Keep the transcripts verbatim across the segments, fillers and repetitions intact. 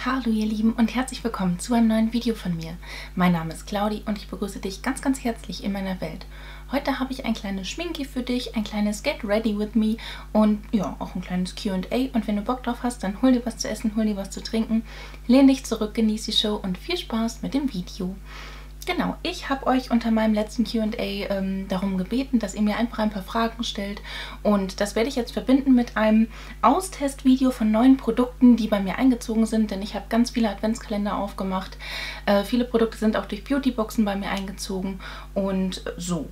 Hallo ihr Lieben und herzlich willkommen zu einem neuen Video von mir. Mein Name ist Claudi und ich begrüße dich ganz ganz herzlich in meiner Welt. Heute habe ich ein kleines Schminki für dich, ein kleines Get Ready With Me und ja, auch ein kleines Q and A. Und wenn du Bock drauf hast, dann hol dir was zu essen, hol dir was zu trinken, lehn dich zurück, genieß die Show und viel Spaß mit dem Video. Genau, ich habe euch unter meinem letzten Q and A ähm, darum gebeten, dass ihr mir einfach ein paar Fragen stellt und das werde ich jetzt verbinden mit einem Austestvideo von neuen Produkten, die bei mir eingezogen sind, denn ich habe ganz viele Adventskalender aufgemacht. Äh, viele Produkte sind auch durch Beautyboxen bei mir eingezogen und so.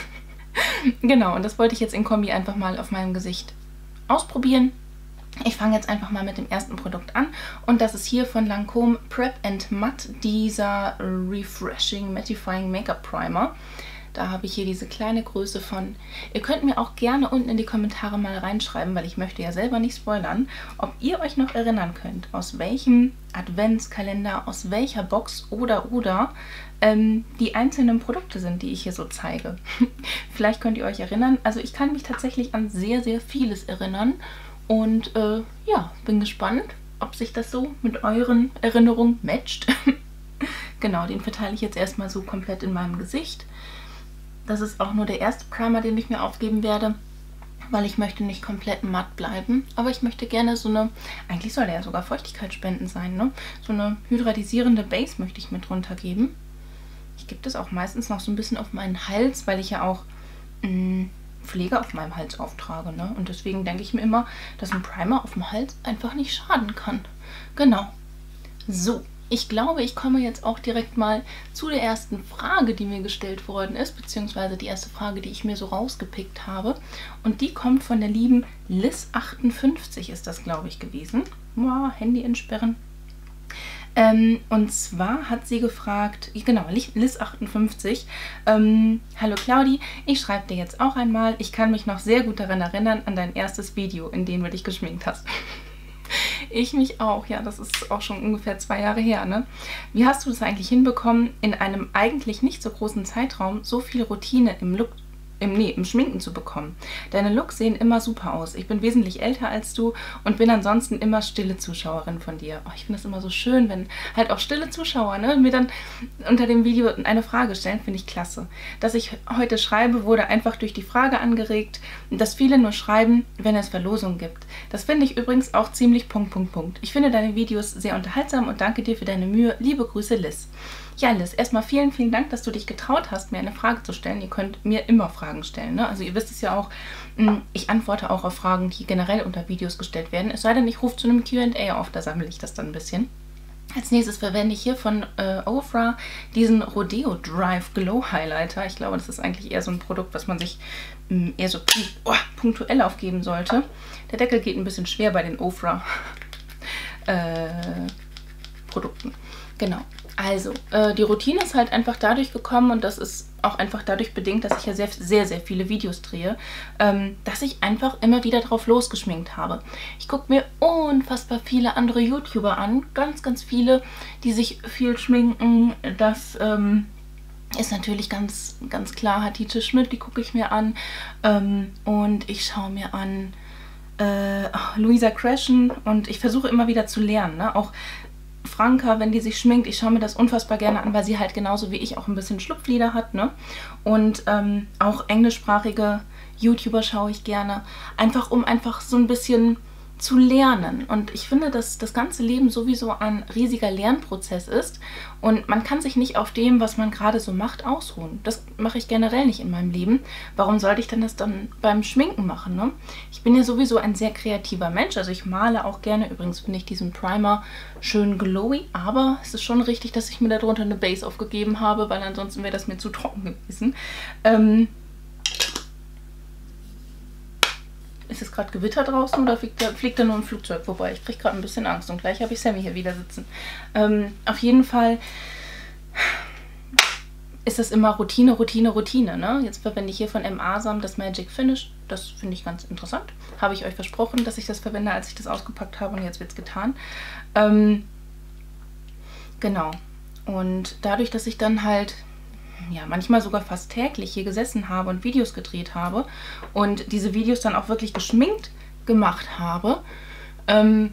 Genau, und das wollte ich jetzt in Kombi einfach mal auf meinem Gesicht ausprobieren. Ich fange jetzt einfach mal mit dem ersten Produkt an und das ist hier von Lancôme Prep and Matte, dieser Refreshing Mattifying Make-up Primer. Da habe ich hier diese kleine Größe von. Ihr könnt mir auch gerne unten in die Kommentare mal reinschreiben, weil ich möchte ja selber nicht spoilern, ob ihr euch noch erinnern könnt, aus welchem Adventskalender, aus welcher Box oder oder ähm, die einzelnen Produkte sind, die ich hier so zeige. Vielleicht könnt ihr euch erinnern. Also ich kann mich tatsächlich an sehr, sehr vieles erinnern. Und äh, ja, bin gespannt, ob sich das so mit euren Erinnerungen matcht. Genau, den verteile ich jetzt erstmal so komplett in meinem Gesicht. Das ist auch nur der erste Primer, den ich mir aufgeben werde, weil ich möchte nicht komplett matt bleiben. Aber ich möchte gerne so eine, eigentlich soll der ja sogar Feuchtigkeitsspenden sein, ne? So eine hydratisierende Base möchte ich mit drunter geben. Ich gebe das auch meistens noch so ein bisschen auf meinen Hals, weil ich ja auch mh, Pflege auf meinem Hals auftrage, ne? Und deswegen denke ich mir immer, dass ein Primer auf dem Hals einfach nicht schaden kann. Genau. So, ich glaube, ich komme jetzt auch direkt mal zu der ersten Frage, die mir gestellt worden ist, beziehungsweise die erste Frage, die ich mir so rausgepickt habe. Und die kommt von der lieben Liz achtundfünfzig, ist das, glaube ich, gewesen. Wow, Handy entsperren. Ähm, und zwar hat sie gefragt, genau, Liz achtundfünfzig, ähm, hallo Claudi, ich schreibe dir jetzt auch einmal, ich kann mich noch sehr gut daran erinnern, an dein erstes Video, in dem du dich geschminkt hast. Ich mich auch, ja, das ist auch schon ungefähr zwei Jahre her, ne? Wie hast du das eigentlich hinbekommen, in einem eigentlich nicht so großen Zeitraum so viel Routine im Look Im, nee, im Schminken zu bekommen? Deine Looks sehen immer super aus. Ich bin wesentlich älter als du und bin ansonsten immer stille Zuschauerin von dir. Oh, ich finde das immer so schön, wenn halt auch stille Zuschauer, ne, mir dann unter dem Video eine Frage stellen, finde ich klasse. Dass ich heute schreibe, wurde einfach durch die Frage angeregt, dass viele nur schreiben, wenn es Verlosungen gibt. Das finde ich übrigens auch ziemlich Punkt, Punkt, Punkt. Ich finde deine Videos sehr unterhaltsam und danke dir für deine Mühe. Liebe Grüße, Liz. Ja, Liz, erstmal vielen, vielen Dank, dass du dich getraut hast, mir eine Frage zu stellen. Ihr könnt mir immer Fragen stellen, ne? Also ihr wisst es ja auch, ich antworte auch auf Fragen, die generell unter Videos gestellt werden. Es sei denn, ich rufe zu einem Q and A auf, da sammle ich das dann ein bisschen. Als nächstes verwende ich hier von äh, Ofra diesen Rodeo Drive Glow Highlighter. Ich glaube, das ist eigentlich eher so ein Produkt, was man sich mh, eher so oh, punktuell aufgeben sollte. Der Deckel geht ein bisschen schwer bei den Ofra äh, Produkten. Genau. Also, äh, die Routine ist halt einfach dadurch gekommen und das ist auch einfach dadurch bedingt, dass ich ja sehr, sehr, sehr viele Videos drehe, ähm, dass ich einfach immer wieder drauf losgeschminkt habe. Ich gucke mir unfassbar viele andere YouTuber an, ganz, ganz viele, die sich viel schminken. Das ähm, ist natürlich ganz, ganz klar Hatice Schmidt, die gucke ich mir an ähm, und ich schaue mir an äh, Luisa Creation und ich versuche immer wieder zu lernen, ne? Auch Franka, wenn die sich schminkt, ich schaue mir das unfassbar gerne an, weil sie halt genauso wie ich auch ein bisschen Schlupflider hat, ne? Und ähm, auch englischsprachige YouTuber schaue ich gerne, einfach um einfach so ein bisschen zu lernen. Und ich finde, dass das ganze Leben sowieso ein riesiger Lernprozess ist und man kann sich nicht auf dem, was man gerade so macht, ausruhen. Das mache ich generell nicht in meinem Leben. Warum sollte ich denn das dann beim Schminken machen, ne? Ich bin ja sowieso ein sehr kreativer Mensch, also ich male auch gerne. Übrigens finde ich diesen Primer schön glowy, aber es ist schon richtig, dass ich mir darunter eine Base aufgegeben habe, weil ansonsten wäre das mir zu trocken gewesen. Ähm... Ist es gerade Gewitter draußen oder fliegt da, fliegt da nur ein Flugzeug vorbei? Ich kriege gerade ein bisschen Angst und gleich habe ich Sammy hier wieder sitzen. Ähm, auf jeden Fall ist das immer Routine, Routine, Routine, ne? Jetzt verwende ich hier von M. Asam das Magic Finish. Das finde ich ganz interessant. Habe ich euch versprochen, dass ich das verwende, als ich das ausgepackt habe und jetzt wird es getan. Ähm, genau. Und dadurch, dass ich dann halt ja, manchmal sogar fast täglich hier gesessen habe und Videos gedreht habe und diese Videos dann auch wirklich geschminkt gemacht habe, ähm,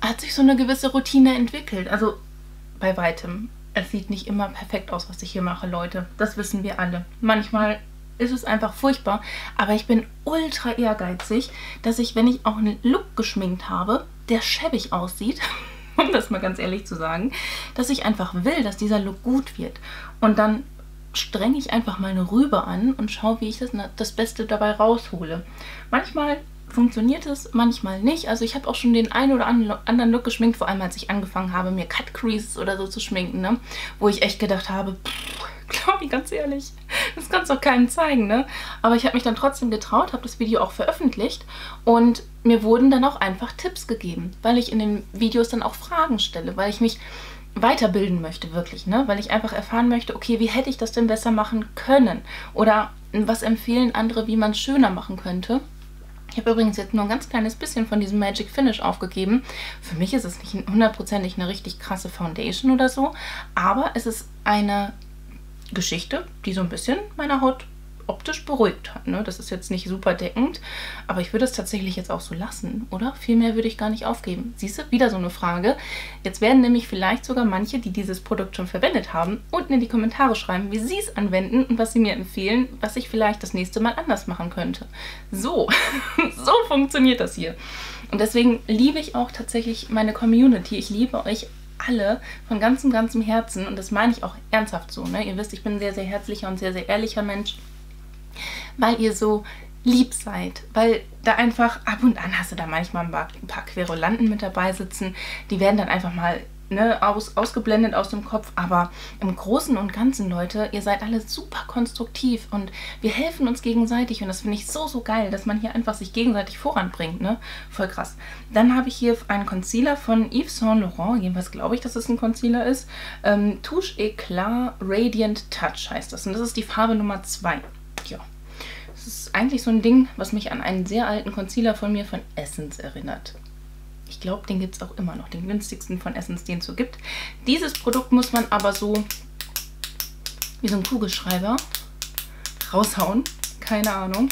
hat sich so eine gewisse Routine entwickelt. Also bei weitem. Es sieht nicht immer perfekt aus, was ich hier mache, Leute. Das wissen wir alle. Manchmal ist es einfach furchtbar. Aber ich bin ultra ehrgeizig, dass ich, wenn ich auch einen Look geschminkt habe, der schäbig aussieht, um das mal ganz ehrlich zu sagen, dass ich einfach will, dass dieser Look gut wird. Und dann strenge ich einfach meine Rübe an und schaue, wie ich das, das Beste dabei raushole. Manchmal funktioniert es, manchmal nicht. Also ich habe auch schon den einen oder anderen Look geschminkt, vor allem als ich angefangen habe, mir Cut Creases oder so zu schminken, ne? Wo ich echt gedacht habe, Claudi, ganz ehrlich, das kannst du doch keinem zeigen, ne? Aber ich habe mich dann trotzdem getraut, habe das Video auch veröffentlicht und mir wurden dann auch einfach Tipps gegeben, weil ich in den Videos dann auch Fragen stelle, weil ich mich weiterbilden möchte, wirklich, ne? Weil ich einfach erfahren möchte, okay, wie hätte ich das denn besser machen können? Oder was empfehlen andere, wie man es schöner machen könnte? Ich habe übrigens jetzt nur ein ganz kleines bisschen von diesem Magic Finish aufgegeben. Für mich ist es nicht hundertprozentig eine richtig krasse Foundation oder so, aber es ist eine Geschichte, die so ein bisschen meine Haut optisch beruhigt hat, ne? Das ist jetzt nicht super deckend, aber ich würde es tatsächlich jetzt auch so lassen, oder? Viel mehr würde ich gar nicht aufgeben. Siehst du, wieder so eine Frage. Jetzt werden nämlich vielleicht sogar manche, die dieses Produkt schon verwendet haben, unten in die Kommentare schreiben, wie sie es anwenden und was sie mir empfehlen, was ich vielleicht das nächste Mal anders machen könnte. So, so funktioniert das hier. Und deswegen liebe ich auch tatsächlich meine Community. Ich liebe euch alle von ganzem, ganzem Herzen und das meine ich auch ernsthaft so, ne? Ihr wisst, ich bin ein sehr, sehr herzlicher und sehr, sehr ehrlicher Mensch, weil ihr so lieb seid, weil da einfach ab und an hast du da manchmal ein paar, ein paar Querulanten mit dabei sitzen, die werden dann einfach mal, ne, aus, ausgeblendet aus dem Kopf, aber im Großen und Ganzen, Leute, ihr seid alle super konstruktiv und wir helfen uns gegenseitig und das finde ich so, so geil, dass man hier einfach sich gegenseitig voranbringt, ne, voll krass. Dann habe ich hier einen Concealer von Yves Saint Laurent, jedenfalls glaube ich, dass es ein Concealer ist, ähm, Touche Eclat Radiant Touch heißt das und das ist die Farbe Nummer zwei. Ja, das ist eigentlich so ein Ding, was mich an einen sehr alten Concealer von mir von Essence erinnert. Ich glaube, den gibt es auch immer noch, den günstigsten von Essence, den es so gibt. Dieses Produkt muss man aber so wie so ein Kugelschreiber raushauen. Keine Ahnung.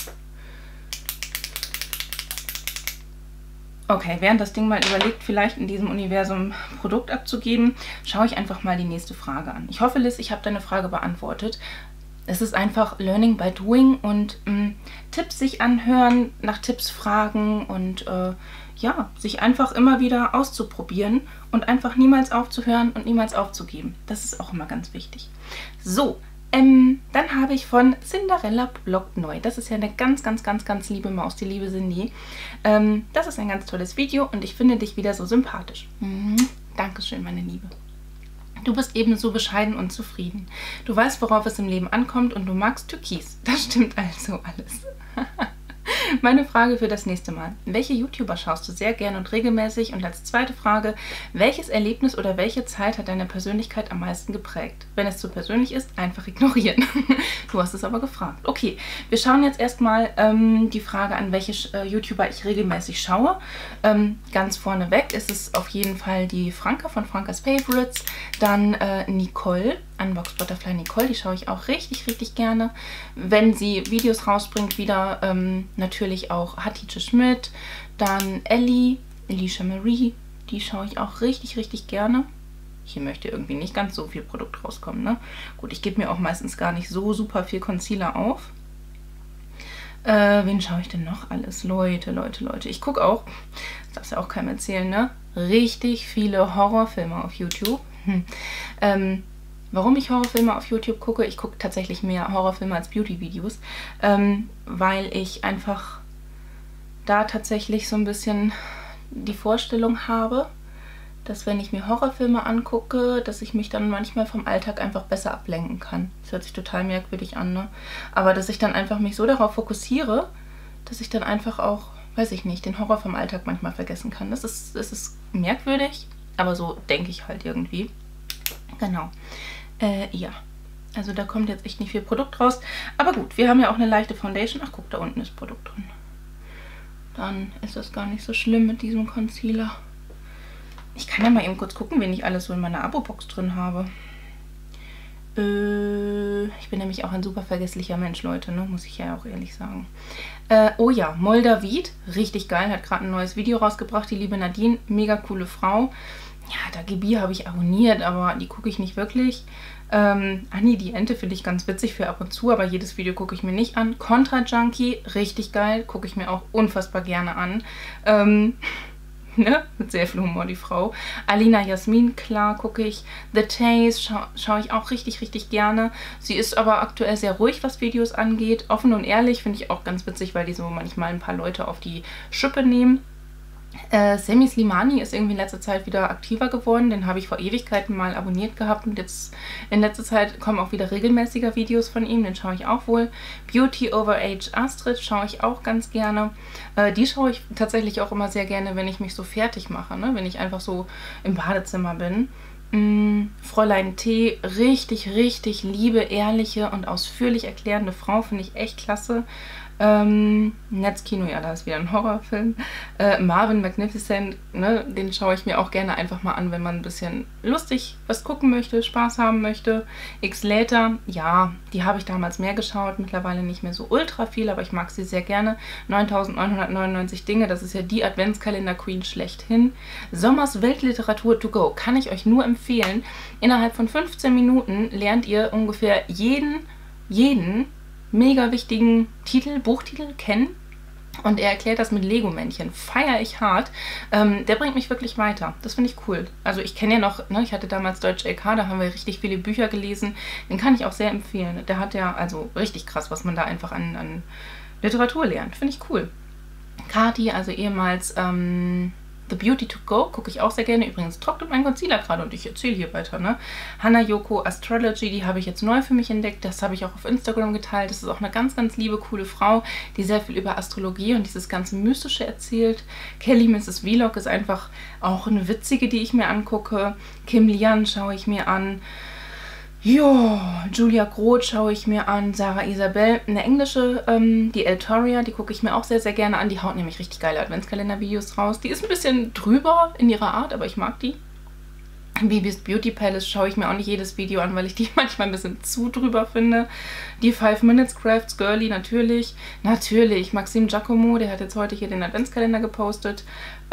Okay, während das Ding mal überlegt, vielleicht in diesem Universum Produkt abzugeben, schaue ich einfach mal die nächste Frage an. Ich hoffe, Liz, ich habe deine Frage beantwortet. Es ist einfach Learning by Doing und mh, Tipps sich anhören, nach Tipps fragen und äh, ja, sich einfach immer wieder auszuprobieren und einfach niemals aufzuhören und niemals aufzugeben. Das ist auch immer ganz wichtig. So, ähm, dann habe ich von Cinderella bloggt neu. Das ist ja eine ganz, ganz, ganz, ganz liebe Maus, die liebe Cindy. Ähm, das ist ein ganz tolles Video und ich finde dich wieder so sympathisch. Mhm. Dankeschön, meine Liebe. Du bist ebenso bescheiden und zufrieden. Du weißt, worauf es im Leben ankommt und du magst Türkis. Das stimmt also alles. Meine Frage für das nächste Mal. Welche YouTuber schaust du sehr gern und regelmäßig? Und als zweite Frage, welches Erlebnis oder welche Zeit hat deine Persönlichkeit am meisten geprägt? Wenn es zu persönlich ist, einfach ignorieren. Du hast es aber gefragt. Okay, wir schauen jetzt erstmal ähm, die Frage an, welche äh, YouTuber ich regelmäßig schaue. Ähm, ganz vorneweg ist es auf jeden Fall die Franka von Frankas Favorites. Dann äh, Nicole, Unbox Butterfly Nicole, die schaue ich auch richtig, richtig gerne. Wenn sie Videos rausbringt, wieder ähm, natürlich auch Hatice Schmidt. Dann Ellie, Alicia Marie, die schaue ich auch richtig, richtig gerne. Hier möchte irgendwie nicht ganz so viel Produkt rauskommen, ne? Gut, ich gebe mir auch meistens gar nicht so super viel Concealer auf. Äh, wen schaue ich denn noch alles? Leute, Leute, Leute. Ich gucke auch, das darfst ja auch keinem erzählen, ne? Richtig viele Horrorfilme auf YouTube. Hm. Ähm, warum ich Horrorfilme auf YouTube gucke? Ich gucke tatsächlich mehr Horrorfilme als Beauty-Videos, ähm, weil ich einfach da tatsächlich so ein bisschen die Vorstellung habe, dass wenn ich mir Horrorfilme angucke, dass ich mich dann manchmal vom Alltag einfach besser ablenken kann. Das hört sich total merkwürdig an, ne? Aber dass ich dann einfach mich so darauf fokussiere, dass ich dann einfach auch, weiß ich nicht, den Horror vom Alltag manchmal vergessen kann. Das ist, das ist merkwürdig, aber so denke ich halt irgendwie. Genau. Äh, ja. Also da kommt jetzt echt nicht viel Produkt raus. Aber gut, wir haben ja auch eine leichte Foundation. Ach, guck, da unten ist Produkt drin. Dann ist das gar nicht so schlimm mit diesem Concealer. Ich kann ja mal eben kurz gucken, wen ich alles so in meiner Abo-Box drin habe. Äh, ich bin nämlich auch ein super vergesslicher Mensch, Leute, ne? Muss ich ja auch ehrlich sagen. Äh, oh ja, Moldavid, richtig geil, hat gerade ein neues Video rausgebracht, die liebe Nadine, mega coole Frau. Ja, Dagi habe ich abonniert, aber die gucke ich nicht wirklich. Ähm, Anni, die Ente finde ich ganz witzig für ab und zu, aber jedes Video gucke ich mir nicht an. Contra Junkie, richtig geil, gucke ich mir auch unfassbar gerne an. Ähm... Ne? Mit sehr viel Humor, die Frau. Alina Jasmin, klar, gucke ich. The Taste scha schaue ich auch richtig, richtig gerne. Sie ist aber aktuell sehr ruhig, was Videos angeht. Offen und ehrlich finde ich auch ganz witzig, weil die so manchmal ein paar Leute auf die Schippe nehmen. Äh, Semi Slimani ist irgendwie in letzter Zeit wieder aktiver geworden. Den habe ich vor Ewigkeiten mal abonniert gehabt und jetzt in letzter Zeit kommen auch wieder regelmäßiger Videos von ihm. Den schaue ich auch wohl. Beauty Over Age Astrid schaue ich auch ganz gerne. Äh, die schaue ich tatsächlich auch immer sehr gerne, wenn ich mich so fertig mache, ne? Wenn ich einfach so im Badezimmer bin. Mm, Fräulein T, richtig, richtig liebe, ehrliche und ausführlich erklärende Frau, finde ich echt klasse. Ähm, Netzkino, ja, da ist wieder ein Horrorfilm. Äh, Marvin Magnificent, ne, den schaue ich mir auch gerne einfach mal an, wenn man ein bisschen lustig was gucken möchte, Spaß haben möchte. X-Later, ja, die habe ich damals mehr geschaut, mittlerweile nicht mehr so ultra viel, aber ich mag sie sehr gerne. neuntausendneunhundertneunundneunzig Dinge, das ist ja die Adventskalender-Queen schlechthin. Sommers Weltliteratur to go, kann ich euch nur empfehlen. Innerhalb von fünfzehn Minuten lernt ihr ungefähr jeden, jeden mega wichtigen Titel, Buchtitel kennen und er erklärt das mit Lego-Männchen. Feiere ich hart. Ähm, der bringt mich wirklich weiter. Das finde ich cool. Also ich kenne ja noch, ne, ich hatte damals Deutsch L K, da haben wir richtig viele Bücher gelesen. Den kann ich auch sehr empfehlen. Der hat ja also richtig krass, was man da einfach an, an Literatur lernt. Finde ich cool. Kati, also ehemals ähm, The Beauty to Go, gucke ich auch sehr gerne. Übrigens trocknet mein Concealer gerade und ich erzähle hier weiter, ne? Hana Yoko Astrology, die habe ich jetzt neu für mich entdeckt. Das habe ich auch auf Instagram geteilt. Das ist auch eine ganz, ganz liebe, coole Frau, die sehr viel über Astrologie und dieses ganze Mystische erzählt. Kelly Misses Vlog ist einfach auch eine witzige, die ich mir angucke. Kim Lian schaue ich mir an. Jo, Julia Groth schaue ich mir an, Sarah Isabel, eine englische, ähm, die Eltoria, die gucke ich mir auch sehr, sehr gerne an. Die haut nämlich richtig geile Adventskalender-Videos raus. Die ist ein bisschen drüber in ihrer Art, aber ich mag die. Bibis Beauty Palace schaue ich mir auch nicht jedes Video an, weil ich die manchmal ein bisschen zu drüber finde. Die Five Minutes Crafts Girlie, natürlich. Natürlich, Maxim Giacomo, der hat jetzt heute hier den Adventskalender gepostet.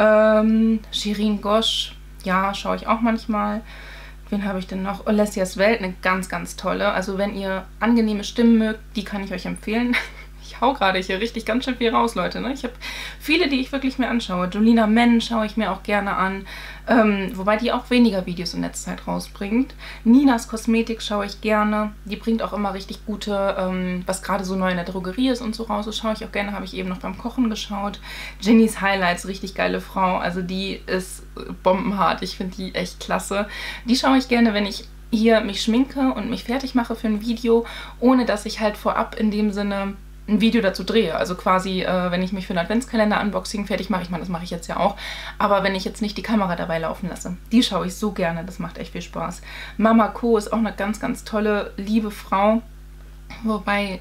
Ähm, Shirin Gosch, ja, schaue ich auch manchmal. Wen habe ich denn noch? Olesias Welt, eine ganz, ganz tolle. Also wenn ihr angenehme Stimmen mögt, die kann ich euch empfehlen. Ich hau gerade hier richtig ganz schön viel raus, Leute. Ne? Ich habe viele, die ich wirklich mir anschaue. Jolina Men schaue ich mir auch gerne an. Ähm, wobei die auch weniger Videos in letzter Zeit rausbringt. Ninas Kosmetik schaue ich gerne. Die bringt auch immer richtig gute, ähm, was gerade so neu in der Drogerie ist und so raus. Das schaue ich auch gerne, habe ich eben noch beim Kochen geschaut. Ginny's Highlights, richtig geile Frau. Also die ist bombenhart. Ich finde die echt klasse. Die schaue ich gerne, wenn ich hier mich schminke und mich fertig mache für ein Video, ohne dass ich halt vorab in dem Sinne ein Video dazu drehe. Also quasi, äh, wenn ich mich für ein Adventskalender-Unboxing fertig mache, ich meine, das mache ich jetzt ja auch, aber wenn ich jetzt nicht die Kamera dabei laufen lasse. Die schaue ich so gerne, das macht echt viel Spaß. Mama Co. ist auch eine ganz, ganz tolle, liebe Frau, wobei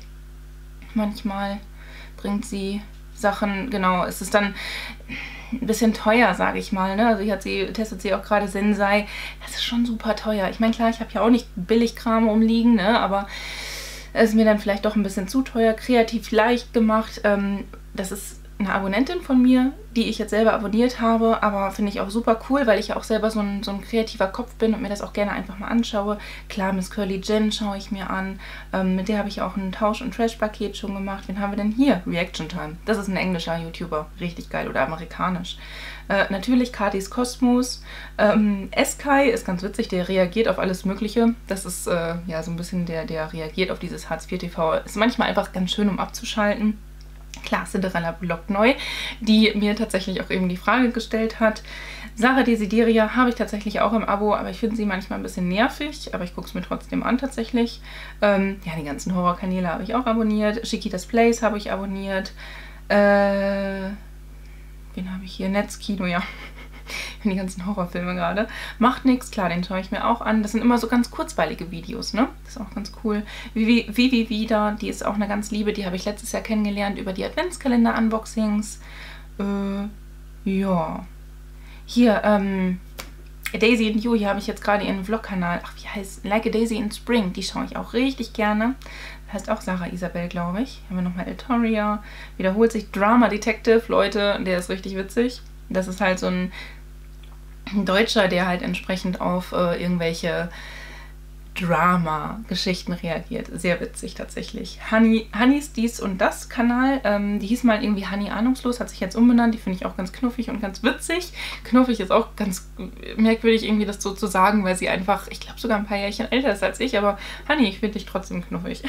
manchmal bringt sie Sachen, genau, es ist dann ein bisschen teuer, sage ich mal, ne? Also hier hat sie, testet sie auch gerade Sensei, das ist schon super teuer. Ich meine, klar, ich habe ja auch nicht billig Kram rumliegen, ne? Aber es ist mir dann vielleicht doch ein bisschen zu teuer, kreativ leicht gemacht. Ähm, das ist eine Abonnentin von mir, die ich jetzt selber abonniert habe, aber finde ich auch super cool, weil ich ja auch selber so ein, so ein kreativer Kopf bin und mir das auch gerne einfach mal anschaue. Klar, Miss Curly Jen schaue ich mir an. Ähm, mit der habe ich auch ein Tausch- und Trash-Paket schon gemacht. Wen haben wir denn hier? Reaction Time. Das ist ein englischer YouTuber. Richtig geil. Oder amerikanisch. Äh, natürlich Katis Kosmos. Ähm, Eskai ist ganz witzig, der reagiert auf alles Mögliche. Das ist äh, ja so ein bisschen der, der reagiert auf dieses Hartz vier T V. Ist manchmal einfach ganz schön, um abzuschalten. Klar, Cinderella bloggt neu, die mir tatsächlich auch eben die Frage gestellt hat. Sarah Desideria habe ich tatsächlich auch im Abo, aber ich finde sie manchmal ein bisschen nervig, aber ich gucke es mir trotzdem an tatsächlich. Ähm, ja, die ganzen Horrorkanäle habe ich auch abonniert. Chiquitas Place habe ich abonniert. Äh, wen habe ich hier? Netzkino, ja. Die ganzen Horrorfilme gerade. Macht nichts, klar, den schaue ich mir auch an. Das sind immer so ganz kurzweilige Videos, ne? Das ist auch ganz cool. Vivi, Vivi wieder, die ist auch eine ganz liebe. Die habe ich letztes Jahr kennengelernt über die Adventskalender-Unboxings. Äh, ja. Hier, ähm, A Daisy and You, hier habe ich jetzt gerade ihren Vlog-Kanal, ach, wie heißt, Like a Daisy in Spring, die schaue ich auch richtig gerne. Das heißt auch Sarah Isabel, glaube ich. Haben wir nochmal Eltoria, wiederholt sich Drama Detective, Leute, der ist richtig witzig. Das ist halt so ein Deutscher, der halt entsprechend auf äh, irgendwelche Drama-Geschichten reagiert. Sehr witzig tatsächlich. Honey, Honeys Dies und Das Kanal, ähm, die hieß mal irgendwie Honey Ahnungslos, hat sich jetzt umbenannt. Die finde ich auch ganz knuffig und ganz witzig. Knuffig ist auch ganz merkwürdig irgendwie das so zu sagen, weil sie einfach, ich glaube sogar ein paar Jährchen älter ist als ich, aber Honey, ich finde dich trotzdem knuffig.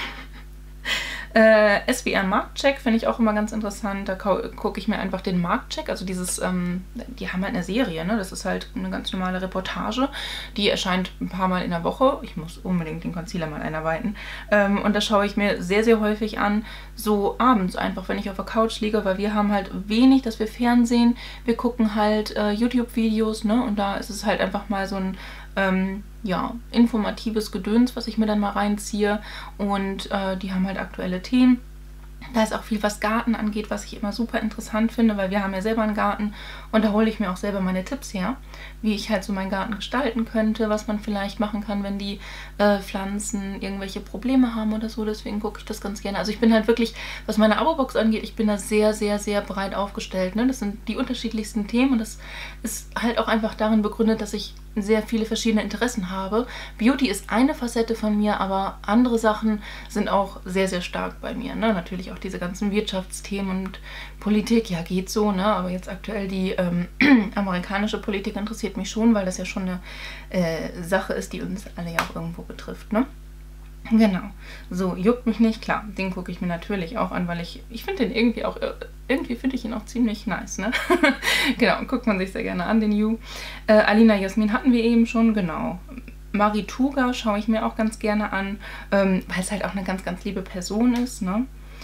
Äh, S W R Marktcheck finde ich auch immer ganz interessant. Da gucke ich mir einfach den Marktcheck, also dieses, ähm, die haben halt eine Serie, ne? Das ist halt eine ganz normale Reportage. Die erscheint ein paar Mal in der Woche. Ich muss unbedingt den Concealer mal einarbeiten. Ähm, und das schaue ich mir sehr, sehr häufig an, so abends einfach, wenn ich auf der Couch liege, weil wir haben halt wenig, dass wir Fernsehen. Wir gucken halt äh, YouTube-Videos, ne? Und da ist es halt einfach mal so ein Ähm, ja, informatives Gedöns, was ich mir dann mal reinziehe, und äh, die haben halt aktuelle Themen. Da ist auch viel, was Garten angeht, was ich immer super interessant finde, weil wir haben ja selber einen Garten und da hole ich mir auch selber meine Tipps her, wie ich halt so meinen Garten gestalten könnte, was man vielleicht machen kann, wenn die äh, Pflanzen irgendwelche Probleme haben oder so. Deswegen gucke ich das ganz gerne. Also ich bin halt wirklich, was meine Abo-Box angeht, ich bin da sehr, sehr, sehr breit aufgestellt. Ne? Das sind die unterschiedlichsten Themen und das ist halt auch einfach darin begründet, dass ich sehr viele verschiedene Interessen habe. Beauty ist eine Facette von mir, aber andere Sachen sind auch sehr, sehr stark bei mir. Ne? Natürlich auch diese ganzen Wirtschaftsthemen und Politik, ja geht so, ne? Aber jetzt aktuell die ähm, amerikanische Politik interessiert mich schon, weil das ja schon eine äh, Sache ist, die uns alle ja auch irgendwo betrifft, ne? Genau. So, juckt mich nicht, klar, den gucke ich mir natürlich auch an, weil ich, ich finde den irgendwie auch, irgendwie finde ich ihn auch ziemlich nice, ne? Genau, guckt man sich sehr gerne an, den You. Äh, Alina Jasmin hatten wir eben schon, genau. Marituga schaue ich mir auch ganz gerne an, ähm, weil es halt auch eine ganz, ganz liebe Person ist, ne?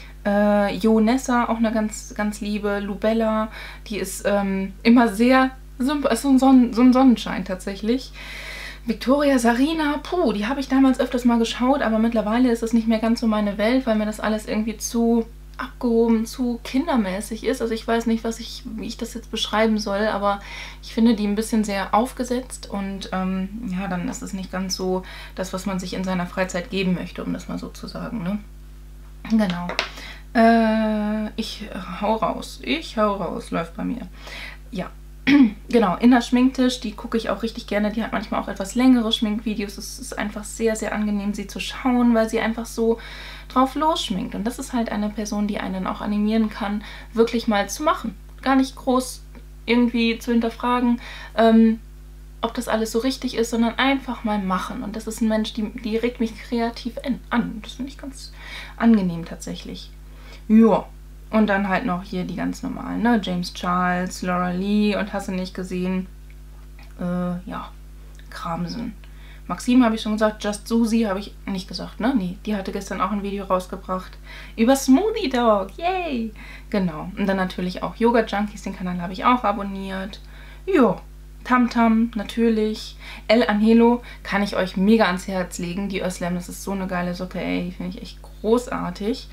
Äh, Jo Nessa, auch eine ganz, ganz liebe. Lubella, die ist ähm, immer sehr, ist so ein, Sonnen, so ein Sonnenschein tatsächlich. Victoria Sarina, puh, die habe ich damals öfters mal geschaut, aber mittlerweile ist es nicht mehr ganz so meine Welt, weil mir das alles irgendwie zu abgehoben, zu kindermäßig ist. Also ich weiß nicht, was ich, wie ich das jetzt beschreiben soll, aber ich finde die ein bisschen sehr aufgesetzt und ähm, ja, dann ist es nicht ganz so das, was man sich in seiner Freizeit geben möchte, um das mal so zu sagen, ne? Genau. Äh, ich hau raus. Ich hau raus, läuft bei mir. Ja. Genau, Inner Schminktisch, die gucke ich auch richtig gerne. Die hat manchmal auch etwas längere Schminkvideos. Es ist einfach sehr, sehr angenehm, sie zu schauen, weil sie einfach so drauf losschminkt. Und das ist halt eine Person, die einen auch animieren kann, wirklich mal zu machen. Gar nicht groß irgendwie zu hinterfragen, ähm, ob das alles so richtig ist, sondern einfach mal machen. Und das ist ein Mensch, die, die regt mich kreativ an. Das finde ich ganz angenehm tatsächlich. Ja. Und dann halt noch hier die ganz normalen, ne? James Charles, Laura Lee und hast du nicht gesehen. Äh, ja, Kramsen. Maxim habe ich schon gesagt, Just Susie habe ich nicht gesagt, ne? Nee, die hatte gestern auch ein Video rausgebracht über Smoothie Dog, yay! Genau, und dann natürlich auch Yoga Junkies, den Kanal habe ich auch abonniert. Jo, Tamtam, natürlich. El Angelo kann ich euch mega ans Herz legen. Die Özlem, das ist so eine geile Socke, ey, die finde ich echt großartig.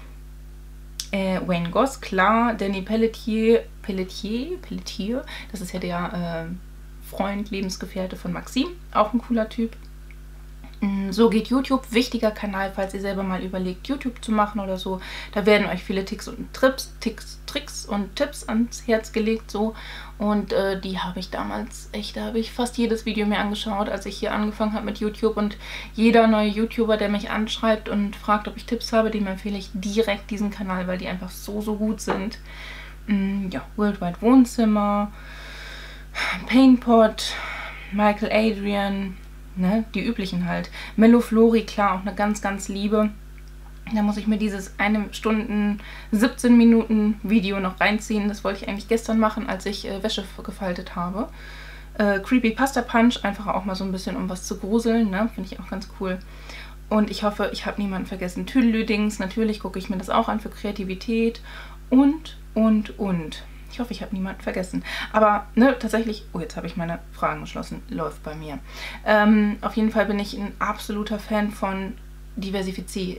Äh, Wayne Goss, klar, Danny Pelletier, Pelletier, Pelletier, das ist ja der äh, Freund, Lebensgefährte von Maxim, auch ein cooler Typ. So geht YouTube, wichtiger Kanal, falls ihr selber mal überlegt, YouTube zu machen oder so. Da werden euch viele Tricks und Trips, Tricks, Tricks und Tipps ans Herz gelegt, so. Und äh, die habe ich damals echt, da habe ich fast jedes Video mir angeschaut, als ich hier angefangen habe mit YouTube. Und jeder neue YouTuber, der mich anschreibt und fragt, ob ich Tipps habe, dem empfehle ich direkt diesen Kanal, weil die einfach so, so gut sind. Mm, ja, Worldwide Wohnzimmer, Painpot, Michael Adrian, ne, die üblichen halt. Mello Flori, klar, auch eine ganz, ganz liebe. Da muss ich mir dieses eine Stunden, siebzehn Minuten Video noch reinziehen. Das wollte ich eigentlich gestern machen, als ich äh, Wäsche gefaltet habe. Äh, Creepypasta Punch, einfach auch mal so ein bisschen, um was zu gruseln, ne, finde ich auch ganz cool. Und ich hoffe, ich habe niemanden vergessen. Tüdelüdings, natürlich gucke ich mir das auch an für Kreativität. Und, und, und. Ich hoffe, ich habe niemanden vergessen. Aber ne, tatsächlich, oh, jetzt habe ich meine Fragen geschlossen, läuft bei mir. Ähm, auf jeden Fall bin ich ein absoluter Fan von Diversifiz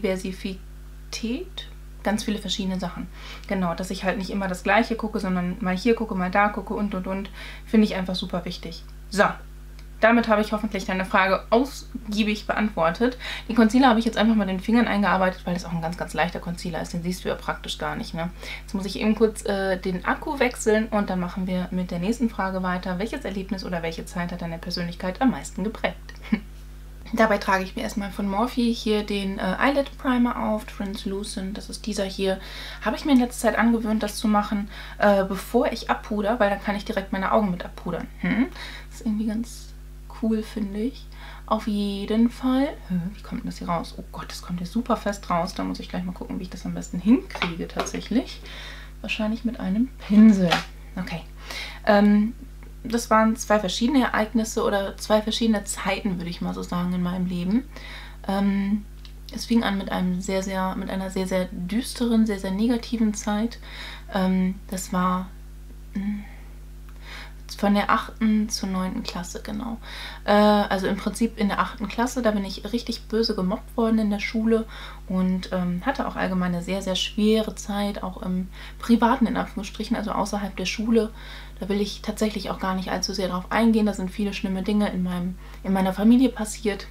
Diversität. Ganz viele verschiedene Sachen. Genau, dass ich halt nicht immer das Gleiche gucke, sondern mal hier gucke, mal da gucke und, und, und. Finde ich einfach super wichtig. So, damit habe ich hoffentlich deine Frage ausgiebig beantwortet. Den Concealer habe ich jetzt einfach mal den Fingern eingearbeitet, weil das auch ein ganz, ganz leichter Concealer ist. Den siehst du ja praktisch gar nicht, ne? Jetzt muss ich eben kurz äh, den Akku wechseln und dann machen wir mit der nächsten Frage weiter. Welches Erlebnis oder welche Zeit hat deine Persönlichkeit am meisten geprägt? Dabei trage ich mir erstmal von Morphe hier den äh, Eyelid Primer auf, Translucent, das ist dieser hier. Habe ich mir in letzter Zeit angewöhnt, das zu machen, äh, bevor ich abpuder, weil dann kann ich direkt meine Augen mit abpudern. Hm? Das ist irgendwie ganz cool, finde ich. Auf jeden Fall. Hm, wie kommt denn das hier raus? Oh Gott, das kommt hier super fest raus. Da muss ich gleich mal gucken, wie ich das am besten hinkriege tatsächlich. Wahrscheinlich mit einem Pinsel. Okay. Ähm... Das waren zwei verschiedene Ereignisse oder zwei verschiedene Zeiten, würde ich mal so sagen, in meinem Leben. Ähm, es fing an mit einem sehr, sehr, mit einer sehr, sehr düsteren, sehr, sehr negativen Zeit. Ähm, das war mh, von der achten zur neunten Klasse, genau. Äh, also im Prinzip in der achten Klasse, da bin ich richtig böse gemobbt worden in der Schule und ähm, hatte auch allgemein eine sehr, sehr schwere Zeit, auch im Privaten in Anführungsstrichen, also außerhalb der Schule. Da will ich tatsächlich auch gar nicht allzu sehr drauf eingehen. Da sind viele schlimme Dinge in, meinem, in meiner Familie passiert.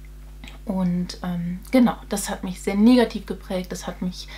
Und ähm, genau, das hat mich sehr negativ geprägt. Das hat mich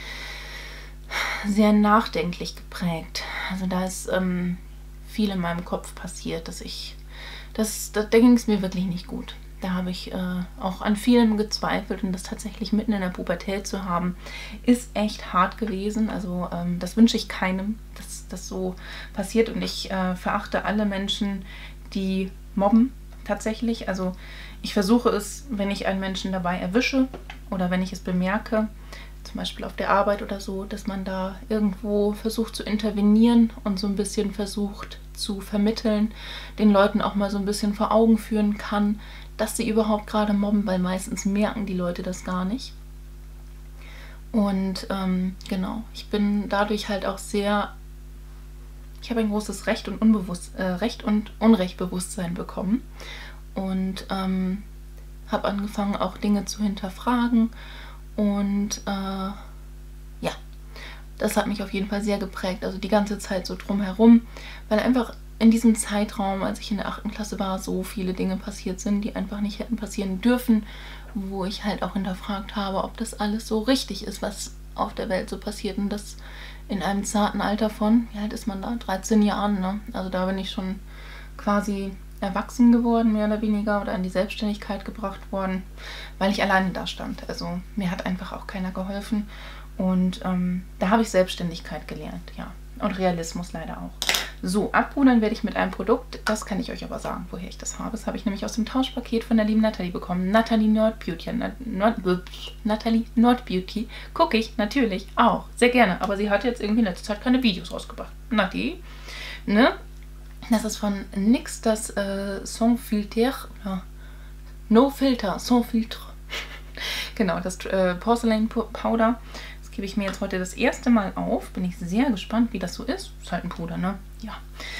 sehr nachdenklich geprägt. Also da ist ähm, viel in meinem Kopf passiert, dass ich, das, das, da ging es mir wirklich nicht gut. Da habe ich äh, auch an vielem gezweifelt und das tatsächlich mitten in der Pubertät zu haben, ist echt hart gewesen. Also ähm, das wünsche ich keinem, dass das so passiert und ich äh, verachte alle Menschen, die mobben tatsächlich. Also ich versuche es, wenn ich einen Menschen dabei erwische oder wenn ich es bemerke, zum Beispiel auf der Arbeit oder so, dass man da irgendwo versucht zu intervenieren und so ein bisschen versucht zu vermitteln, den Leuten auch mal so ein bisschen vor Augen führen kann, dass sie überhaupt gerade mobben, weil meistens merken die Leute das gar nicht. Und ähm, genau, ich bin dadurch halt auch sehr, ich habe ein großes Recht und, Unbewusst, äh, Recht und Unrechtbewusstsein bekommen und ähm, habe angefangen auch Dinge zu hinterfragen und äh, ja, das hat mich auf jeden Fall sehr geprägt, also die ganze Zeit so drumherum, weil einfach in diesem Zeitraum, als ich in der achten Klasse war, so viele Dinge passiert sind, die einfach nicht hätten passieren dürfen, wo ich halt auch hinterfragt habe, ob das alles so richtig ist, was auf der Welt so passiert. Und das in einem zarten Alter von, wie alt ist man da? dreizehn Jahren, ne? Also da bin ich schon quasi erwachsen geworden, mehr oder weniger, oder in die Selbstständigkeit gebracht worden, weil ich alleine da stand. Also mir hat einfach auch keiner geholfen. Und ähm, da habe ich Selbstständigkeit gelernt, ja. Und Realismus leider auch. So, abpudern werde ich mit einem Produkt, das kann ich euch aber sagen, woher ich das habe. Das habe ich nämlich aus dem Tauschpaket von der lieben Nathalie bekommen. Nathalie Nord Beauty. Nord, Nathalie Nord Beauty gucke ich natürlich auch sehr gerne. Aber sie hat jetzt irgendwie in letzter Zeit keine Videos rausgebracht. Nati, ne? Das ist von N Y X das äh, Sans Filter. Ja. No Filter, Sans Filtre. Genau, das äh, Porcelain Powder. Das gebe ich mir jetzt heute das erste Mal auf. Bin ich sehr gespannt, wie das so ist. Ist halt ein Puder, ne? Ja.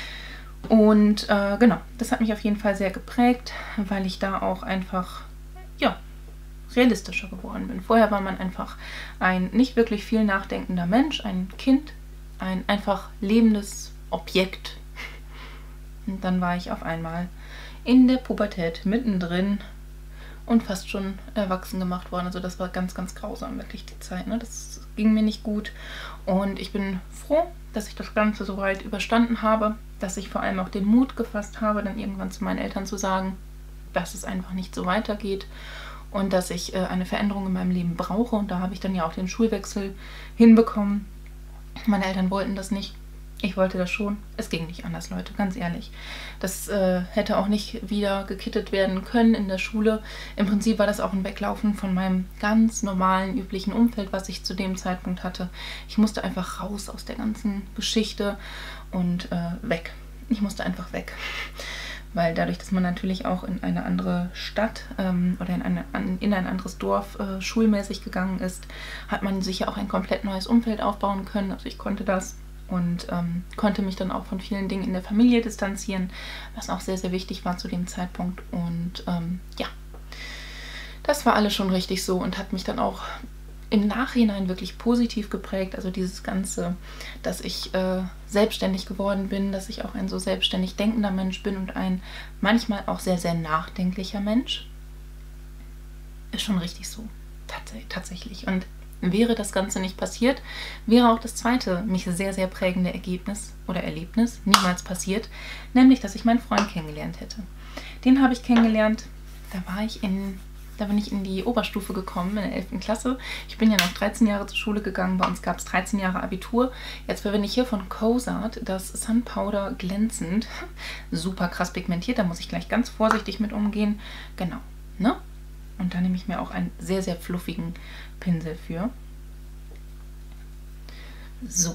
Und äh, genau, das hat mich auf jeden Fall sehr geprägt, weil ich da auch einfach, ja, realistischer geworden bin. Vorher war man einfach ein nicht wirklich viel nachdenkender Mensch, ein Kind, ein einfach lebendes Objekt. Und dann war ich auf einmal in der Pubertät mittendrin und fast schon erwachsen gemacht worden. Also das war ganz, ganz grausam, wirklich die Zeit, ne? Das ging mir nicht gut. Und ich bin froh, dass ich das Ganze soweit überstanden habe, dass ich vor allem auch den Mut gefasst habe, dann irgendwann zu meinen Eltern zu sagen, dass es einfach nicht so weitergeht und dass ich äh, eine Veränderung in meinem Leben brauche. Und da habe ich dann ja auch den Schulwechsel hinbekommen. Meine Eltern wollten das nicht. Ich wollte das schon. Es ging nicht anders, Leute, ganz ehrlich. Das äh, hätte auch nicht wieder gekittet werden können in der Schule. Im Prinzip war das auch ein Weglaufen von meinem ganz normalen, üblichen Umfeld, was ich zu dem Zeitpunkt hatte. Ich musste einfach raus aus der ganzen Geschichte und äh, weg. Ich musste einfach weg. Weil dadurch, dass man natürlich auch in eine andere Stadt ähm, oder in, eine, an, in ein anderes Dorf äh, schulmäßig gegangen ist, hat man sich ja auch ein komplett neues Umfeld aufbauen können. Also ich konnte das. Und ähm, konnte mich dann auch von vielen Dingen in der Familie distanzieren, was auch sehr, sehr wichtig war zu dem Zeitpunkt. Und ähm, ja, das war alles schon richtig so und hat mich dann auch im Nachhinein wirklich positiv geprägt. Also dieses Ganze, dass ich äh, selbstständig geworden bin, dass ich auch ein so selbstständig denkender Mensch bin und ein manchmal auch sehr, sehr nachdenklicher Mensch. Ist schon richtig so. Tats tatsächlich. Und wäre das Ganze nicht passiert, wäre auch das zweite mich sehr, sehr prägende Ergebnis oder Erlebnis niemals passiert, nämlich, dass ich meinen Freund kennengelernt hätte. Den habe ich kennengelernt, da war ich in, da bin ich in die Oberstufe gekommen, in der elften Klasse. Ich bin ja noch dreizehn Jahre zur Schule gegangen, bei uns gab es dreizehn Jahre Abitur. Jetzt verwende ich hier von Cosart das Sun Powder glänzend, super krass pigmentiert, da muss ich gleich ganz vorsichtig mit umgehen. Genau, ne? Und da nehme ich mir auch einen sehr, sehr fluffigen Pinsel für. So.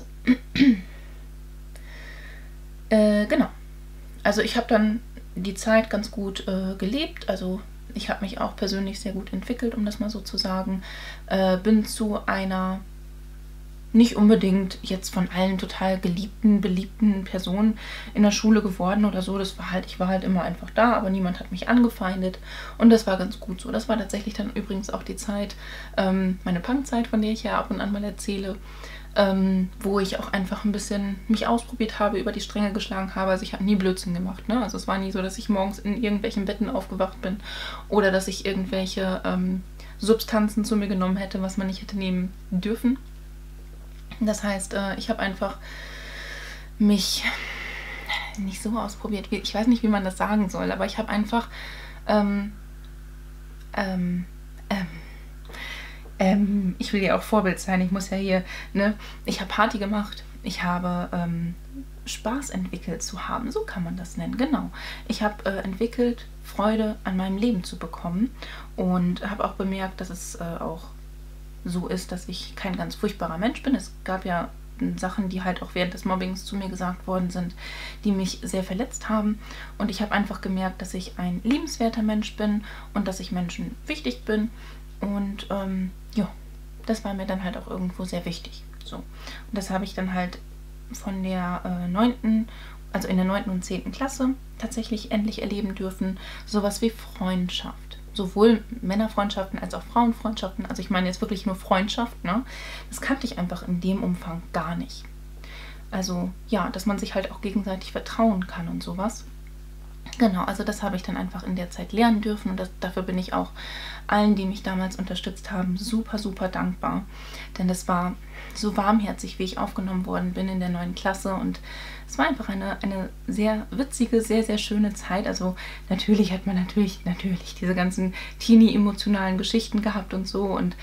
äh, genau. Also ich habe dann die Zeit ganz gut äh, gelebt. Also ich habe mich auch persönlich sehr gut entwickelt, um das mal so zu sagen. Äh, bin zu einer nicht unbedingt jetzt von allen total geliebten, beliebten Personen in der Schule geworden oder so. Das war halt, ich war halt immer einfach da, aber niemand hat mich angefeindet und das war ganz gut so. Das war tatsächlich dann übrigens auch die Zeit, ähm, meine Punkzeit, von der ich ja ab und an mal erzähle, ähm, wo ich auch einfach ein bisschen mich ausprobiert habe, über die Stränge geschlagen habe. Also ich habe nie Blödsinn gemacht, ne? Also es war nie so, dass ich morgens in irgendwelchen Betten aufgewacht bin oder dass ich irgendwelche ähm, Substanzen zu mir genommen hätte, was man nicht hätte nehmen dürfen. Das heißt, ich habe einfach mich nicht so ausprobiert, ich weiß nicht, wie man das sagen soll, aber ich habe einfach ähm, ähm, ähm, ähm, ich will ja auch Vorbild sein, ich muss ja hier, ne, ich habe Party gemacht, ich habe ähm, Spaß entwickelt zu haben, so kann man das nennen, genau. Ich habe äh, entwickelt, Freude an meinem Leben zu bekommen und habe auch bemerkt, dass es äh, auch so ist, dass ich kein ganz furchtbarer Mensch bin. Es gab ja Sachen, die halt auch während des Mobbings zu mir gesagt worden sind, die mich sehr verletzt haben. Und ich habe einfach gemerkt, dass ich ein liebenswerter Mensch bin und dass ich Menschen wichtig bin. Und ähm, ja, das war mir dann halt auch irgendwo sehr wichtig. So. Und das habe ich dann halt von der äh, neunten, also in der neunten und zehnten Klasse tatsächlich endlich erleben dürfen. Sowas wie Freundschaft. Sowohl Männerfreundschaften als auch Frauenfreundschaften. Also ich meine jetzt wirklich nur Freundschaft, ne? Das kannte ich einfach in dem Umfang gar nicht. Also ja, dass man sich halt auch gegenseitig vertrauen kann und sowas. Genau, also das habe ich dann einfach in der Zeit lernen dürfen und das, dafür bin ich auch allen, die mich damals unterstützt haben, super, super dankbar. Denn das war so warmherzig, wie ich aufgenommen worden bin in der neuen Klasse und es war einfach eine, eine sehr witzige, sehr, sehr schöne Zeit. Also natürlich hat man natürlich, natürlich diese ganzen Teenie-emotionalen Geschichten gehabt und so und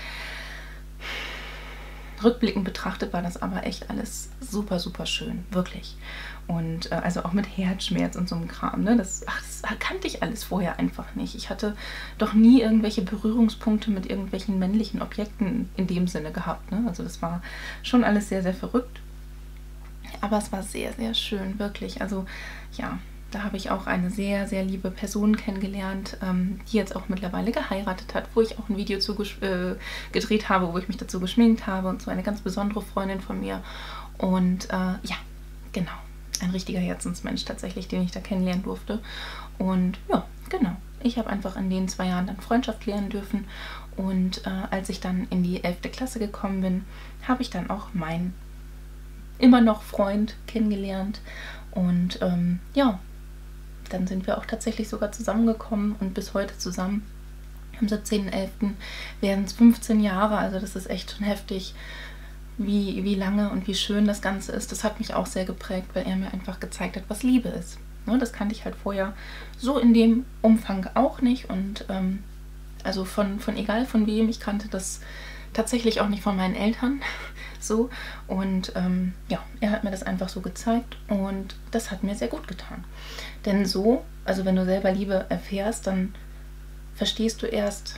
rückblickend betrachtet war das aber echt alles super, super schön, wirklich. Und äh, also auch mit Herzschmerz und so einem Kram, ne? Das, ach, das kannte ich alles vorher einfach nicht. Ich hatte doch nie irgendwelche Berührungspunkte mit irgendwelchen männlichen Objekten in dem Sinne gehabt, ne? Also das war schon alles sehr, sehr verrückt. Aber es war sehr, sehr schön, wirklich. Also ja, da habe ich auch eine sehr, sehr liebe Person kennengelernt, ähm, die jetzt auch mittlerweile geheiratet hat, wo ich auch ein Video zu äh, gedreht habe, wo ich mich dazu geschminkt habe und so eine ganz besondere Freundin von mir. Und äh, ja, genau, ein richtiger Herzensmensch tatsächlich, den ich da kennenlernen durfte. Und ja, genau, ich habe einfach in den zwei Jahren dann Freundschaft lernen dürfen. Und äh, als ich dann in die elfte Klasse gekommen bin, habe ich dann auch meinen immer noch Freund kennengelernt. Und ähm, ja, dann sind wir auch tatsächlich sogar zusammengekommen und bis heute zusammen. Am siebzehnten elften werden es fünfzehn Jahre, also das ist echt schon heftig, wie, wie lange und wie schön das Ganze ist. Das hat mich auch sehr geprägt, weil er mir einfach gezeigt hat, was Liebe ist. Ne, das kannte ich halt vorher so in dem Umfang auch nicht und ähm, also von, von egal von wem, ich kannte das tatsächlich auch nicht von meinen Eltern so und ähm, ja, er hat mir das einfach so gezeigt und das hat mir sehr gut getan. Denn so, also wenn du selber Liebe erfährst, dann verstehst du erst,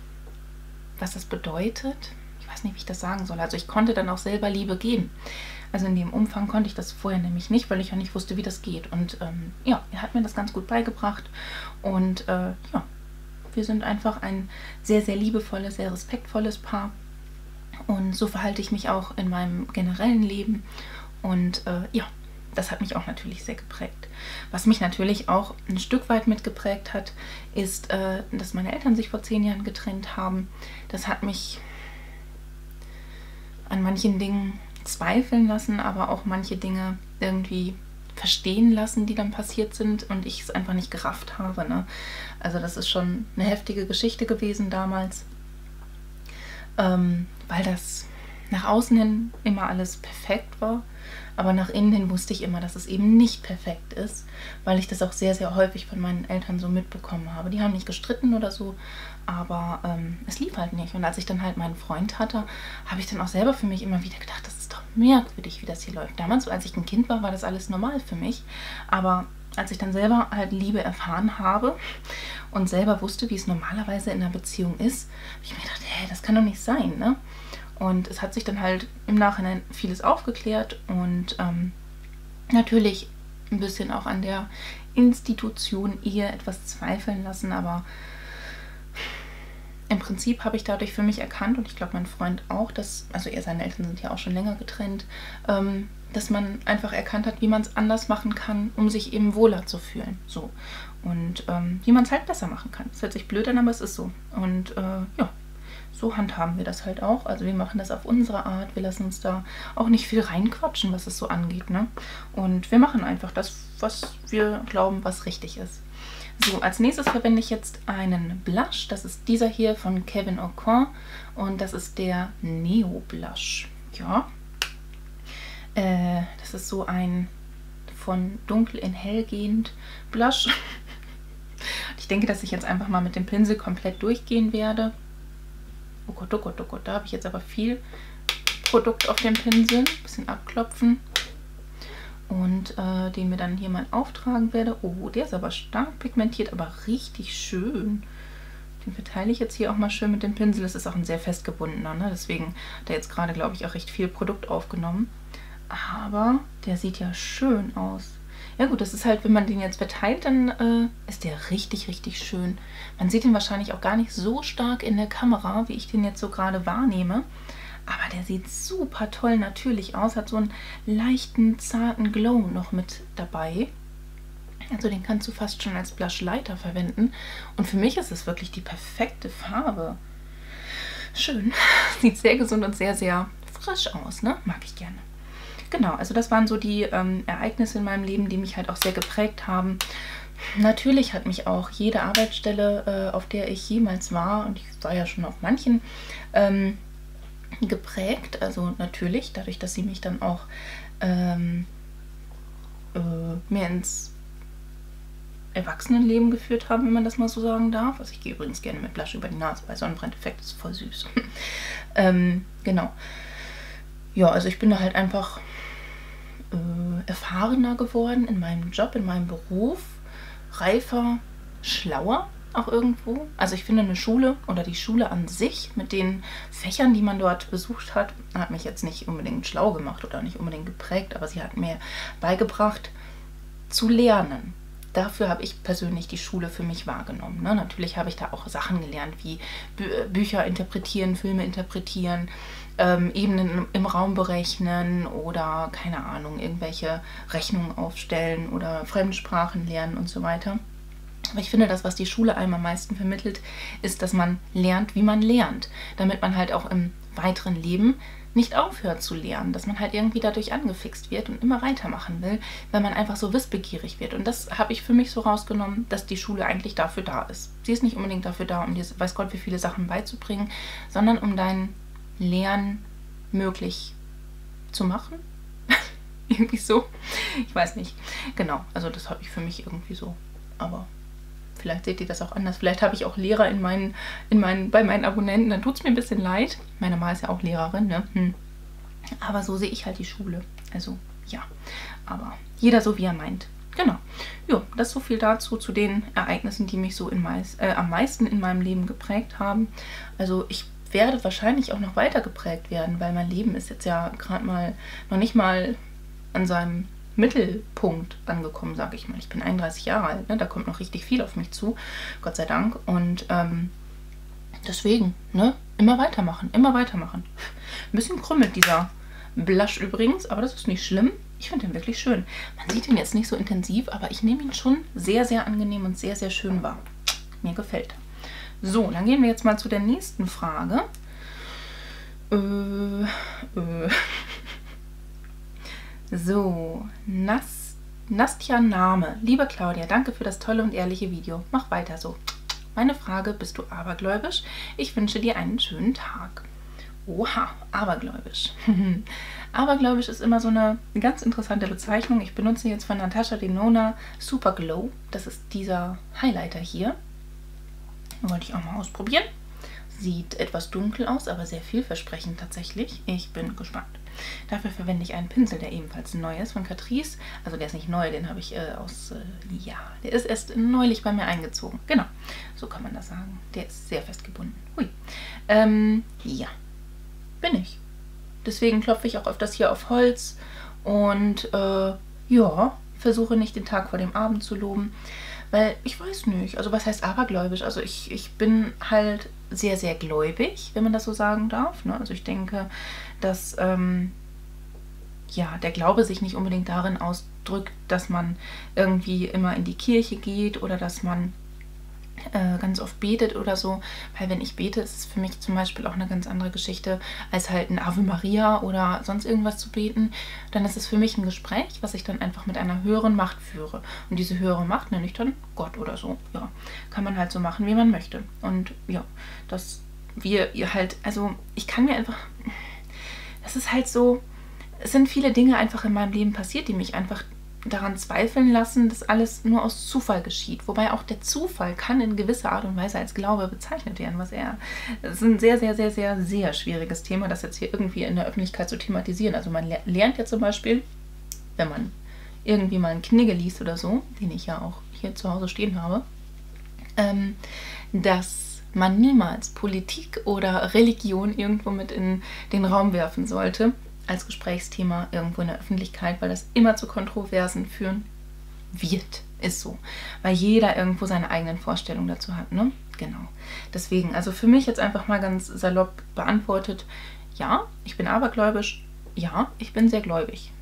was das bedeutet. Ich weiß nicht, wie ich das sagen soll. Also ich konnte dann auch selber Liebe geben. Also in dem Umfang konnte ich das vorher nämlich nicht, weil ich ja nicht wusste, wie das geht. Und ähm, ja, er hat mir das ganz gut beigebracht und äh, ja, wir sind einfach ein sehr, sehr liebevolles, sehr respektvolles Paar. Und so verhalte ich mich auch in meinem generellen Leben. Und äh, ja, das hat mich auch natürlich sehr geprägt. Was mich natürlich auch ein Stück weit mitgeprägt hat, ist, äh, dass meine Eltern sich vor zehn Jahren getrennt haben. Das hat mich an manchen Dingen zweifeln lassen, aber auch manche Dinge irgendwie verstehen lassen, die dann passiert sind und ich es einfach nicht gerafft habe. Ne? Also das ist schon eine heftige Geschichte gewesen damals, ähm, weil das nach außen hin immer alles perfekt war, aber nach innen hin wusste ich immer, dass es eben nicht perfekt ist, weil ich das auch sehr, sehr häufig von meinen Eltern so mitbekommen habe. Die haben nicht gestritten oder so, aber ähm, es lief halt nicht. Und als ich dann halt meinen Freund hatte, habe ich dann auch selber für mich immer wieder gedacht, das ist doch merkwürdig, wie das hier läuft. Damals, als ich ein Kind war, war das alles normal für mich, aber als ich dann selber halt Liebe erfahren habe und selber wusste, wie es normalerweise in einer Beziehung ist, habe ich mir gedacht, hä, das kann doch nicht sein, ne? Und es hat sich dann halt im Nachhinein vieles aufgeklärt und ähm, natürlich ein bisschen auch an der Institution Ehe etwas zweifeln lassen, aber im Prinzip habe ich dadurch für mich erkannt, und ich glaube mein Freund auch, dass, also er, seine Eltern sind ja auch schon länger getrennt, ähm, dass man einfach erkannt hat, wie man es anders machen kann, um sich eben wohler zu fühlen. So. Und ähm, wie man es halt besser machen kann. Es hört sich blöd an, aber es ist so. Und äh, ja. So handhaben wir das halt auch. Also wir machen das auf unsere Art. Wir lassen uns da auch nicht viel reinquatschen, was es so angeht. Ne? Und wir machen einfach das, was wir glauben, was richtig ist. So, als nächstes verwende ich jetzt einen Blush. Das ist dieser hier von Kevyn Aucoin. Und das ist der Neo Blush. Ja. Äh, das ist so ein von dunkel in hell gehend Blush. Ich denke, dass ich jetzt einfach mal mit dem Pinsel komplett durchgehen werde. Oh Gott, oh Gott, oh Gott, da habe ich jetzt aber viel Produkt auf dem Pinsel. Ein bisschen abklopfen. Und äh, den wir dann hier mal auftragen werde. Oh, der ist aber stark pigmentiert, aber richtig schön. Den verteile ich jetzt hier auch mal schön mit dem Pinsel. Das ist auch ein sehr festgebundener, ne? Deswegen hat er jetzt gerade, glaube ich, auch recht viel Produkt aufgenommen. Aber der sieht ja schön aus. Ja gut, das ist halt, wenn man den jetzt verteilt, dann äh, ist der richtig, richtig schön. Man sieht ihn wahrscheinlich auch gar nicht so stark in der Kamera, wie ich den jetzt so gerade wahrnehme. Aber der sieht super toll natürlich aus, hat so einen leichten, zarten Glow noch mit dabei. Also den kannst du fast schon als Blushlighter verwenden. Und für mich ist es wirklich die perfekte Farbe. Schön. Sieht sehr gesund und sehr, sehr frisch aus, ne? Mag ich gerne. Genau, also das waren so die ähm, Ereignisse in meinem Leben, die mich halt auch sehr geprägt haben. Natürlich hat mich auch jede Arbeitsstelle, äh, auf der ich jemals war, und ich war ja schon auf manchen, ähm, geprägt. Also natürlich, dadurch, dass sie mich dann auch ähm, äh, mehr ins Erwachsenenleben geführt haben, wenn man das mal so sagen darf. Also ich gehe übrigens gerne mit Blush über die Nase, weil Sonnenbrandeffekt ist voll süß. ähm, genau. Ja, also ich bin da halt einfach äh, erfahrener geworden in meinem Job, in meinem Beruf, reifer, schlauer auch irgendwo. Also ich finde eine Schule oder die Schule an sich mit den Fächern, die man dort besucht hat, hat mich jetzt nicht unbedingt schlau gemacht oder nicht unbedingt geprägt, aber sie hat mir beigebracht zu lernen. Dafür habe ich persönlich die Schule für mich wahrgenommen. Ne? Natürlich habe ich da auch Sachen gelernt, wie Bü Bücher interpretieren, Filme interpretieren, ähm, Ebenen im, im Raum berechnen oder, keine Ahnung, irgendwelche Rechnungen aufstellen oder Fremdsprachen lernen und so weiter. Aber ich finde, das, was die Schule einem am meisten vermittelt, ist, dass man lernt, wie man lernt, damit man halt auch im weiteren Leben nicht aufhört zu lernen, dass man halt irgendwie dadurch angefixt wird und immer weitermachen will, weil man einfach so wissbegierig wird. Und das habe ich für mich so rausgenommen, dass die Schule eigentlich dafür da ist. Sie ist nicht unbedingt dafür da, um dir weiß Gott wie viele Sachen beizubringen, sondern um dein Lernen möglich zu machen. Irgendwie so. Ich weiß nicht. Genau, also das habe ich für mich irgendwie so. Aber vielleicht seht ihr das auch anders. Vielleicht habe ich auch Lehrer in meinen, in meinen, bei meinen Abonnenten. Dann tut es mir ein bisschen leid. Meine Mama ist ja auch Lehrerin, ne? Hm. Aber so sehe ich halt die Schule. Also, ja. Aber jeder so, wie er meint. Genau. Ja, das ist so viel dazu, zu den Ereignissen, die mich so in meist, äh, am meisten in meinem Leben geprägt haben. Also, ich werde wahrscheinlich auch noch weiter geprägt werden, weil mein Leben ist jetzt ja gerade mal, noch nicht mal an seinem Mittelpunkt angekommen, sage ich mal. Ich bin einunddreißig Jahre alt, ne? Da kommt noch richtig viel auf mich zu, Gott sei Dank. Und ähm, deswegen, ne, immer weitermachen, immer weitermachen. Ein bisschen krümmelt dieser Blush übrigens, aber das ist nicht schlimm. Ich finde den wirklich schön. Man sieht ihn jetzt nicht so intensiv, aber ich nehme ihn schon sehr, sehr angenehm und sehr, sehr schön wahr. Mir gefällt er. So, dann gehen wir jetzt mal zu der nächsten Frage. Äh, äh. So, Nas, Nastja Name. Liebe Claudia, danke für das tolle und ehrliche Video. Mach weiter so. Meine Frage, bist du abergläubisch? Ich wünsche dir einen schönen Tag. Oha, abergläubisch. Abergläubisch ist immer so eine ganz interessante Bezeichnung. Ich benutze jetzt von Natasha Denona Super Glow. Das ist dieser Highlighter hier. Wollte ich auch mal ausprobieren. Sieht etwas dunkel aus, aber sehr vielversprechend tatsächlich. Ich bin gespannt. Dafür verwende ich einen Pinsel, der ebenfalls neu ist, von Catrice. Also der ist nicht neu, den habe ich äh, aus, äh, ja, der ist erst neulich bei mir eingezogen. Genau, so kann man das sagen. Der ist sehr festgebunden. Hui. Ähm, ja, bin ich. Deswegen klopfe ich auch öfters hier auf Holz und äh, ja, versuche nicht den Tag vor dem Abend zu loben. Weil, ich weiß nicht, also was heißt abergläubisch? Also ich, ich bin halt sehr, sehr gläubig, wenn man das so sagen darf. Ne? Also ich denke, dass ähm, ja, der Glaube sich nicht unbedingt darin ausdrückt, dass man irgendwie immer in die Kirche geht oder dass man äh, ganz oft betet oder so. Weil wenn ich bete, ist es für mich zum Beispiel auch eine ganz andere Geschichte, als halt ein Ave Maria oder sonst irgendwas zu beten. Dann ist es für mich ein Gespräch, was ich dann einfach mit einer höheren Macht führe. Und diese höhere Macht nenne ich dann Gott oder so. Ja, kann man halt so machen, wie man möchte. Und ja, dass wir ihr halt, also ich kann mir einfach, das ist halt so, es sind viele Dinge einfach in meinem Leben passiert, die mich einfach daran zweifeln lassen, dass alles nur aus Zufall geschieht. Wobei auch der Zufall kann in gewisser Art und Weise als Glaube bezeichnet werden, was er, das ist ein sehr, sehr, sehr, sehr, sehr schwieriges Thema, das jetzt hier irgendwie in der Öffentlichkeit zu thematisieren. Also man lernt ja zum Beispiel, wenn man irgendwie mal einen Knigge liest oder so, den ich ja auch hier zu Hause stehen habe, ähm, dass man niemals Politik oder Religion irgendwo mit in den Raum werfen sollte, als Gesprächsthema irgendwo in der Öffentlichkeit, weil das immer zu Kontroversen führen wird. Ist so. Weil jeder irgendwo seine eigenen Vorstellungen dazu hat, ne? Genau. Deswegen, also für mich jetzt einfach mal ganz salopp beantwortet, ja, ich bin abergläubisch, ja, ich bin sehr gläubig.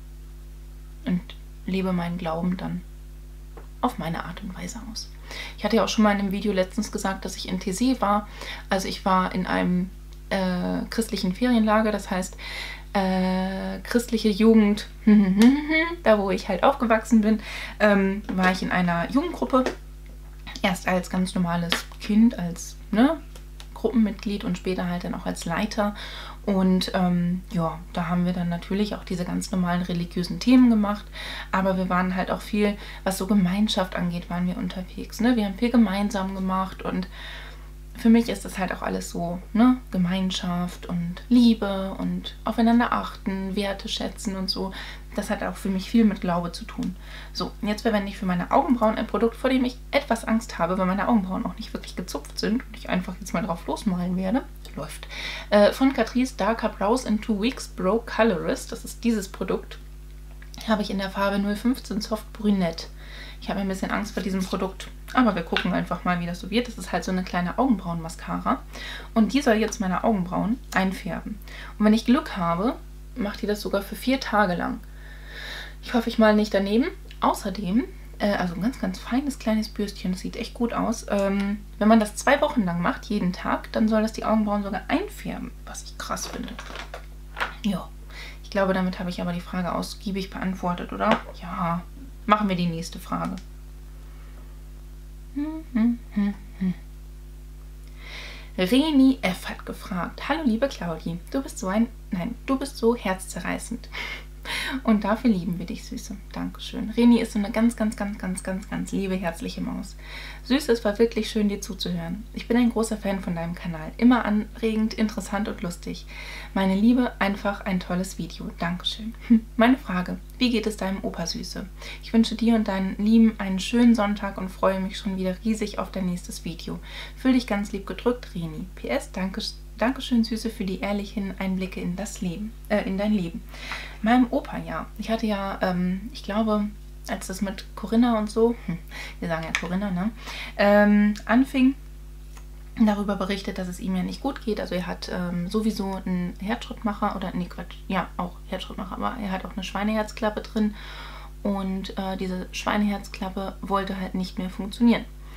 Und lebe meinen Glauben dann auf meine Art und Weise aus. Ich hatte ja auch schon mal in einem Video letztens gesagt, dass ich in Taizé war. Also ich war in einem äh, christlichen Ferienlager, das heißt, Äh, christliche Jugend, da wo ich halt aufgewachsen bin, ähm, war ich in einer Jugendgruppe. Erst als ganz normales Kind, als ne, Gruppenmitglied und später halt dann auch als Leiter. Und ähm, ja, da haben wir dann natürlich auch diese ganz normalen religiösen Themen gemacht. Aber wir waren halt auch viel, was so Gemeinschaft angeht, waren wir unterwegs. Ne? Wir haben viel gemeinsam gemacht und für mich ist das halt auch alles so, ne, Gemeinschaft und Liebe und aufeinander achten, Werte schätzen und so. Das hat auch für mich viel mit Glaube zu tun. So, jetzt verwende ich für meine Augenbrauen ein Produkt, vor dem ich etwas Angst habe, weil meine Augenbrauen auch nicht wirklich gezupft sind und ich einfach jetzt mal drauf losmalen werde. Läuft. Äh, von Catrice Darker Brows in Two Weeks Brow Colorist. Das ist dieses Produkt. Habe ich in der Farbe null fünfzehn Soft Brünette. Ich habe ein bisschen Angst vor diesem Produkt, aber wir gucken einfach mal, wie das so wird. Das ist halt so eine kleine Augenbrauen-Mascara und die soll jetzt meine Augenbrauen einfärben. Und wenn ich Glück habe, macht die das sogar für vier Tage lang. Ich hoffe, ich mal nicht daneben. Außerdem, äh, also ein ganz, ganz feines kleines Bürstchen, das sieht echt gut aus. Ähm, wenn man das zwei Wochen lang macht, jeden Tag, dann soll das die Augenbrauen sogar einfärben, was ich krass finde. Ja, ich glaube, damit habe ich aber die Frage ausgiebig beantwortet, oder? Ja. Machen wir die nächste Frage. Hm, hm, hm, hm. Reni F. hat gefragt: Hallo liebe Claudi, du bist so ein, nein, du bist so herzzerreißend. Und dafür lieben wir dich, Süße. Dankeschön. Reni ist so eine ganz, ganz, ganz, ganz, ganz, ganz liebe, herzliche Maus. Süße, es war wirklich schön, dir zuzuhören. Ich bin ein großer Fan von deinem Kanal. Immer anregend, interessant und lustig. Meine Liebe, einfach ein tolles Video. Dankeschön. Meine Frage: Wie geht es deinem Opa, Süße? Ich wünsche dir und deinen Lieben einen schönen Sonntag und freue mich schon wieder riesig auf dein nächstes Video. Fühl dich ganz lieb gedrückt, Reni. P S. Danke, Dankeschön, Süße, für die ehrlichen Einblicke in das Leben, äh, in dein Leben. Meinem Opa, ja. Ich hatte ja, ähm, ich glaube, als das mit Corinna und so, hm, wir sagen ja Corinna, ne, ähm, anfing, darüber berichtet, dass es ihm ja nicht gut geht. Also er hat ähm, sowieso einen Herzschrittmacher, oder, nee, Quatsch, ja, auch Herzschrittmacher, aber er hat auch eine Schweineherzklappe drin und äh, diese Schweineherzklappe wollte halt nicht mehr funktionieren.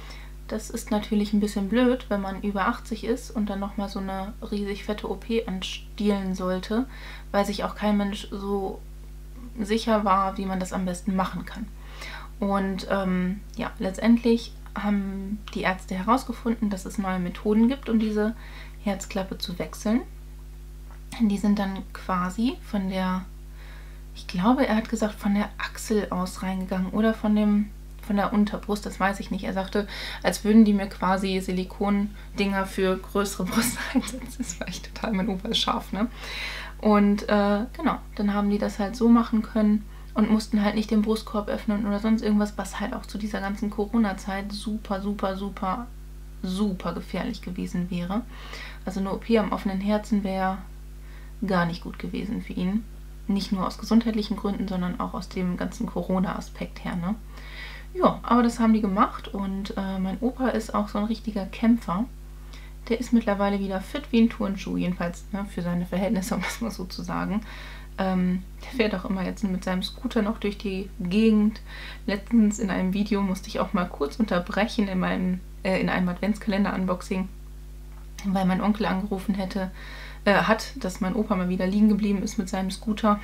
das ist natürlich ein bisschen blöd, wenn man über achtzig ist und dann nochmal so eine riesig fette O P anstielen sollte, weil sich auch kein Mensch so sicher war, wie man das am besten machen kann. Und ähm, ja, letztendlich haben die Ärzte herausgefunden, dass es neue Methoden gibt, um diese Herzklappe zu wechseln. Die sind dann quasi von der, ich glaube, er hat gesagt, von der Achsel aus reingegangen oder von dem, von der Unterbrust, das weiß ich nicht. Er sagte, als würden die mir quasi Silikondinger für größere Brüste einsetzen. Das war echt total, mein Opa ist scharf, ne? Und äh, genau, dann haben die das halt so machen können und mussten halt nicht den Brustkorb öffnen oder sonst irgendwas, was halt auch zu dieser ganzen Corona-Zeit super, super, super, super gefährlich gewesen wäre. Also eine O P am offenen Herzen wäre gar nicht gut gewesen für ihn. Nicht nur aus gesundheitlichen Gründen, sondern auch aus dem ganzen Corona-Aspekt her, ne? Ja, aber das haben die gemacht und äh, mein Opa ist auch so ein richtiger Kämpfer. Der ist mittlerweile wieder fit wie ein Turnschuh, jedenfalls, ne, für seine Verhältnisse, um das mal so zu sagen. Ähm, der fährt auch immer jetzt mit seinem Scooter noch durch die Gegend. Letztens in einem Video musste ich auch mal kurz unterbrechen in, meinem, äh, in einem Adventskalender-Unboxing, weil mein Onkel angerufen hätte, äh, hat, dass mein Opa mal wieder liegen geblieben ist mit seinem Scooter.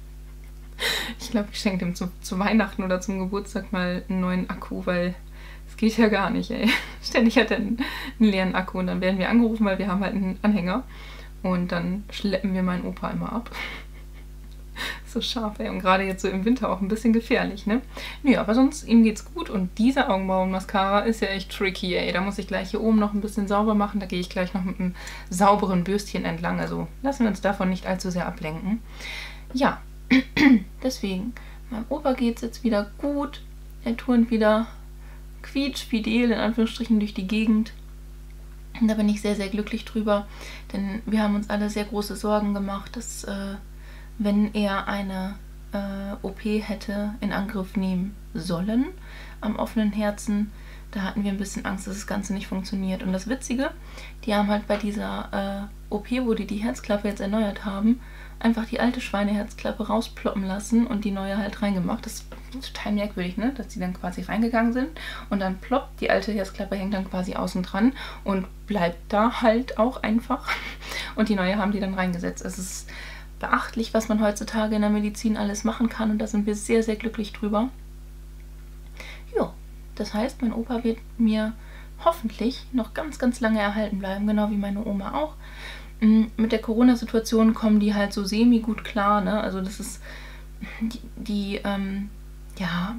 Ich glaube, ich schenke ihm zu, zu Weihnachten oder zum Geburtstag mal einen neuen Akku, weil das geht ja gar nicht, ey. Ständig hat er einen, einen leeren Akku und dann werden wir angerufen, weil wir haben halt einen Anhänger. Und dann schleppen wir meinen Opa immer ab. So scharf, ey. Und gerade jetzt so im Winter auch ein bisschen gefährlich, ne? Nö, aber sonst, ihm geht's gut. Und diese Augenbrauen-Mascara ist ja echt tricky, ey. Da muss ich gleich hier oben noch ein bisschen sauber machen. Da gehe ich gleich noch mit einem sauberen Bürstchen entlang. Also lassen wir uns davon nicht allzu sehr ablenken. Ja, deswegen, meinem Opa geht's jetzt wieder gut. Er turnt wieder quietschfidel, in Anführungsstrichen, durch die Gegend. Und da bin ich sehr, sehr glücklich drüber, denn wir haben uns alle sehr große Sorgen gemacht, dass, äh, wenn er eine äh, O P hätte in Angriff nehmen sollen, am offenen Herzen, da hatten wir ein bisschen Angst, dass das Ganze nicht funktioniert. Und das Witzige, die haben halt bei dieser äh, O P, wo die die Herzklappe jetzt erneuert haben, einfach die alte Schweineherzklappe rausploppen lassen und die neue halt reingemacht. Das ist total merkwürdig, ne? Dass die dann quasi reingegangen sind und dann ploppt, die alte Herzklappe hängt dann quasi außen dran und bleibt da halt auch einfach. Und die neue haben die dann reingesetzt. Es ist beachtlich, was man heutzutage in der Medizin alles machen kann und da sind wir sehr, sehr glücklich drüber. Jo, das heißt, mein Opa wird mir hoffentlich noch ganz, ganz lange erhalten bleiben, genau wie meine Oma auch. Mit der Corona-Situation kommen die halt so semi-gut klar, ne? Also das ist die, die ähm, ja,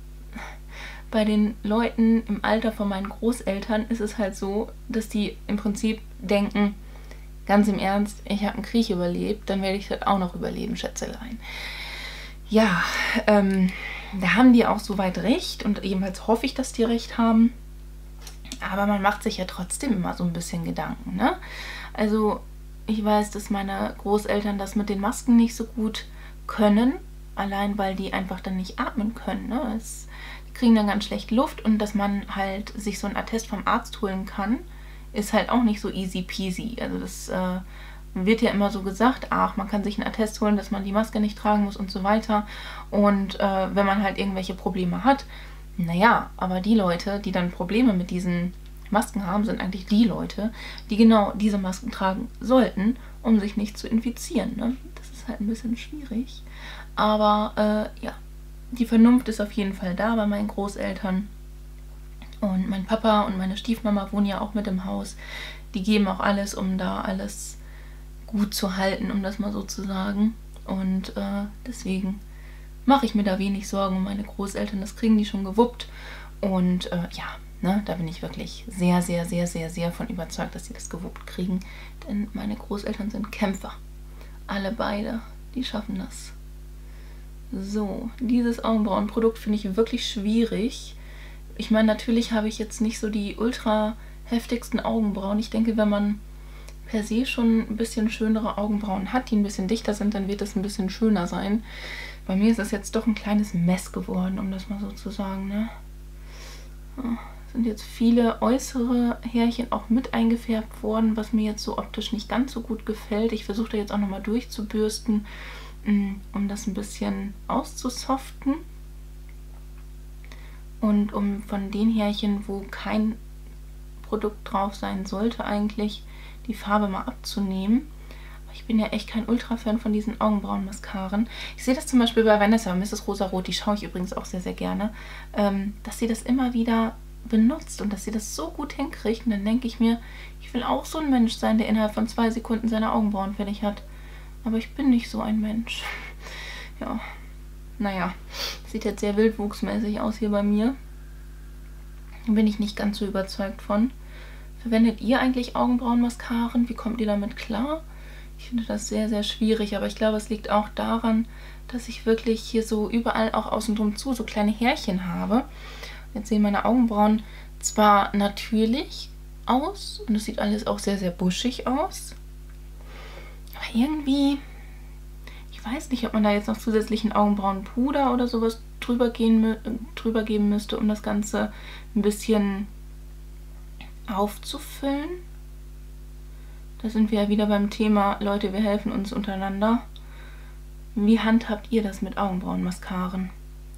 bei den Leuten im Alter von meinen Großeltern ist es halt so, dass die im Prinzip denken, ganz im Ernst, ich habe einen Krieg überlebt, dann werde ich das auch noch überleben, Schätzelein. Ja, ähm, da haben die auch soweit recht und jedenfalls hoffe ich, dass die recht haben. Aber man macht sich ja trotzdem immer so ein bisschen Gedanken, ne? Also ich weiß, dass meine Großeltern das mit den Masken nicht so gut können, allein weil die einfach dann nicht atmen können, ne? Es, die kriegen dann ganz schlecht Luft und dass man halt sich so einen Attest vom Arzt holen kann, ist halt auch nicht so easy peasy. Also das äh, wird ja immer so gesagt, ach, man kann sich einen Attest holen, dass man die Maske nicht tragen muss und so weiter. Und äh, wenn man halt irgendwelche Probleme hat, naja, aber die Leute, die dann Probleme mit diesen Masken haben, sind eigentlich die Leute, die genau diese Masken tragen sollten, um sich nicht zu infizieren, ne? Das ist halt ein bisschen schwierig. Aber äh, ja, die Vernunft ist auf jeden Fall da bei meinen Großeltern. Und mein Papa und meine Stiefmama wohnen ja auch mit im Haus. Die geben auch alles, um da alles gut zu halten, um das mal so zu sagen. Und äh, deswegen mache ich mir da wenig Sorgen um meine Großeltern. Das kriegen die schon gewuppt. Und äh, ja, ne, da bin ich wirklich sehr, sehr, sehr, sehr, sehr von überzeugt, dass sie das gewuppt kriegen. Denn meine Großeltern sind Kämpfer. Alle beide, die schaffen das. So, dieses Augenbrauenprodukt finde ich wirklich schwierig. Ich meine, natürlich habe ich jetzt nicht so die ultra heftigsten Augenbrauen. Ich denke, wenn man per se schon ein bisschen schönere Augenbrauen hat, die ein bisschen dichter sind, dann wird das ein bisschen schöner sein. Bei mir ist das jetzt doch ein kleines Mess geworden, um das mal so zu sagen, ne? Sind jetzt viele äußere Härchen auch mit eingefärbt worden, was mir jetzt so optisch nicht ganz so gut gefällt. Ich versuche da jetzt auch nochmal durchzubürsten, um das ein bisschen auszusoften. Und um von den Härchen, wo kein Produkt drauf sein sollte eigentlich, die Farbe mal abzunehmen. Aber ich bin ja echt kein Ultra-Fan von diesen Augenbrauen-Mascaren. Ich sehe das zum Beispiel bei Vanessa, Misses Rosarot, die schaue ich übrigens auch sehr, sehr gerne, ähm, dass sie das immer wieder benutzt und dass sie das so gut hinkriegt. Und dann denke ich mir, ich will auch so ein Mensch sein, der innerhalb von zwei Sekunden seine Augenbrauen fertig hat. Aber ich bin nicht so ein Mensch. Ja, naja, sieht jetzt sehr wildwuchsmäßig aus hier bei mir. Da bin ich nicht ganz so überzeugt von. Verwendet ihr eigentlich Augenbrauenmascaren? Wie kommt ihr damit klar? Ich finde das sehr, sehr schwierig, aber ich glaube, es liegt auch daran, dass ich wirklich hier so überall auch außen drum zu so kleine Härchen habe. Jetzt sehen meine Augenbrauen zwar natürlich aus und es sieht alles auch sehr, sehr buschig aus, aber irgendwie, ich weiß nicht, ob man da jetzt noch zusätzlichen Augenbrauenpuder oder sowas drüber, gehen, drüber geben müsste, um das Ganze ein bisschen aufzufüllen. Da sind wir ja wieder beim Thema, Leute, wir helfen uns untereinander. Wie handhabt ihr das mit Augenbrauenmascaren?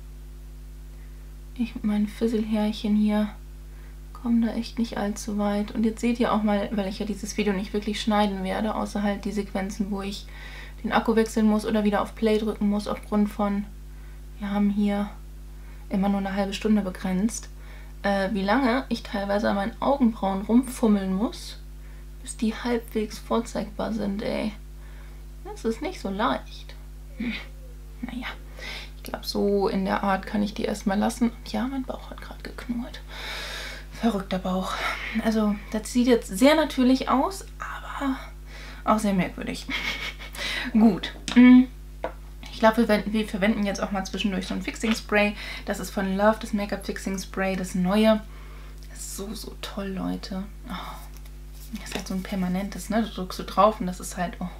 Ich mit meinen Fisselhärchen hier komme da echt nicht allzu weit. Und jetzt seht ihr auch mal, weil ich ja dieses Video nicht wirklich schneiden werde, außer halt die Sequenzen, wo ich den Akku wechseln muss oder wieder auf Play drücken muss, aufgrund von, wir haben hier immer nur eine halbe Stunde begrenzt, äh, wie lange ich teilweise an meinen Augenbrauen rumfummeln muss, bis die halbwegs vorzeigbar sind, ey. Das ist nicht so leicht. Hm. Naja, ich glaube, so in der Art kann ich die erstmal lassen. Und ja, mein Bauch hat gerade geknurrt. Verrückter Bauch. Also, das sieht jetzt sehr natürlich aus, aber auch sehr merkwürdig. Gut. Ich glaube, wir, wir verwenden jetzt auch mal zwischendurch so ein Fixing Spray. Das ist von Love, das Make-up Fixing Spray, das neue. Das ist so, so toll, Leute. Oh. Das ist halt so ein permanentes, ne? Du drückst so drauf und das ist halt, oh.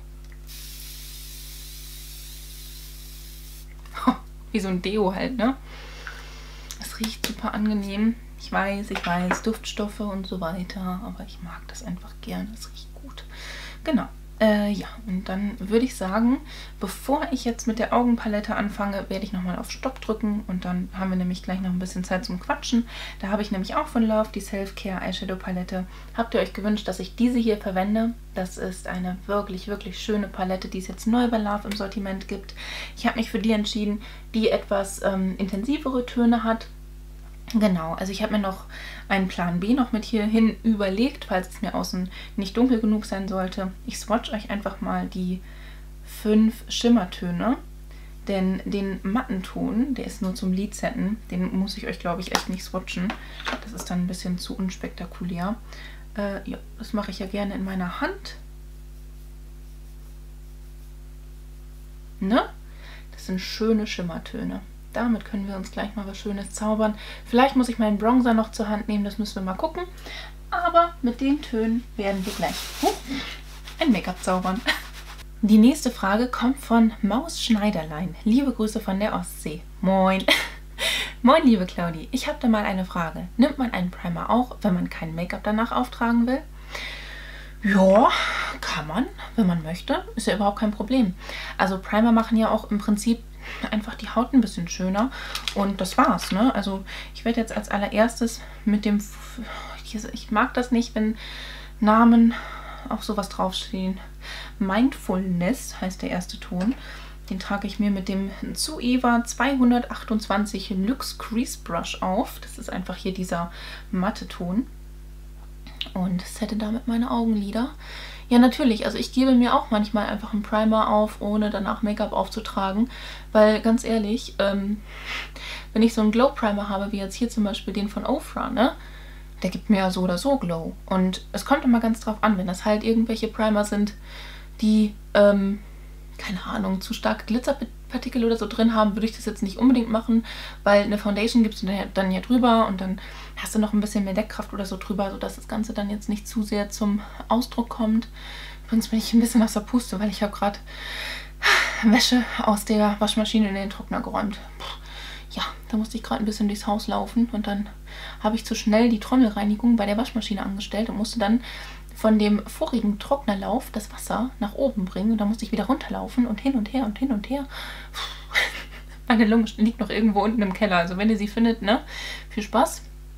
Oh, wie so ein Deo halt, ne? Es riecht super angenehm. Ich weiß, ich weiß, Duftstoffe und so weiter, aber ich mag das einfach gerne. Es riecht gut. Genau. Äh, ja, und dann würde ich sagen, bevor ich jetzt mit der Augenpalette anfange, werde ich nochmal auf Stopp drücken und dann haben wir nämlich gleich noch ein bisschen Zeit zum Quatschen. Da habe ich nämlich auch von Love die Self-Care Eyeshadow Palette. Habt ihr euch gewünscht, dass ich diese hier verwende? Das ist eine wirklich, wirklich schöne Palette, die es jetzt neu bei Love im Sortiment gibt. Ich habe mich für die entschieden, die etwas ähm, intensivere Töne hat. Genau, also ich habe mir noch einen Plan B noch mit hierhin überlegt, falls es mir außen nicht dunkel genug sein sollte. Ich swatch euch einfach mal die fünf Schimmertöne, denn den matten Ton, der ist nur zum Lidsetten, den muss ich euch, glaube ich, echt nicht swatchen. Das ist dann ein bisschen zu unspektakulär. Äh, ja, das mache ich ja gerne in meiner Hand. Ne? Das sind schöne Schimmertöne. Damit können wir uns gleich mal was Schönes zaubern. Vielleicht muss ich meinen Bronzer noch zur Hand nehmen, das müssen wir mal gucken. Aber mit den Tönen werden wir gleich uh, ein Make-up zaubern. Die nächste Frage kommt von Maus Schneiderlein. Liebe Grüße von der Ostsee. Moin. Moin, liebe Claudi. Ich habe da mal eine Frage. Nimmt man einen Primer auch, wenn man kein Make-up danach auftragen will? Ja, kann man, wenn man möchte. Ist ja überhaupt kein Problem. Also Primer machen ja auch im Prinzip einfach die Haut ein bisschen schöner und das war's, ne? Also ich werde jetzt als allererstes mit dem, ich mag das nicht, wenn Namen auf sowas draufstehen. Mindfulness heißt der erste Ton. Den trage ich mir mit dem Zoeva zweihundertachtundzwanzig Luxe Crease Brush auf. Das ist einfach hier dieser matte Ton. Und sette damit meine Augenlider. Ja, natürlich. Also ich gebe mir auch manchmal einfach einen Primer auf, ohne danach Make-up aufzutragen. Weil, ganz ehrlich, ähm, wenn ich so einen Glow-Primer habe, wie jetzt hier zum Beispiel den von Ofra, ne? Der gibt mir ja so oder so Glow. Und es kommt immer ganz drauf an, wenn das halt irgendwelche Primer sind, die, ähm, keine Ahnung, zu starke Glitzerpartikel oder so drin haben, würde ich das jetzt nicht unbedingt machen, weil eine Foundation gibst du dann ja drüber und dann hast du noch ein bisschen mehr Deckkraft oder so drüber, sodass das Ganze dann jetzt nicht zu sehr zum Ausdruck kommt. Übrigens bin ich ein bisschen aus der Puste, weil ich habe gerade Wäsche aus der Waschmaschine in den Trockner geräumt. Ja, da musste ich gerade ein bisschen durchs Haus laufen und dann habe ich zu schnell die Trommelreinigung bei der Waschmaschine angestellt und musste dann von dem vorigen Trocknerlauf das Wasser nach oben bringen und da musste ich wieder runterlaufen und hin und her und hin und her. Meine Lunge liegt noch irgendwo unten im Keller, also wenn ihr sie findet, ne, viel Spaß.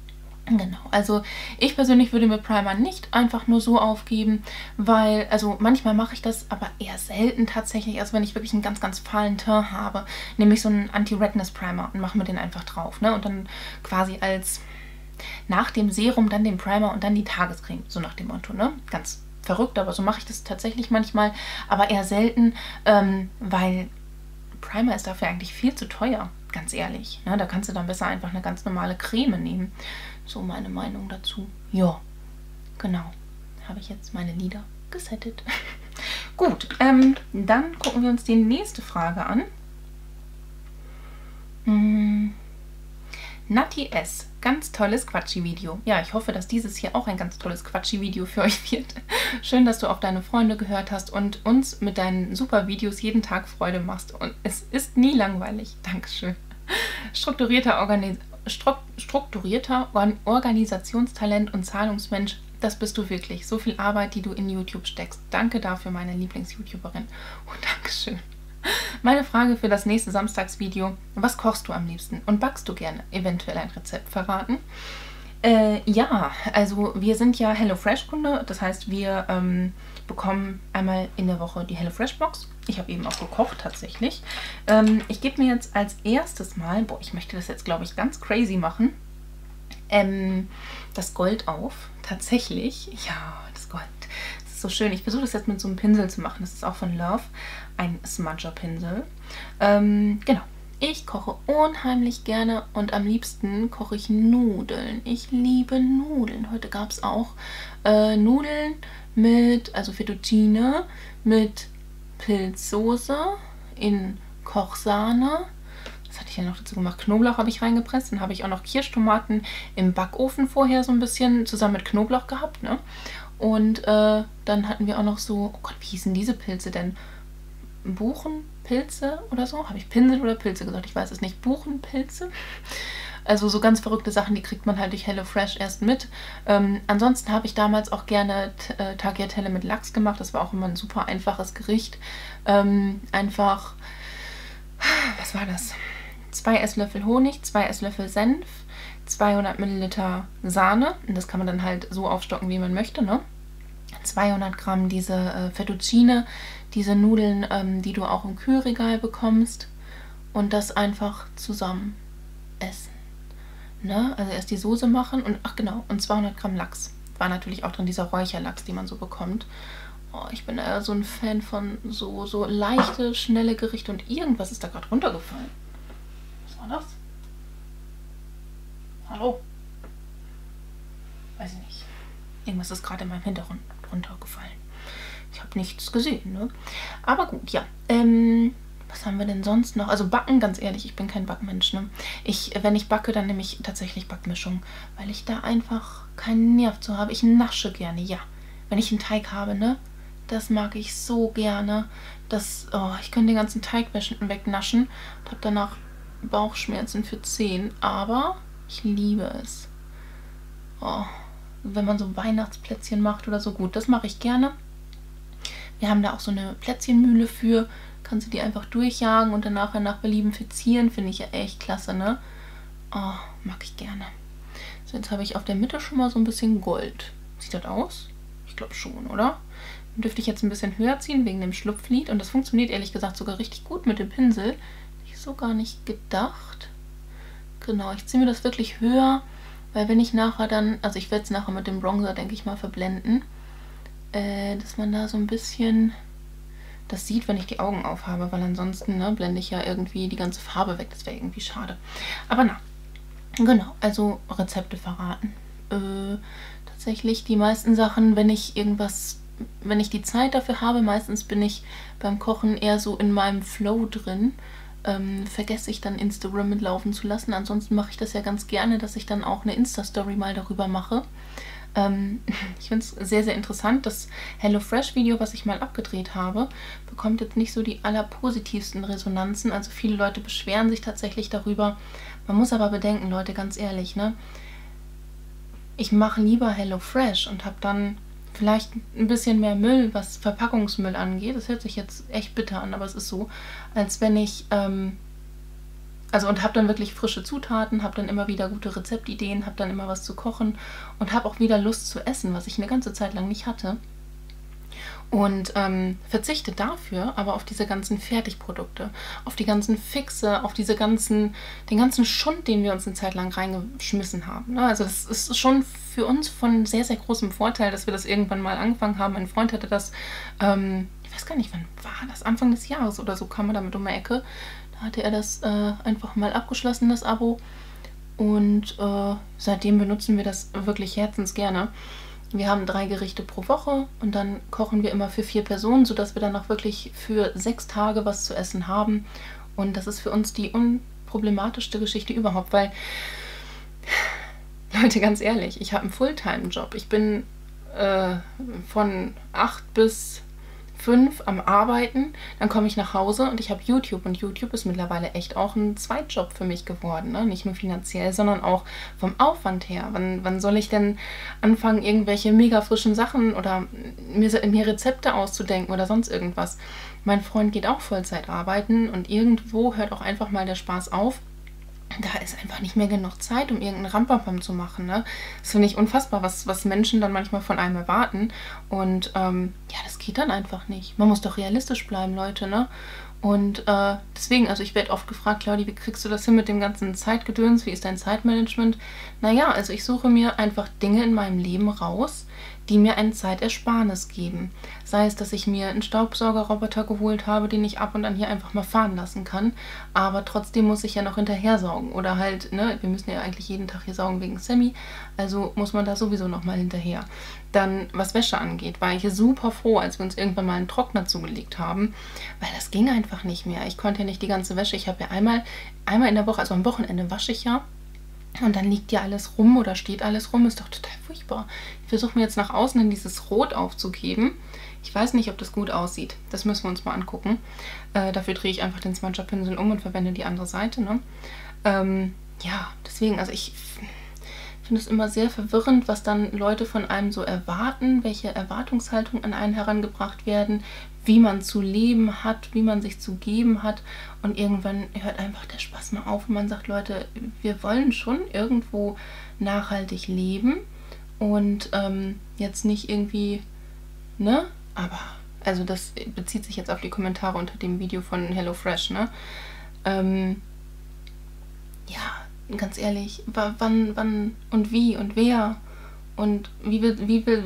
Genau, also ich persönlich würde mir Primer nicht einfach nur so aufgeben, weil, also manchmal mache ich das, aber eher selten tatsächlich. Also wenn ich wirklich einen ganz, ganz fahlen Teint habe, nehme ich so einen Anti-Redness Primer und mache mir den einfach drauf, ne? Und dann quasi als nach dem Serum dann den Primer und dann die Tagescreme, so nach dem Motto, ne? Ganz verrückt, aber so mache ich das tatsächlich manchmal, aber eher selten, ähm, weil Primer ist dafür eigentlich viel zu teuer, ganz ehrlich. Ne? Da kannst du dann besser einfach eine ganz normale Creme nehmen. So meine Meinung dazu. Ja, genau. Habe ich jetzt meine Lider gesettet. Gut, ähm, dann gucken wir uns die nächste Frage an. Hm. Natti S. Ganz tolles Quatschi-Video. Ja, ich hoffe, dass dieses hier auch ein ganz tolles Quatschi-Video für euch wird. Schön, dass du auf deine Freunde gehört hast und uns mit deinen super Videos jeden Tag Freude machst. Und es ist nie langweilig. Dankeschön. Strukturierter, Organis strukturierter Organisationstalent und Zahlungsmensch, das bist du wirklich. So viel Arbeit, die du in YouTube steckst. Danke dafür, meine Lieblings-YouTuberin. Und Dankeschön. Meine Frage für das nächste Samstagsvideo: Was kochst du am liebsten und backst du gerne? Eventuell ein Rezept verraten? Äh, ja, also wir sind ja HelloFresh-Kunde, das heißt, wir ähm, bekommen einmal in der Woche die HelloFresh-Box. Ich habe eben auch gekocht tatsächlich. Ähm, ich gebe mir jetzt als erstes mal, boah, ich möchte das jetzt, glaube ich, ganz crazy machen, ähm, das Gold auf. Tatsächlich, ja, das Gold. Das ist so schön. Ich versuche das jetzt mit so einem Pinsel zu machen. Das ist auch von Love, ein Smudger-Pinsel. Ähm, genau. Ich koche unheimlich gerne und am liebsten koche ich Nudeln. Ich liebe Nudeln. Heute gab es auch äh, Nudeln mit, also Fettuccine, mit Pilzsoße in Kochsahne. Was hatte ich ja noch dazu gemacht? Knoblauch habe ich reingepresst. Dann habe ich auch noch Kirschtomaten im Backofen vorher so ein bisschen zusammen mit Knoblauch gehabt, ne? Und äh, dann hatten wir auch noch so, oh Gott, wie hießen diese Pilze denn? Buchenpilze oder so? Habe ich Pinsel oder Pilze gesagt? Ich weiß es nicht. Buchenpilze? Also so ganz verrückte Sachen, die kriegt man halt durch HelloFresh erst mit. Ähm, ansonsten habe ich damals auch gerne äh, Tagliatelle mit Lachs gemacht. Das war auch immer ein super einfaches Gericht. Ähm, einfach, was war das? Zwei Esslöffel Honig, zwei Esslöffel Senf, zweihundert Milliliter Sahne. Und das kann man dann halt so aufstocken, wie man möchte, ne? zweihundert Gramm diese äh, Fettuccine, diese Nudeln, ähm, die du auch im Kühlregal bekommst, und das einfach zusammen essen. Ne? Also erst die Soße machen und, ach genau, und zweihundert Gramm Lachs. War natürlich auch drin, dieser Räucherlachs, den man so bekommt. Oh, ich bin ja so ein Fan von so, so leichte, schnelle Gerichte, und irgendwas ist da gerade runtergefallen. Was war das? Hallo? Weiß ich nicht. Irgendwas ist gerade in meinem Hintergrund runtergefallen. Ich habe nichts gesehen, ne? Aber gut, ja. Ähm, was haben wir denn sonst noch? Also backen, ganz ehrlich, ich bin kein Backmensch, ne? Ich, wenn ich backe, dann nehme ich tatsächlich Backmischung, weil ich da einfach keinen Nerv zu habe. Ich nasche gerne, ja. Wenn ich einen Teig habe, ne? Das mag ich so gerne. Das, oh, ich könnte den ganzen Teig wegnaschen und habe danach Bauchschmerzen für zehn. Aber ich liebe es. Oh, wenn man so Weihnachtsplätzchen macht oder so, gut, das mache ich gerne. Wir haben da auch so eine Plätzchenmühle für. Kannst du die einfach durchjagen und dann nachher nach Belieben verzieren. Finde ich ja echt klasse, ne? Oh, mag ich gerne. So, jetzt habe ich auf der Mitte schon mal so ein bisschen Gold. Sieht das aus? Ich glaube schon, oder? Dann dürfte ich jetzt ein bisschen höher ziehen wegen dem Schlupflied. Und das funktioniert ehrlich gesagt sogar richtig gut mit dem Pinsel. Hätte ich so gar nicht gedacht. Genau, ich ziehe mir das wirklich höher, weil wenn ich nachher dann, also ich werde es nachher mit dem Bronzer, denke ich mal, verblenden, äh, dass man da so ein bisschen das sieht, wenn ich die Augen aufhabe, weil ansonsten, ne, blende ich ja irgendwie die ganze Farbe weg. Das wäre irgendwie schade. Aber na, genau, also Rezepte verraten. Äh, tatsächlich die meisten Sachen, wenn ich irgendwas, wenn ich die Zeit dafür habe, meistens bin ich beim Kochen eher so in meinem Flow drin, ähm, vergesse ich dann Instagram mitlaufen zu lassen. Ansonsten mache ich das ja ganz gerne, dass ich dann auch eine Insta-Story mal darüber mache. Ähm, ich finde es sehr, sehr interessant. Das HelloFresh-Video, was ich mal abgedreht habe, bekommt jetzt nicht so die allerpositivsten Resonanzen. Also viele Leute beschweren sich tatsächlich darüber. Man muss aber bedenken, Leute, ganz ehrlich, ne? Ich mache lieber HelloFresh und habe dann vielleicht ein bisschen mehr Müll, was Verpackungsmüll angeht. Das hört sich jetzt echt bitter an, aber es ist so, als wenn ich ähm, Also und habe dann wirklich frische Zutaten, habe dann immer wieder gute Rezeptideen, habe dann immer was zu kochen und habe auch wieder Lust zu essen, was ich eine ganze Zeit lang nicht hatte. Und ähm, verzichte dafür aber auf diese ganzen Fertigprodukte, auf die ganzen Fixe, auf diese ganzen, den ganzen Schund, den wir uns eine Zeit lang reingeschmissen haben. Ne? Also das ist schon für uns von sehr, sehr großem Vorteil, dass wir das irgendwann mal angefangen haben. Mein Freund hatte das, ähm, ich weiß gar nicht, wann war das? Anfang des Jahres oder so kam er damit um die Ecke. Da hatte er das äh, einfach mal abgeschlossen, das Abo. Und äh, seitdem benutzen wir das wirklich herzensgerne. Wir haben drei Gerichte pro Woche und dann kochen wir immer für vier Personen, sodass wir dann auch wirklich für sechs Tage was zu essen haben. Und das ist für uns die unproblematischste Geschichte überhaupt, weil, Leute, ganz ehrlich, ich habe einen Fulltime-Job. Ich bin äh, von acht bis fünf am Arbeiten, dann komme ich nach Hause und ich habe YouTube und YouTube ist mittlerweile echt auch ein Zweitjob für mich geworden, ne? Nicht nur finanziell, sondern auch vom Aufwand her. Wann, wann soll ich denn anfangen, irgendwelche mega frischen Sachen oder mir, mir Rezepte auszudenken oder sonst irgendwas? Mein Freund geht auch Vollzeit arbeiten und irgendwo hört auch einfach mal der Spaß auf. Da ist einfach nicht mehr genug Zeit, um irgendeinen Rampapam zu machen. Ne? Das finde ich unfassbar, was, was Menschen dann manchmal von einem erwarten. Und ähm, ja, das geht dann einfach nicht. Man muss doch realistisch bleiben, Leute. Ne? Und äh, deswegen, also ich werde oft gefragt, Claudi, wie kriegst du das hin mit dem ganzen Zeitgedöns? Wie ist dein Zeitmanagement? Naja, also ich suche mir einfach Dinge in meinem Leben raus, die mir ein Zeitersparnis geben. Sei es, dass ich mir einen Staubsaugerroboter geholt habe, den ich ab und an hier einfach mal fahren lassen kann, aber trotzdem muss ich ja noch hinterher saugen. Oder halt, ne, wir müssen ja eigentlich jeden Tag hier saugen wegen Sammy, also muss man da sowieso noch mal hinterher. Dann, was Wäsche angeht, war ich super froh, als wir uns irgendwann mal einen Trockner zugelegt haben, weil das ging einfach nicht mehr. Ich konnte ja nicht die ganze Wäsche, ich habe ja einmal, einmal in der Woche, also am Wochenende wasche ich ja, und dann liegt ja alles rum oder steht alles rum. Ist doch total furchtbar. Ich versuche mir jetzt nach außen in dieses Rot aufzugeben. Ich weiß nicht, ob das gut aussieht. Das müssen wir uns mal angucken. Äh, dafür drehe ich einfach den Smudger-Pinsel um und verwende die andere Seite. Ne? Ähm, ja, deswegen, also ich finde es immer sehr verwirrend, was dann Leute von einem so erwarten, welche Erwartungshaltung an einen herangebracht werden, wie man zu leben hat, wie man sich zu geben hat. Und irgendwann hört einfach der Spaß mal auf und man sagt, Leute, wir wollen schon irgendwo nachhaltig leben und ähm, jetzt nicht irgendwie, ne? Aber, also das bezieht sich jetzt auf die Kommentare unter dem Video von HelloFresh, ne? Ähm, ja, ganz ehrlich, wann, wann und wie und wer und wie will, wie will,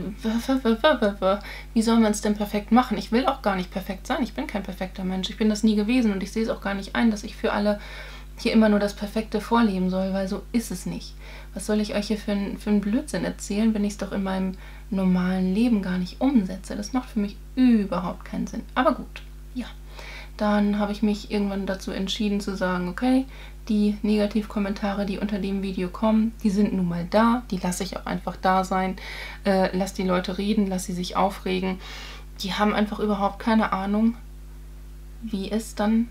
wie soll man es denn perfekt machen? Ich will auch gar nicht perfekt sein. Ich bin kein perfekter Mensch. Ich bin das nie gewesen und ich sehe es auch gar nicht ein, dass ich für alle hier immer nur das Perfekte vorleben soll, weil so ist es nicht. Was soll ich euch hier für, ein, für einen Blödsinn erzählen, wenn ich es doch in meinem normalen Leben gar nicht umsetze? Das macht für mich überhaupt keinen Sinn. Aber gut, ja. Dann habe ich mich irgendwann dazu entschieden zu sagen, okay, die Negativkommentare, die unter dem Video kommen, die sind nun mal da, die lasse ich auch einfach da sein, äh, lass die Leute reden, lass sie sich aufregen. Die haben einfach überhaupt keine Ahnung, wie es dann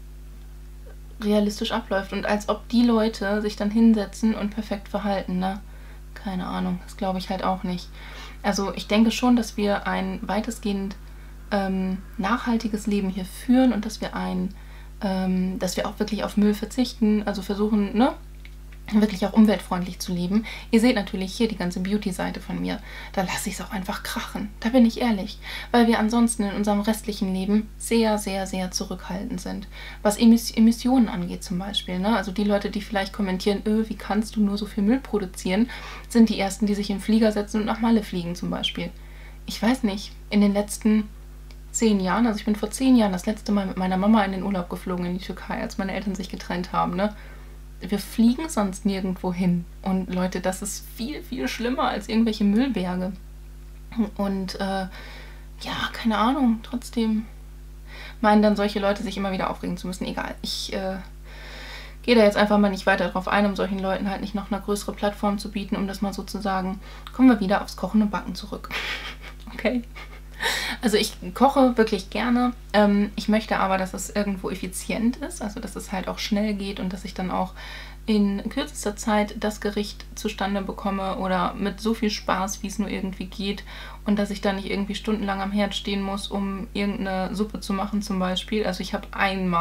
realistisch abläuft und als ob die Leute sich dann hinsetzen und perfekt verhalten, ne? Keine Ahnung, das glaube ich halt auch nicht. Also ich denke schon, dass wir ein weitestgehend ähm, nachhaltiges Leben hier führen und dass wir ein, ähm, dass wir auch wirklich auf Müll verzichten, also versuchen, ne, wirklich auch umweltfreundlich zu leben. Ihr seht natürlich hier die ganze Beauty-Seite von mir. Da lasse ich es auch einfach krachen. Da bin ich ehrlich. Weil wir ansonsten in unserem restlichen Leben sehr, sehr, sehr zurückhaltend sind. Was Emissionen angeht zum Beispiel. Ne? Also die Leute, die vielleicht kommentieren, öh, wie kannst du nur so viel Müll produzieren, sind die Ersten, die sich in den Flieger setzen und nach Malle fliegen zum Beispiel. Ich weiß nicht, in den letzten zehn Jahren, also ich bin vor zehn Jahren das letzte Mal mit meiner Mama in den Urlaub geflogen in die Türkei, als meine Eltern sich getrennt haben, ne? Wir fliegen sonst nirgendwo hin. Und Leute, das ist viel, viel schlimmer als irgendwelche Müllberge. Und äh, ja, keine Ahnung, trotzdem meinen dann solche Leute, sich immer wieder aufregen zu müssen. Egal, ich äh, gehe da jetzt einfach mal nicht weiter drauf ein, um solchen Leuten halt nicht noch eine größere Plattform zu bieten, um das mal so zu sagen. Kommen wir wieder aufs Kochen und Backen zurück. Okay? Also ich koche wirklich gerne. Ähm, ich möchte aber, dass es irgendwo effizient ist, also dass es halt auch schnell geht und dass ich dann auch in kürzester Zeit das Gericht zustande bekomme oder mit so viel Spaß, wie es nur irgendwie geht und dass ich dann nicht irgendwie stundenlang am Herd stehen muss, um irgendeine Suppe zu machen zum Beispiel. Also ich habe einmal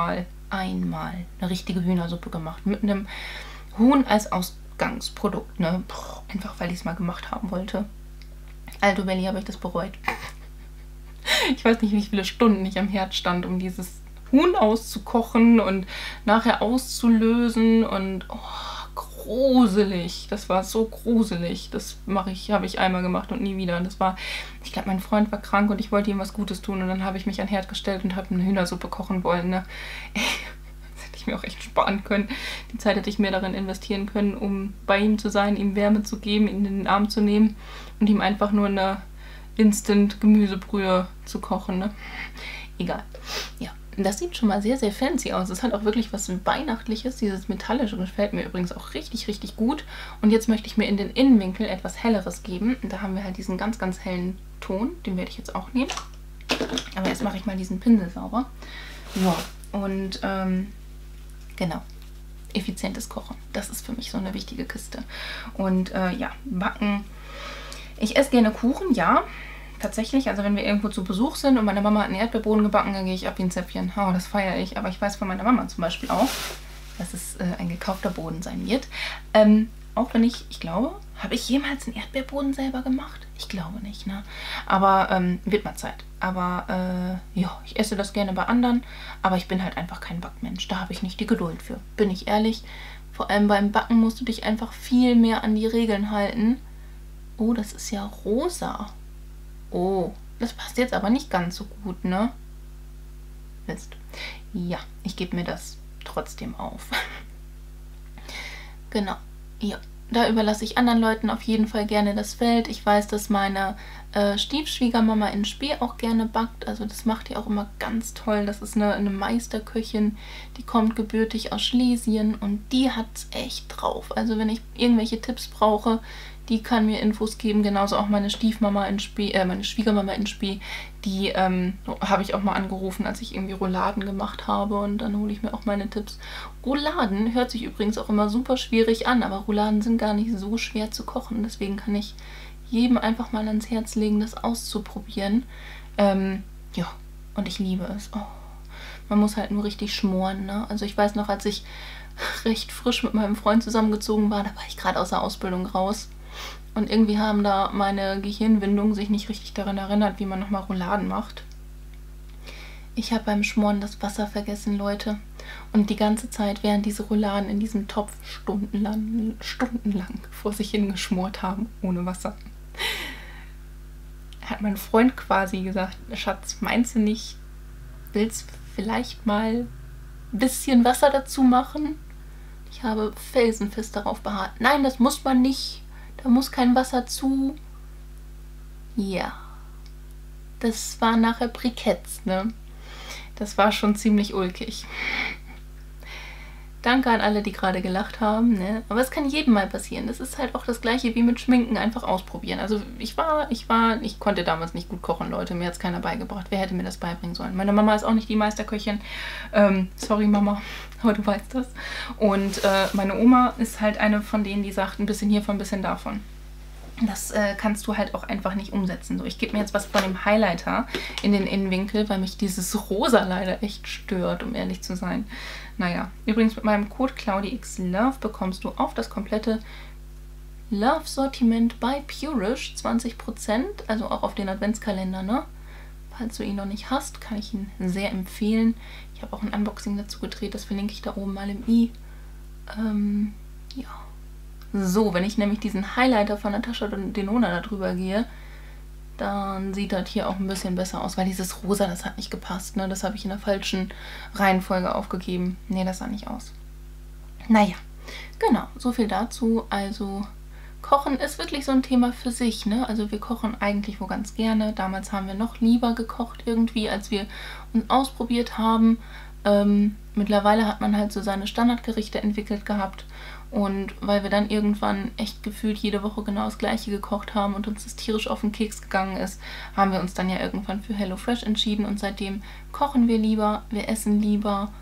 einmal eine richtige Hühnersuppe gemacht. Mit einem Huhn als Ausgangsprodukt, ne? Boah, einfach weil ich es mal gemacht haben wollte. Alto Belli, habe ich das bereut. Ich weiß nicht, wie viele Stunden ich am Herd stand, um dieses Huhn auszukochen und nachher auszulösen und oh, gruselig. Das war so gruselig. Das mache ich, habe ich einmal gemacht und nie wieder. Das war, ich glaube, mein Freund war krank und ich wollte ihm was Gutes tun und dann habe ich mich an den Herd gestellt und habe eine Hühnersuppe kochen wollen. Ne? Das hätte ich mir auch echt sparen können. Die Zeit hätte ich mehr darin investieren können, um bei ihm zu sein, ihm Wärme zu geben, ihn in den Arm zu nehmen und ihm einfach nur eine Instant-Gemüsebrühe zu kochen. Ne? Egal. Ja. Das sieht schon mal sehr, sehr fancy aus. Es hat auch wirklich was Weihnachtliches. Dieses Metallische gefällt mir übrigens auch richtig, richtig gut. Und jetzt möchte ich mir in den Innenwinkel etwas Helleres geben. Und da haben wir halt diesen ganz, ganz hellen Ton. Den werde ich jetzt auch nehmen. Aber jetzt mache ich mal diesen Pinsel sauber. So, und ähm, genau. Effizientes Kochen. Das ist für mich so eine wichtige Kiste. Und äh, ja, backen. Ich esse gerne Kuchen, ja. Tatsächlich, also wenn wir irgendwo zu Besuch sind und meine Mama hat einen Erdbeerboden gebacken, dann gehe ich ab wie ein Zäpfchen. Oh, das feiere ich. Aber ich weiß von meiner Mama zum Beispiel auch, dass es äh, ein gekaufter Boden sein wird. Ähm, auch wenn ich, ich glaube, habe ich jemals einen Erdbeerboden selber gemacht? Ich glaube nicht, ne? Aber ähm, wird mal Zeit. Aber äh, ja, ich esse das gerne bei anderen, aber ich bin halt einfach kein Backmensch. Da habe ich nicht die Geduld für, bin ich ehrlich. Vor allem beim Backen musst du dich einfach viel mehr an die Regeln halten. Oh, das ist ja rosa. Oh, das passt jetzt aber nicht ganz so gut, ne? Mist. Ja, ich gebe mir das trotzdem auf. Genau, ja. Da überlasse ich anderen Leuten auf jeden Fall gerne das Feld. Ich weiß, dass meine äh, Stiefschwiegermama in Spee auch gerne backt. Also das macht die auch immer ganz toll. Das ist eine, eine Meisterköchin, die kommt gebürtig aus Schlesien und die hat's echt drauf. Also wenn ich irgendwelche Tipps brauche, die kann mir Infos geben, genauso auch meine Stiefmama in Spee, äh, meine Schwiegermama in Spee, die ähm, habe ich auch mal angerufen, als ich irgendwie Rouladen gemacht habe und dann hole ich mir auch meine Tipps. Rouladen hört sich übrigens auch immer super schwierig an, aber Rouladen sind gar nicht so schwer zu kochen, deswegen kann ich jedem einfach mal ans Herz legen, das auszuprobieren. Ähm, ja, und ich liebe es. Oh. Man muss halt nur richtig schmoren, ne? Also ich weiß noch, als ich recht frisch mit meinem Freund zusammengezogen war, da war ich gerade aus der Ausbildung raus. Und irgendwie haben da meine Gehirnwindungen sich nicht richtig daran erinnert, wie man nochmal Rouladen macht. Ich habe beim Schmoren das Wasser vergessen, Leute. Und die ganze Zeit, während diese Rouladen in diesem Topf stundenlang, stundenlang vor sich hingeschmort haben, ohne Wasser, hat mein Freund quasi gesagt, Schatz, meinst du nicht, willst vielleicht mal ein bisschen Wasser dazu machen? Ich habe felsenfest darauf beharrt. Nein, das muss man nicht. Da muss kein Wasser zu. Ja. Das war nachher Briketts, ne? Das war schon ziemlich ulkig. Danke an alle, die gerade gelacht haben, ne? Aber es kann jedem mal passieren. Das ist halt auch das Gleiche wie mit Schminken, einfach ausprobieren. Also ich war, ich war, ich konnte damals nicht gut kochen, Leute. Mir hat es keiner beigebracht. Wer hätte mir das beibringen sollen? Meine Mama ist auch nicht die Meisterköchin. Ähm, sorry, Mama, aber du weißt das. Und äh, meine Oma ist halt eine von denen, die sagt, ein bisschen hiervon, ein bisschen davon. Das äh, kannst du halt auch einfach nicht umsetzen. So, ich gebe mir jetzt was von dem Highlighter in den Innenwinkel, weil mich dieses Rosa leider echt stört, um ehrlich zu sein. Naja, übrigens mit meinem Code ClaudiXLove bekommst du auf das komplette Love-Sortiment bei Purish zwanzig Prozent, also auch auf den Adventskalender, ne? Falls du ihn noch nicht hast, kann ich ihn sehr empfehlen. Ich habe auch ein Unboxing dazu gedreht, das verlinke ich da oben mal im i. Ähm, ja. So, wenn ich nämlich diesen Highlighter von Natascha Denona da drüber gehe, dann sieht das hier auch ein bisschen besser aus, weil dieses Rosa, das hat nicht gepasst, ne? Das habe ich in der falschen Reihenfolge aufgegeben. Ne, das sah nicht aus. Naja, genau, so viel dazu. Also, Kochen ist wirklich so ein Thema für sich, ne? Also wir kochen eigentlich wo ganz gerne. Damals haben wir noch lieber gekocht irgendwie, als wir uns ausprobiert haben. Ähm, mittlerweile hat man halt so seine Standardgerichte entwickelt gehabt. Und weil wir dann irgendwann echt gefühlt jede Woche genau das Gleiche gekocht haben und uns das tierisch auf den Keks gegangen ist, haben wir uns dann ja irgendwann für HelloFresh entschieden und seitdem kochen wir lieber, wir essen lieber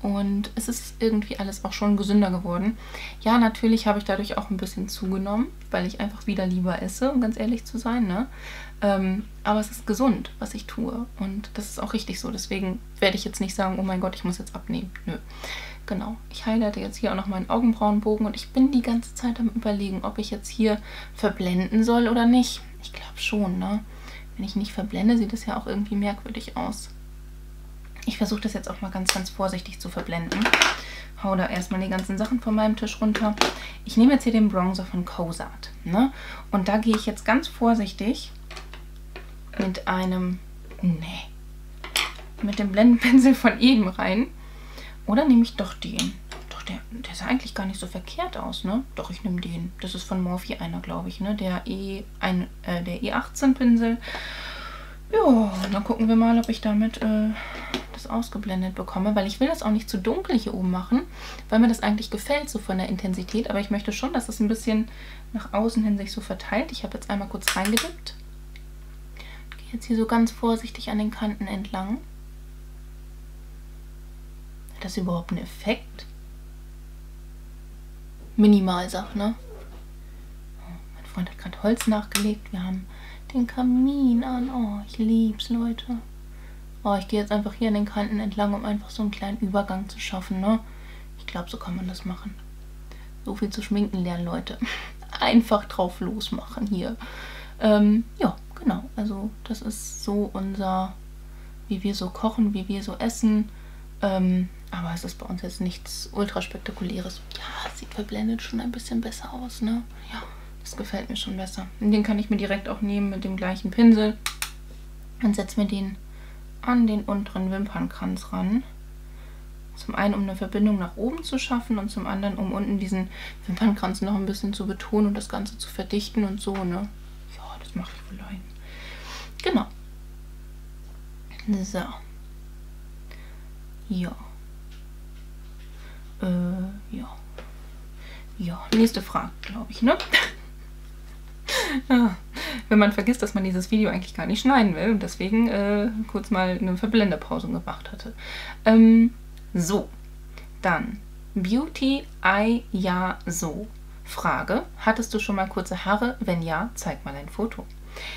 und es ist irgendwie alles auch schon gesünder geworden. Ja, natürlich habe ich dadurch auch ein bisschen zugenommen, weil ich einfach wieder lieber esse, um ganz ehrlich zu sein, ne? Ähm, aber es ist gesund, was ich tue, und das ist auch richtig so. Deswegen werde ich jetzt nicht sagen, oh mein Gott, ich muss jetzt abnehmen. Nö. Genau, ich highlighte jetzt hier auch noch meinen Augenbrauenbogen und ich bin die ganze Zeit am Überlegen, ob ich jetzt hier verblenden soll oder nicht. Ich glaube schon, ne? Wenn ich nicht verblende, sieht es ja auch irgendwie merkwürdig aus. Ich versuche das jetzt auch mal ganz, ganz vorsichtig zu verblenden. Hau da erstmal die ganzen Sachen von meinem Tisch runter. Ich nehme jetzt hier den Bronzer von Cosart, ne? Und da gehe ich jetzt ganz vorsichtig mit einem, nee, mit dem Blendenpinsel von eben rein. Oder nehme ich doch den? Doch, der, der sah eigentlich gar nicht so verkehrt aus, ne? Doch, ich nehme den. Das ist von Morphe einer, glaube ich, ne? Der E, ein, äh, der E achtzehn Pinsel. Ja, dann gucken wir mal, ob ich damit äh, das ausgeblendet bekomme, weil ich will das auch nicht zu dunkel hier oben machen, weil mir das eigentlich gefällt, so von der Intensität. Aber ich möchte schon, dass es ein bisschen nach außen hin sich so verteilt. Ich habe jetzt einmal kurz reingedippt. Gehe jetzt hier so ganz vorsichtig an den Kanten entlang. Hat das überhaupt einen Effekt? Minimalsach, ne? Mein Freund hat gerade Holz nachgelegt. Wir haben den Kamin an. Oh, ich lieb's, Leute. Oh, ich gehe jetzt einfach hier an den Kanten entlang, um einfach so einen kleinen Übergang zu schaffen, ne? Ich glaube, so kann man das machen. So viel zu schminken lernen, Leute. Einfach drauf losmachen hier. Ähm, ja, genau. Also das ist so unser, wie wir so kochen, wie wir so essen. Ähm, aber es ist bei uns jetzt nichts ultra spektakuläres. Ja, sieht verblendet schon ein bisschen besser aus, ne? Ja, das gefällt mir schon besser. Und den kann ich mir direkt auch nehmen mit dem gleichen Pinsel und setze mir den an den unteren Wimpernkranz ran. Zum einen, um eine Verbindung nach oben zu schaffen und zum anderen, um unten diesen Wimpernkranz noch ein bisschen zu betonen und das Ganze zu verdichten und so, ne? Ja, das mache ich wohl ein. Genau. So. Ja. Äh, ja. Ja, nächste Frage, glaube ich, ne? Ja, wenn man vergisst, dass man dieses Video eigentlich gar nicht schneiden will und deswegen äh, kurz mal eine Verblenderpause gemacht hatte. Ähm, so, dann Beauty Eye ja so. Frage, hattest du schon mal kurze Haare? Wenn ja, zeig mal ein Foto.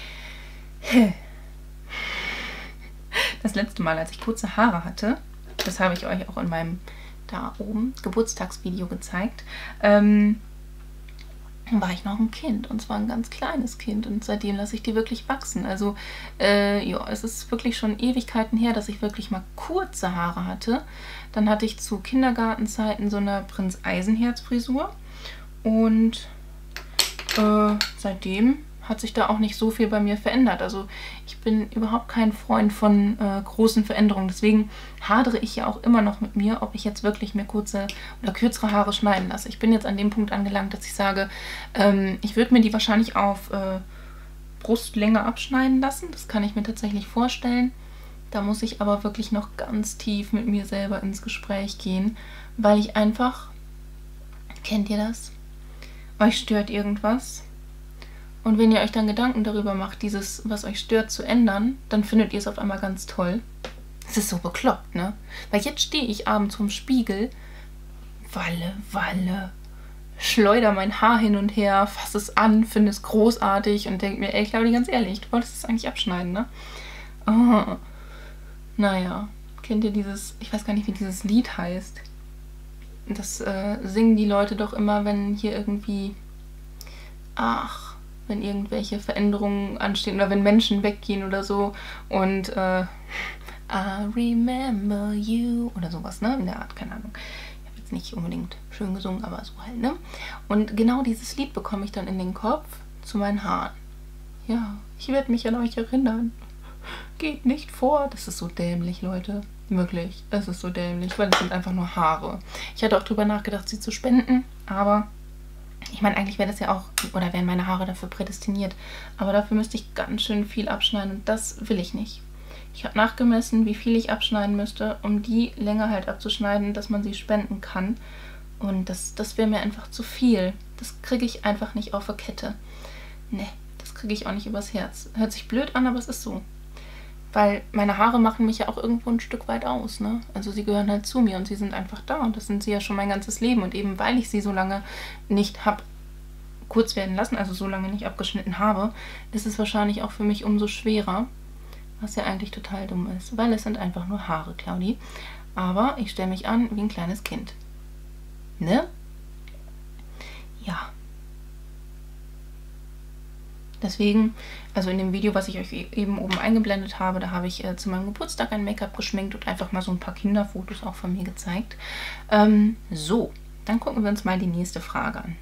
Das letzte Mal, als ich kurze Haare hatte, das habe ich euch auch in meinem da oben Geburtstagsvideo gezeigt, ähm, war ich noch ein Kind, und zwar ein ganz kleines Kind, und seitdem lasse ich die wirklich wachsen. Also äh, ja, es ist wirklich schon Ewigkeiten her, dass ich wirklich mal kurze Haare hatte. Dann hatte ich zu Kindergartenzeiten so eine Prinz Eisenherz Frisur, und äh, seitdem hat sich da auch nicht so viel bei mir verändert. Also ich bin überhaupt kein Freund von äh, großen Veränderungen. Deswegen hadere ich ja auch immer noch mit mir, ob ich jetzt wirklich mir kurze oder kürzere Haare schneiden lasse. Ich bin jetzt an dem Punkt angelangt, dass ich sage, ähm, ich würde mir die wahrscheinlich auf äh, Brustlänge abschneiden lassen. Das kann ich mir tatsächlich vorstellen. Da muss ich aber wirklich noch ganz tief mit mir selber ins Gespräch gehen, weil ich einfach, kennt ihr das? Euch stört irgendwas? Und wenn ihr euch dann Gedanken darüber macht, dieses, was euch stört, zu ändern, dann findet ihr es auf einmal ganz toll. Das ist so bekloppt, ne? Weil jetzt stehe ich abends vorm Spiegel, walle, walle, schleuder mein Haar hin und her, fasse es an, finde es großartig und denke mir, ey Claudi, ganz ehrlich, du wolltest es eigentlich abschneiden, ne? Oh. Naja, kennt ihr dieses, ich weiß gar nicht, wie dieses Lied heißt. Das äh, singen die Leute doch immer, wenn hier irgendwie, ach, wenn irgendwelche Veränderungen anstehen oder wenn Menschen weggehen oder so, und äh, I remember you oder sowas, ne? In der Art, keine Ahnung. Ich habe jetzt nicht unbedingt schön gesungen, aber so halt, ne? Und genau dieses Lied bekomme ich dann in den Kopf zu meinen Haaren. Ja, ich werde mich an euch erinnern. Geht nicht vor. Das ist so dämlich, Leute. Wirklich, es ist so dämlich, weil es sind einfach nur Haare. Ich hatte auch drüber nachgedacht, sie zu spenden, aber ich meine, eigentlich wäre das ja auch, oder wären meine Haare dafür prädestiniert. Aber dafür müsste ich ganz schön viel abschneiden und das will ich nicht. Ich habe nachgemessen, wie viel ich abschneiden müsste, um die Länge halt abzuschneiden, dass man sie spenden kann. Und das, das wäre mir einfach zu viel. Das kriege ich einfach nicht auf der Kette. Ne, das kriege ich auch nicht übers Herz. Hört sich blöd an, aber es ist so. Weil meine Haare machen mich ja auch irgendwo ein Stück weit aus, ne? Also sie gehören halt zu mir und sie sind einfach da. Und das sind sie ja schon mein ganzes Leben. Und eben weil ich sie so lange nicht habe kurz werden lassen, also so lange nicht abgeschnitten habe, ist es wahrscheinlich auch für mich umso schwerer. Was ja eigentlich total dumm ist. Weil es sind einfach nur Haare, Claudi. Aber ich stelle mich an wie ein kleines Kind. Ne? Ja. Deswegen, also in dem Video, was ich euch eben oben eingeblendet habe, da habe ich äh, zu meinem Geburtstag ein Make-up geschminkt und einfach mal so ein paar Kinderfotos auch von mir gezeigt. Ähm, so, dann gucken wir uns mal die nächste Frage an.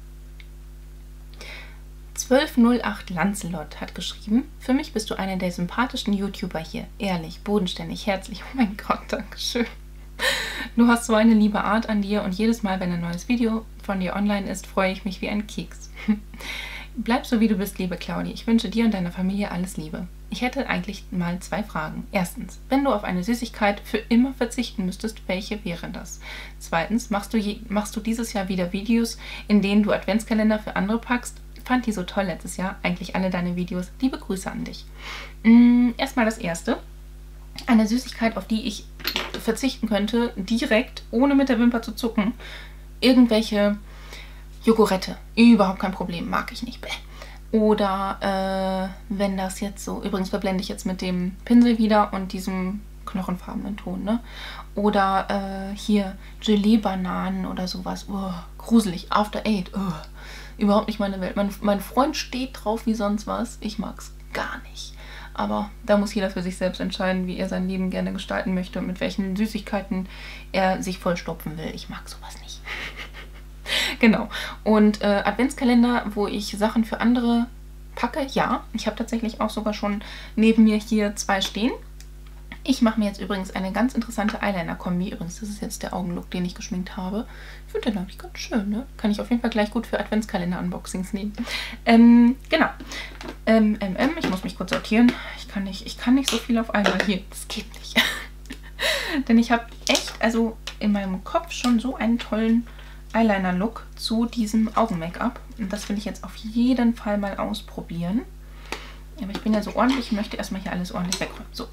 zwölf null acht Lancelot hat geschrieben, für mich bist du einer der sympathischen YouTuber hier. Ehrlich, bodenständig, herzlich. Oh mein Gott, danke schön. Du hast so eine liebe Art an dir und jedes Mal, wenn ein neues Video von dir online ist, freue ich mich wie ein Keks. Bleib so, wie du bist, liebe Claudi. Ich wünsche dir und deiner Familie alles Liebe. Ich hätte eigentlich mal zwei Fragen. Erstens, wenn du auf eine Süßigkeit für immer verzichten müsstest, welche wäre das? Zweitens, machst du, je, machst du dieses Jahr wieder Videos, in denen du Adventskalender für andere packst? Fand die so toll letztes Jahr. Eigentlich alle deine Videos. Liebe Grüße an dich. Mm, erstmal das erste. Eine Süßigkeit, auf die ich verzichten könnte, direkt, ohne mit der Wimper zu zucken. Irgendwelche Jogurette. Überhaupt kein Problem. Mag ich nicht. Bäh. Oder äh, wenn das jetzt so, übrigens verblende ich jetzt mit dem Pinsel wieder und diesem knochenfarbenen Ton, ne? Oder äh, hier Gelee-Bananen oder sowas. Uh, gruselig. After Eight. Uh, überhaupt nicht meine Welt. Mein, mein Freund steht drauf wie sonst was. Ich mag es gar nicht. Aber da muss jeder für sich selbst entscheiden, wie er sein Leben gerne gestalten möchte und mit welchen Süßigkeiten er sich vollstopfen will. Ich mag sowas nicht. Genau. Und äh, Adventskalender, wo ich Sachen für andere packe, ja. Ich habe tatsächlich auch sogar schon neben mir hier zwei stehen. Ich mache mir jetzt übrigens eine ganz interessante Eyeliner-Kombi. Übrigens, das ist jetzt der Augenlook, den ich geschminkt habe. Ich finde den eigentlich ganz schön, ne? Kann ich auf jeden Fall gleich gut für Adventskalender-Unboxings nehmen. Ähm, genau. Ähm, M M, ich muss mich kurz sortieren. Ich kann nicht, ich kann nicht so viel auf einmal hier. Das geht nicht. Denn ich habe echt, also in meinem Kopf schon so einen tollen Eyeliner-Look zu diesem Augen-Make-up. Und das will ich jetzt auf jeden Fall mal ausprobieren. Aber ich bin ja so ordentlich und möchte erstmal hier alles ordentlich wegräumen. So.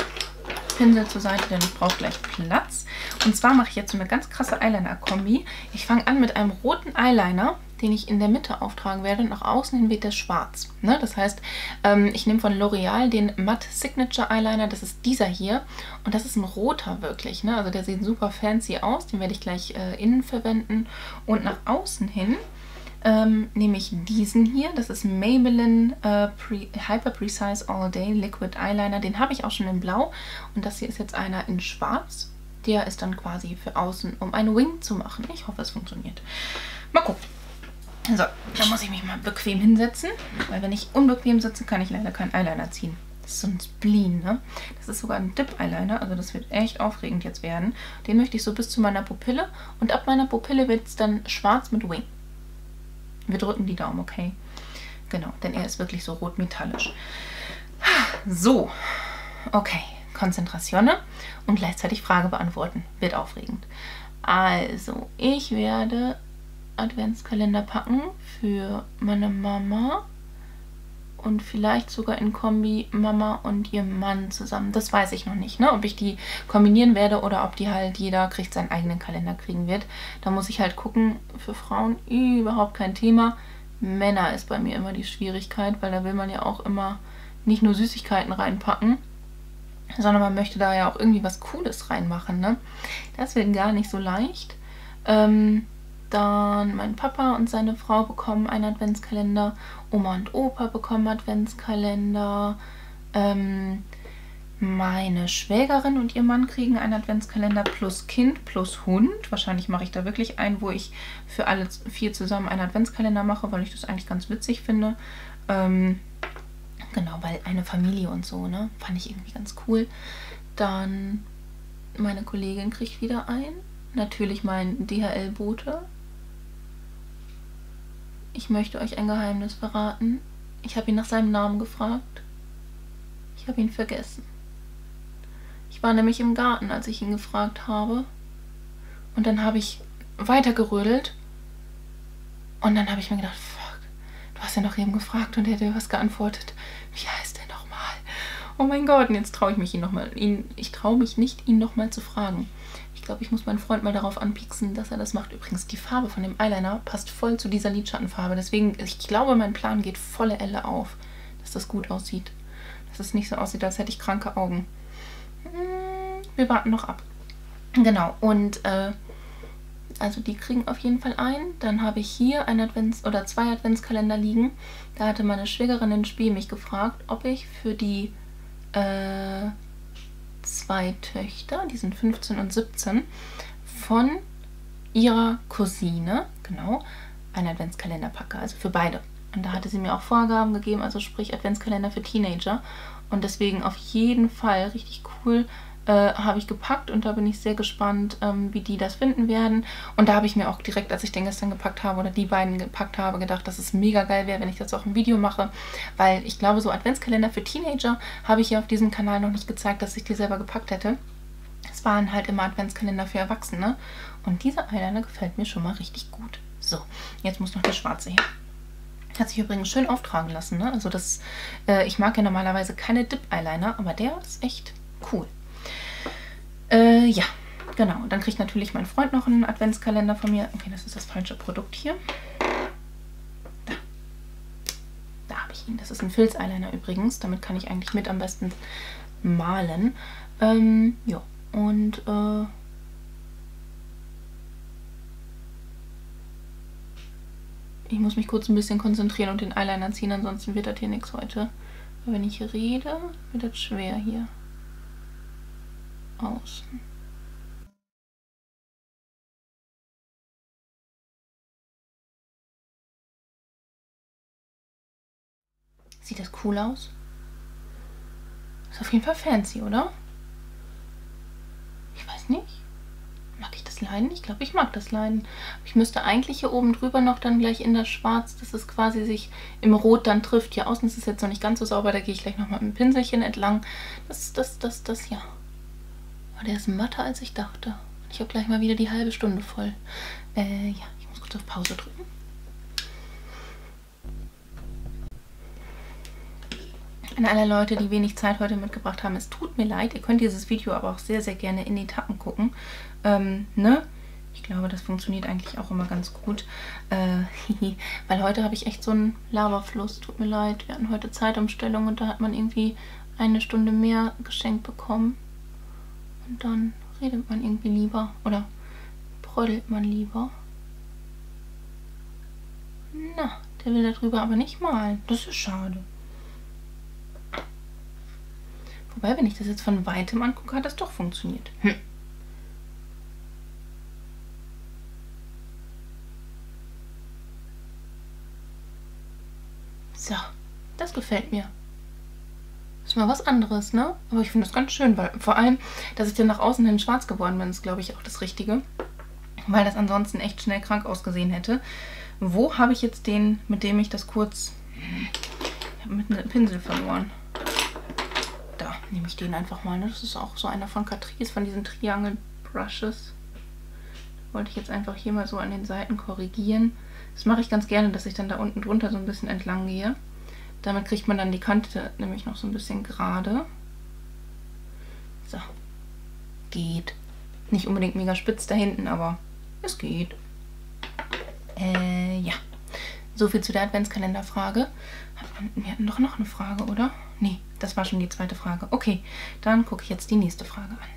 Pinsel zur Seite, denn ich brauche gleich Platz. Und zwar mache ich jetzt so eine ganz krasse Eyeliner-Kombi. Ich fange an mit einem roten Eyeliner, den ich in der Mitte auftragen werde. Nach außen hin wird der schwarz. Ne? Das heißt, ähm, ich nehme von L'Oreal den Matte Signature Eyeliner. Das ist dieser hier. Und das ist ein roter wirklich. Ne? Also der sieht super fancy aus. Den werde ich gleich äh, innen verwenden. Und nach außen hin Ähm, nehme ich diesen hier. Das ist Maybelline äh, Pre Hyper Precise All Day Liquid Eyeliner. Den habe ich auch schon in Blau. Und das hier ist jetzt einer in Schwarz. Der ist dann quasi für außen, um einen Wing zu machen. Ich hoffe, es funktioniert. Mal gucken. So, dann muss ich mich mal bequem hinsetzen. Weil wenn ich unbequem sitze, kann ich leider keinen Eyeliner ziehen. Das ist so ein Spleen, ne? Das ist sogar ein Dip-Eyeliner. Also das wird echt aufregend jetzt werden. Den möchte ich so bis zu meiner Pupille. Und ab meiner Pupille wird es dann schwarz mit Wing. Wir drücken die Daumen, okay? Genau, denn er ist wirklich so rot metallisch. So, okay, Konzentration und gleichzeitig Frage beantworten. Wird aufregend. Also, ich werde Adventskalender packen für meine Mama und vielleicht sogar in Kombi Mama und ihr Mann zusammen. Das weiß ich noch nicht, ne? Ob ich die kombinieren werde oder ob die halt jeder kriegt seinen eigenen Kalender kriegen wird. Da muss ich halt gucken. Für Frauen überhaupt kein Thema. Männer ist bei mir immer die Schwierigkeit, weil da will man ja auch immer nicht nur Süßigkeiten reinpacken, sondern man möchte da ja auch irgendwie was Cooles reinmachen, ne? Das wird gar nicht so leicht. Ähm... Dann mein Papa und seine Frau bekommen einen Adventskalender. Oma und Opa bekommen Adventskalender. Ähm, meine Schwägerin und ihr Mann kriegen einen Adventskalender plus Kind plus Hund. Wahrscheinlich mache ich da wirklich einen, wo ich für alle vier zusammen einen Adventskalender mache, weil ich das eigentlich ganz witzig finde. Ähm, genau, weil eine Familie und so, ne? Fand ich irgendwie ganz cool. Dann meine Kollegin kriegt wieder einen. Natürlich mein D H L-Bote. Ich möchte euch ein Geheimnis verraten. Ich habe ihn nach seinem Namen gefragt. Ich habe ihn vergessen. Ich war nämlich im Garten, als ich ihn gefragt habe. Und dann habe ich weitergerödelt. Und dann habe ich mir gedacht, fuck, du hast ja noch eben gefragt und er hat dir was geantwortet. Wie heißt der nochmal? Oh mein Gott, und jetzt traue ich mich ihn noch mal, ihn, ich traue mich nicht, ihn nochmal zu fragen. Ich glaube, ich muss meinen Freund mal darauf anpieksen, dass er das macht. Übrigens, die Farbe von dem Eyeliner passt voll zu dieser Lidschattenfarbe. Deswegen, ich glaube, mein Plan geht volle Elle auf, dass das gut aussieht. Dass es nicht so aussieht, als hätte ich kranke Augen. Wir warten noch ab. Genau, und äh, also die kriegen auf jeden Fall ein. Dann habe ich hier ein Advents- oder zwei Adventskalender liegen. Da hatte meine Schwägerin in Spee mich gefragt, ob ich für die äh, zwei Töchter, die sind fünfzehn und siebzehn, von ihrer Cousine, genau, einen Adventskalender packe, also für beide. Und da hatte sie mir auch Vorgaben gegeben, also sprich Adventskalender für Teenager. Und deswegen auf jeden Fall richtig cool, äh, habe ich gepackt, und da bin ich sehr gespannt, ähm, wie die das finden werden. Und da habe ich mir auch direkt, als ich den gestern gepackt habe oder die beiden gepackt habe, gedacht, dass es mega geil wäre, wenn ich das auch im Video mache, weil ich glaube, so Adventskalender für Teenager habe ich hier auf diesem Kanal noch nicht gezeigt, dass ich die selber gepackt hätte. Es waren halt immer Adventskalender für Erwachsene, und dieser Eyeliner gefällt mir schon mal richtig gut. So, jetzt muss noch der schwarze her. Hat sich übrigens schön auftragen lassen, ne? Also das, äh, ich mag ja normalerweise keine Dip-Eyeliner, aber der ist echt cool. Äh, ja, genau. Dann kriegt natürlich mein Freund noch einen Adventskalender von mir. Okay, das ist das falsche Produkt hier. Da. Da habe ich ihn. Das ist ein Filz-Eyeliner übrigens. Damit kann ich eigentlich mit am besten malen. Ähm, ja, und, äh... ich muss mich kurz ein bisschen konzentrieren und den Eyeliner ziehen, ansonsten wird das hier nichts heute. Aber wenn ich hier rede, wird das schwer hier. Außen. Sieht das cool aus? Ist auf jeden Fall fancy, oder? Ich weiß nicht. Mag ich das Leinen? Ich glaube, ich mag das Leinen. Ich müsste eigentlich hier oben drüber noch dann gleich in das Schwarz, dass es quasi sich im Rot dann trifft. Hier außen ist es jetzt noch nicht ganz so sauber, da gehe ich gleich nochmal mit dem Pinselchen entlang. Das, das, das, das, ja. Aber der ist matter, als ich dachte. Ich habe gleich mal wieder die halbe Stunde voll. Äh, ja, ich muss kurz auf Pause drücken. An alle Leute, die wenig Zeit heute mitgebracht haben, es tut mir leid. Ihr könnt dieses Video aber auch sehr, sehr gerne in die Etappen gucken. Ähm, ne? Ich glaube, das funktioniert eigentlich auch immer ganz gut. Äh, weil heute habe ich echt so einen Lavafluss. Tut mir leid. Wir hatten heute Zeitumstellung und da hat man irgendwie eine Stunde mehr geschenkt bekommen. Und dann redet man irgendwie lieber. Oder brödelt man lieber. Na, der will darüber aber nicht malen. Das ist schade. Wobei, wenn ich das jetzt von weitem angucke, hat das doch funktioniert. Hm. So, das gefällt mir. Ist mal was anderes, ne? Aber ich finde das ganz schön, weil vor allem, dass ich dann nach außen hin schwarz geworden bin, ist, glaube ich, auch das Richtige. Weil das ansonsten echt schnell krank ausgesehen hätte. Wo habe ich jetzt den, mit dem ich das kurz... Ich habe mit einem Pinsel verloren. Da nehme ich den einfach mal. Ne? Das ist auch so einer von Catrice, von diesen Triangle Brushes. Wollte ich jetzt einfach hier mal so an den Seiten korrigieren. Das mache ich ganz gerne, dass ich dann da unten drunter so ein bisschen entlang gehe. Damit kriegt man dann die Kante nämlich noch so ein bisschen gerade. So. Geht. Nicht unbedingt mega spitz da hinten, aber es geht. Äh, ja. So viel zu der Adventskalenderfrage. Wir hatten doch noch eine Frage, oder? Nee, das war schon die zweite Frage. Okay, dann gucke ich jetzt die nächste Frage an.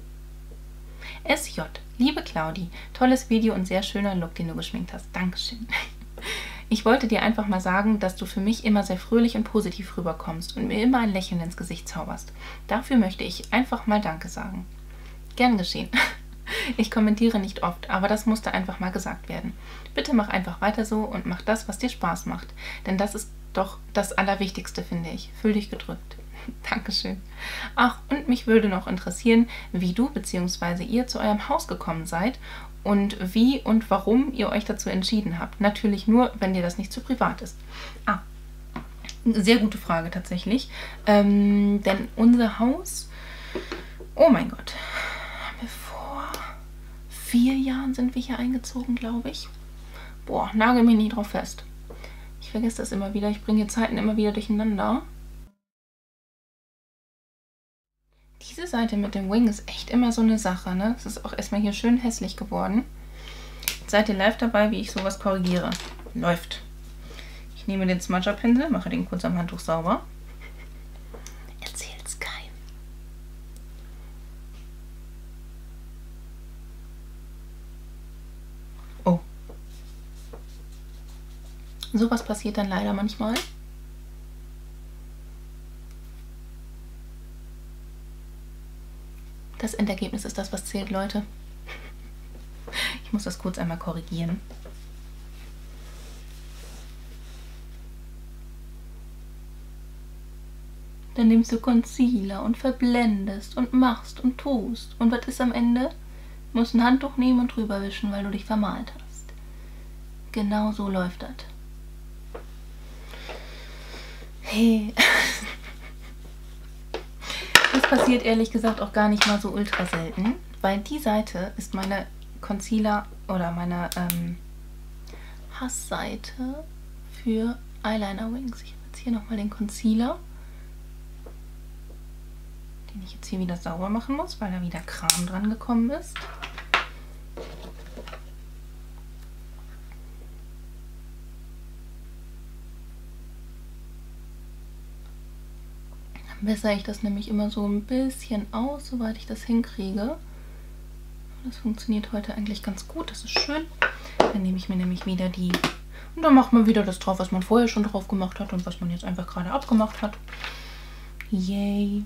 S J. Liebe Claudi, tolles Video und sehr schöner Look, den du geschminkt hast. Dankeschön. Ich wollte dir einfach mal sagen, dass du für mich immer sehr fröhlich und positiv rüberkommst und mir immer ein Lächeln ins Gesicht zauberst. Dafür möchte ich einfach mal Danke sagen. Gern geschehen. Ich kommentiere nicht oft, aber das musste einfach mal gesagt werden. Bitte mach einfach weiter so und mach das, was dir Spaß macht. Denn das ist doch das Allerwichtigste, finde ich. Fühl dich gedrückt. Dankeschön. Ach, und mich würde noch interessieren, wie du bzw. ihr zu eurem Haus gekommen seid und wie und warum ihr euch dazu entschieden habt. Natürlich nur, wenn dir das nicht zu privat ist. Ah, sehr gute Frage tatsächlich. Ähm, denn unser Haus... Oh mein Gott. Haben wir vor vier Jahren sind wir hier eingezogen, glaube ich. Boah, nagel mich nicht drauf fest. Ich vergesse das immer wieder. Ich bringe Zeiten immer wieder durcheinander. Diese Seite mit dem Wing ist echt immer so eine Sache, ne? Es ist auch erstmal hier schön hässlich geworden. Jetzt seid ihr live dabei, wie ich sowas korrigiere. Läuft. Ich nehme den Smudger-Pinsel, mache den kurz am Handtuch sauber. Erzähl's keinem. Oh. Sowas passiert dann leider manchmal. Das Endergebnis ist das, was zählt, Leute. Ich muss das kurz einmal korrigieren. Dann nimmst du Concealer und verblendest und machst und tust. Und was ist am Ende? Du musst ein Handtuch nehmen und drüber wischen, weil du dich vermalt hast. Genau so läuft das. Hey. Das passiert ehrlich gesagt auch gar nicht mal so ultra selten, weil die Seite ist meine Concealer oder meine ähm, Hassseite für Eyeliner Wings. Ich habe jetzt hier nochmal den Concealer, den ich jetzt hier wieder sauber machen muss, weil da wieder Kram dran gekommen ist. Dann bessere ich das nämlich immer so ein bisschen aus, soweit ich das hinkriege. Das funktioniert heute eigentlich ganz gut, das ist schön. Dann nehme ich mir nämlich wieder die... Und dann macht man wieder das drauf, was man vorher schon drauf gemacht hat und was man jetzt einfach gerade abgemacht hat. Yay.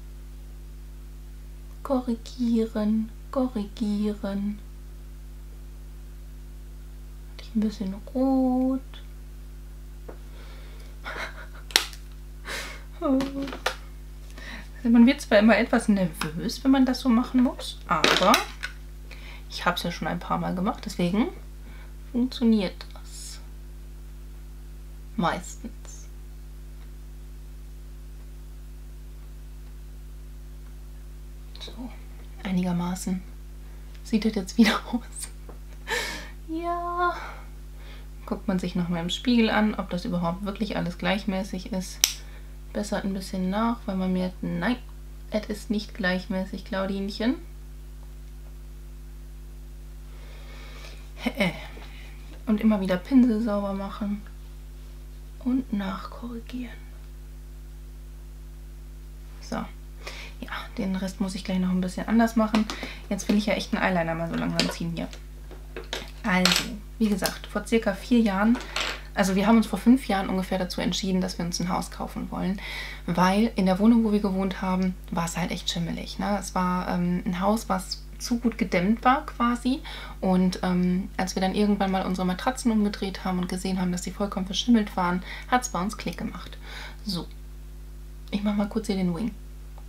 Korrigieren, korrigieren. Ein bisschen rot. Man wird zwar immer etwas nervös, wenn man das so machen muss, aber ich habe es ja schon ein paar Mal gemacht, deswegen funktioniert das meistens. So, einigermaßen sieht das jetzt wieder aus. Ja, guckt man sich nochmal im Spiegel an, ob das überhaupt wirklich alles gleichmäßig ist. Bessert ein bisschen nach, weil man merkt, nein, es ist nicht gleichmäßig, Claudinchen. Und immer wieder Pinsel sauber machen und nachkorrigieren. So, ja, den Rest muss ich gleich noch ein bisschen anders machen. Jetzt will ich ja echt einen Eyeliner mal so langsam ziehen hier. Also, wie gesagt, vor circa vier Jahren, also wir haben uns vor fünf Jahren ungefähr dazu entschieden, dass wir uns ein Haus kaufen wollen, weil in der Wohnung, wo wir gewohnt haben, war es halt echt schimmelig, ne? Es war ähm, ein Haus, was zu gut gedämmt war quasi, und ähm, als wir dann irgendwann mal unsere Matratzen umgedreht haben und gesehen haben, dass die vollkommen verschimmelt waren, hat es bei uns Klick gemacht. So, ich mache mal kurz hier den Wing.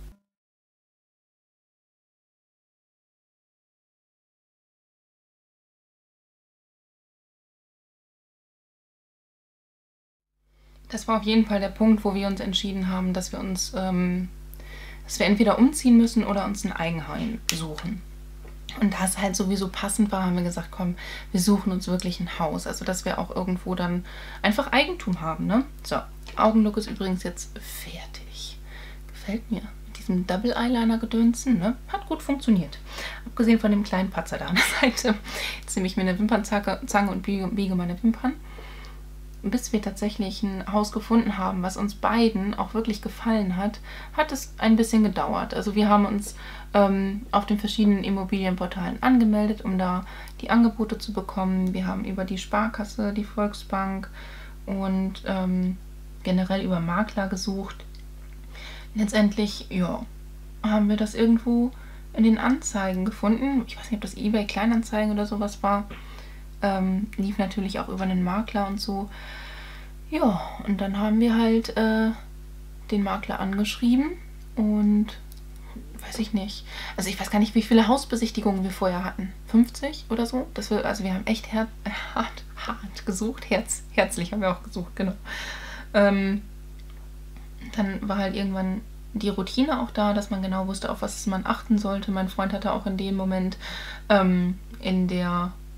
Das war auf jeden Fall der Punkt, wo wir uns entschieden haben, dass wir uns, ähm, dass wir entweder umziehen müssen oder uns ein Eigenheim suchen. Und da es halt sowieso passend war, haben wir gesagt, komm, wir suchen uns wirklich ein Haus. Also, dass wir auch irgendwo dann einfach Eigentum haben, ne? So, Augenlook ist übrigens jetzt fertig. Gefällt mir. Mit diesem Double Eyeliner gedönsen, ne? Hat gut funktioniert. Abgesehen von dem kleinen Patzer da an der Seite. Jetzt nehme ich mir eine Wimpernzange und biege, biege meine Wimpern. Bis wir tatsächlich ein Haus gefunden haben, was uns beiden auch wirklich gefallen hat, hat es ein bisschen gedauert. Also wir haben uns ähm, auf den verschiedenen Immobilienportalen angemeldet, um da die Angebote zu bekommen. Wir haben über die Sparkasse, die Volksbank und ähm, generell über Makler gesucht. Letztendlich, ja, haben wir das irgendwo in den Anzeigen gefunden. Ich weiß nicht, ob das eBay Kleinanzeigen oder sowas war. Ähm, lief natürlich auch über einen Makler und so. Ja, und dann haben wir halt äh, den Makler angeschrieben und weiß ich nicht. Also ich weiß gar nicht, wie viele Hausbesichtigungen wir vorher hatten. fünfzig oder so? Das wir, also wir haben echt her hart, hart gesucht. Herz, herzlich haben wir auch gesucht, genau. Ähm, dann war halt irgendwann die Routine auch da, dass man genau wusste, auf was man achten sollte. Mein Freund hatte auch in dem Moment ähm, in der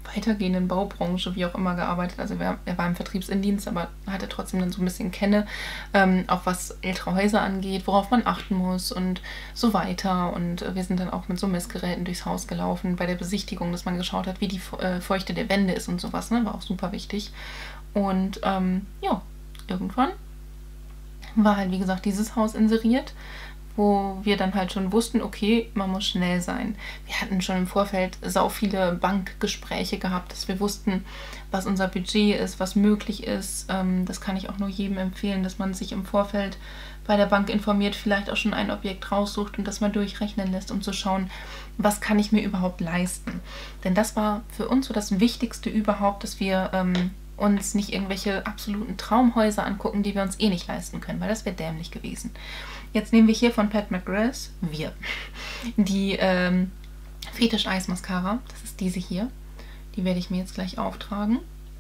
weitergehenden Baubranche, wie auch immer, gearbeitet. Also er, er war im Vertriebsindienst, aber hatte trotzdem dann so ein bisschen Kenne, ähm, auch was ältere Häuser angeht, worauf man achten muss und so weiter. Und wir sind dann auch mit so Messgeräten durchs Haus gelaufen bei der Besichtigung, dass man geschaut hat, wie die äh, Feuchte der Wände ist und sowas, ne? War auch super wichtig. Und ähm, ja, irgendwann war halt, wie gesagt, dieses Haus inseriert, wo wir dann halt schon wussten, okay, man muss schnell sein. Wir hatten schon im Vorfeld sau viele Bankgespräche gehabt, dass wir wussten, was unser Budget ist, was möglich ist. Ähm, das kann ich auch nur jedem empfehlen, dass man sich im Vorfeld bei der Bank informiert, vielleicht auch schon ein Objekt raussucht und das mal durchrechnen lässt, um zu schauen, was kann ich mir überhaupt leisten. Denn das war für uns so das Wichtigste überhaupt, dass wir ähm, uns nicht irgendwelche absoluten Traumhäuser angucken, die wir uns eh nicht leisten können, weil das wäre dämlich gewesen. Jetzt nehmen wir hier von Pat McGrath, wir, die ähm, Fetish Eyes Mascara. Das ist diese hier. Die werde ich mir jetzt gleich auftragen.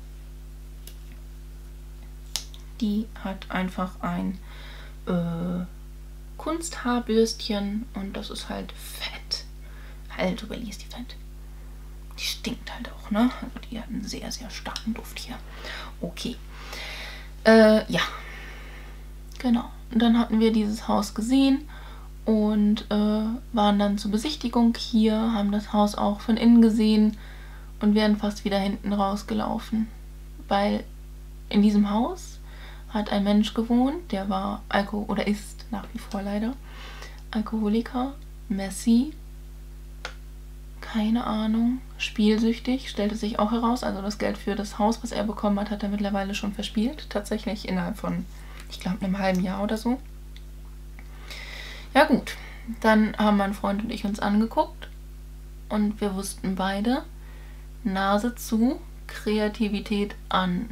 Die hat einfach ein äh, Kunsthaarbürstchen und das ist halt fett. Halt, überlies ist die fett. Die stinkt halt auch, ne? Also die hat einen sehr, sehr starken Duft hier. Okay. Äh, ja. Genau. Und dann hatten wir dieses Haus gesehen und äh, waren dann zur Besichtigung hier, haben das Haus auch von innen gesehen und wären fast wieder hinten rausgelaufen. Weil in diesem Haus hat ein Mensch gewohnt, der war Alko- oder ist nach wie vor leider Alkoholiker, Messi, keine Ahnung, spielsüchtig, stellte sich auch heraus. Also das Geld für das Haus, was er bekommen hat, hat er mittlerweile schon verspielt. Tatsächlich innerhalb von, ich glaube, einem halben Jahr oder so. Ja gut, dann haben mein Freund und ich uns angeguckt und wir wussten beide, Nase zu, Kreativität an.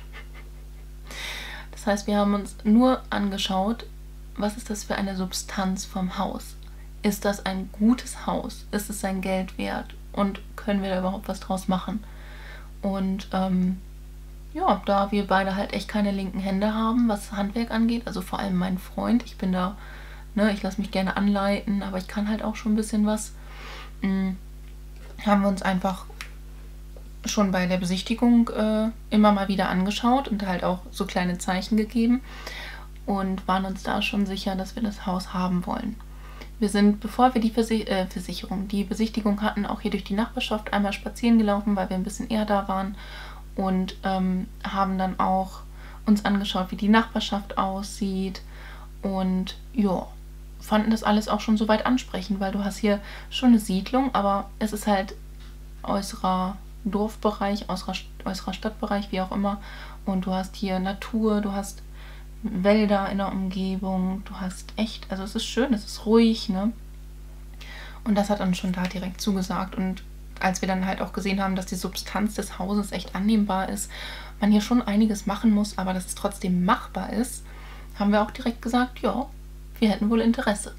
Das heißt, wir haben uns nur angeschaut, was ist das für eine Substanz vom Haus? Ist das ein gutes Haus? Ist es sein Geld wert? Und können wir da überhaupt was draus machen? Und ähm, ja, da wir beide halt echt keine linken Hände haben, was Handwerk angeht, also vor allem mein Freund, ich bin da, ne, ich lasse mich gerne anleiten, aber ich kann halt auch schon ein bisschen was, mh, haben wir uns einfach schon bei der Besichtigung äh, immer mal wieder angeschaut und halt auch so kleine Zeichen gegeben und waren uns da schon sicher, dass wir das Haus haben wollen. Wir sind, bevor wir die Versi äh, Versicherung, die Besichtigung hatten, auch hier durch die Nachbarschaft einmal spazieren gelaufen, weil wir ein bisschen eher da waren und ähm, haben dann auch uns angeschaut, wie die Nachbarschaft aussieht und ja, fanden das alles auch schon soweit ansprechend, weil du hast hier schon eine Siedlung, aber es ist halt äußerer Dorfbereich, äußerer, äußerer Stadtbereich, wie auch immer, und du hast hier Natur, du hast Wälder in der Umgebung, du hast echt, also es ist schön, es ist ruhig, ne? Und das hat dann schon da direkt zugesagt. Und als wir dann halt auch gesehen haben, dass die Substanz des Hauses echt annehmbar ist, man hier schon einiges machen muss, aber dass es trotzdem machbar ist, haben wir auch direkt gesagt, ja, wir hätten wohl Interesse.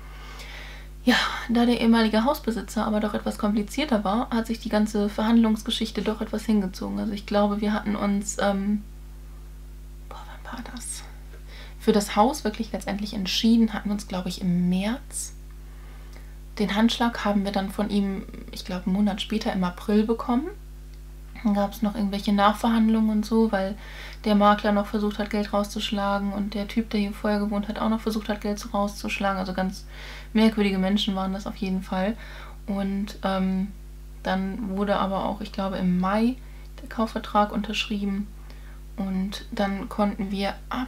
Ja, da der ehemalige Hausbesitzer aber doch etwas komplizierter war, hat sich die ganze Verhandlungsgeschichte doch etwas hingezogen. Also ich glaube, wir hatten uns, ähm, boah, wann war das? Für das Haus wirklich letztendlich entschieden, hatten wir uns, glaube ich, im März. Den Handschlag haben wir dann von ihm, ich glaube, einen Monat später im April bekommen. Dann gab es noch irgendwelche Nachverhandlungen und so, weil der Makler noch versucht hat, Geld rauszuschlagen und der Typ, der hier vorher gewohnt hat, auch noch versucht hat, Geld rauszuschlagen. Also ganz merkwürdige Menschen waren das auf jeden Fall. Und ähm, dann wurde aber auch, ich glaube, im Mai der Kaufvertrag unterschrieben. Und dann konnten wir ab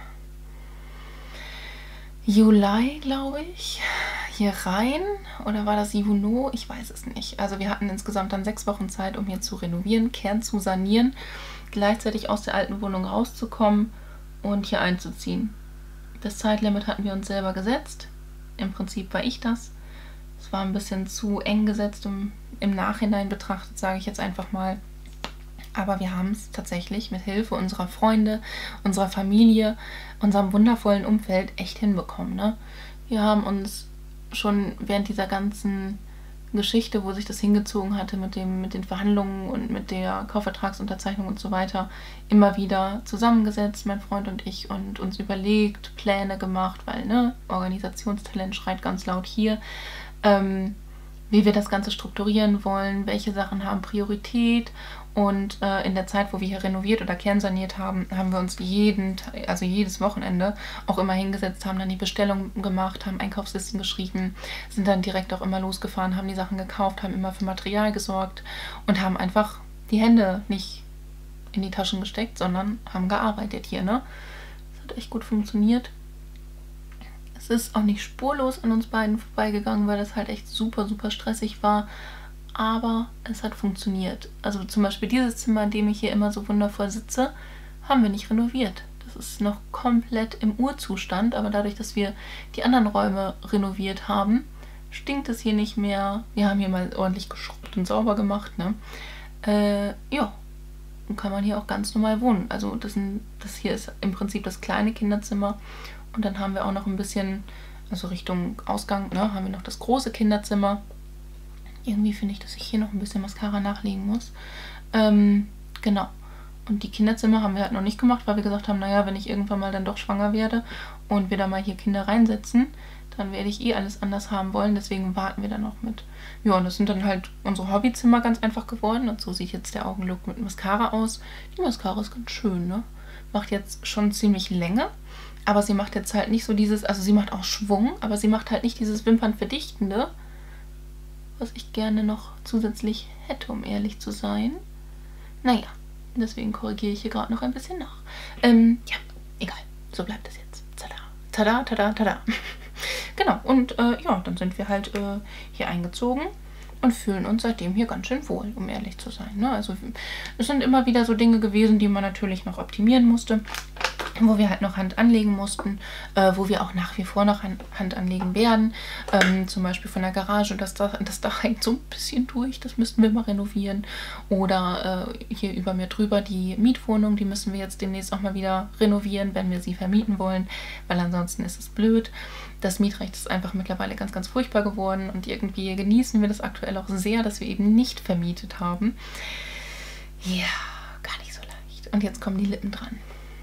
Juli, glaube ich, hier rein. Oder war das Juni? Ich weiß es nicht. Also wir hatten insgesamt dann sechs Wochen Zeit, um hier zu renovieren, Kern zu sanieren, gleichzeitig aus der alten Wohnung rauszukommen und hier einzuziehen. Das Zeitlimit hatten wir uns selber gesetzt. Im Prinzip war ich das. Es war ein bisschen zu eng gesetzt, um, im Nachhinein betrachtet, sage ich jetzt einfach mal. Aber wir haben es tatsächlich mit Hilfe unserer Freunde, unserer Familie, unserem wundervollen Umfeld echt hinbekommen, ne? Wir haben uns schon während dieser ganzen Geschichte, wo sich das hingezogen hatte mit dem, mit den Verhandlungen und mit der Kaufvertragsunterzeichnung und so weiter, immer wieder zusammengesetzt, mein Freund und ich, und uns überlegt, Pläne gemacht, weil, ne, Organisationstalent schreit ganz laut hier. Ähm, wie wir das Ganze strukturieren wollen, welche Sachen haben Priorität. Und äh, in der Zeit, wo wir hier renoviert oder kernsaniert haben, haben wir uns jeden, also jedes Wochenende auch immer hingesetzt, haben dann die Bestellung gemacht, haben Einkaufslisten geschrieben, sind dann direkt auch immer losgefahren, haben die Sachen gekauft, haben immer für Material gesorgt und haben einfach die Hände nicht in die Taschen gesteckt, sondern haben gearbeitet hier, ne? Das hat echt gut funktioniert. Es ist auch nicht spurlos an uns beiden vorbeigegangen, weil das halt echt super, super stressig war. Aber es hat funktioniert. Also zum Beispiel dieses Zimmer, in dem ich hier immer so wundervoll sitze, haben wir nicht renoviert. Das ist noch komplett im Urzustand, aber dadurch, dass wir die anderen Räume renoviert haben, stinkt es hier nicht mehr. Wir haben hier mal ordentlich geschrubbt und sauber gemacht, ne? Äh, ja, dann kann man hier auch ganz normal wohnen. Also das, sind, das hier ist im Prinzip das kleine Kinderzimmer und dann haben wir auch noch ein bisschen, also Richtung Ausgang, ne, haben wir noch das große Kinderzimmer. Irgendwie finde ich, dass ich hier noch ein bisschen Mascara nachlegen muss. Ähm, genau. Und die Kinderzimmer haben wir halt noch nicht gemacht, weil wir gesagt haben, naja, wenn ich irgendwann mal dann doch schwanger werde und wir da mal hier Kinder reinsetzen, dann werde ich eh alles anders haben wollen. Deswegen warten wir da noch mit. Ja, und das sind dann halt unsere Hobbyzimmer ganz einfach geworden. Und so sieht jetzt der Augenlook mit Mascara aus. Die Mascara ist ganz schön, ne? Macht jetzt schon ziemlich Länge. Aber sie macht jetzt halt nicht so dieses, also sie macht auch Schwung, aber sie macht halt nicht dieses Wimpernverdichtende, was ich gerne noch zusätzlich hätte, um ehrlich zu sein. Naja, deswegen korrigiere ich hier gerade noch ein bisschen nach. Ähm, ja, egal. So bleibt es jetzt. Tada, tada, tada, tada. Genau, und äh, ja, dann sind wir halt äh, hier eingezogen und fühlen uns seitdem hier ganz schön wohl, um ehrlich zu sein. Ne? Also es sind immer wieder so Dinge gewesen, die man natürlich noch optimieren musste, wo wir halt noch Hand anlegen mussten, äh, wo wir auch nach wie vor noch Hand anlegen werden. Ähm, zum Beispiel von der Garage, das Dach, das Dach hängt so ein bisschen durch, das müssten wir mal renovieren. Oder äh, hier über mir drüber die Mietwohnung, die müssen wir jetzt demnächst auch mal wieder renovieren, wenn wir sie vermieten wollen, weil ansonsten ist es blöd. Das Mietrecht ist einfach mittlerweile ganz, ganz furchtbar geworden und irgendwie genießen wir das aktuell auch sehr, dass wir eben nicht vermietet haben. Ja, gar nicht so leicht. Und jetzt kommen die Lippen dran.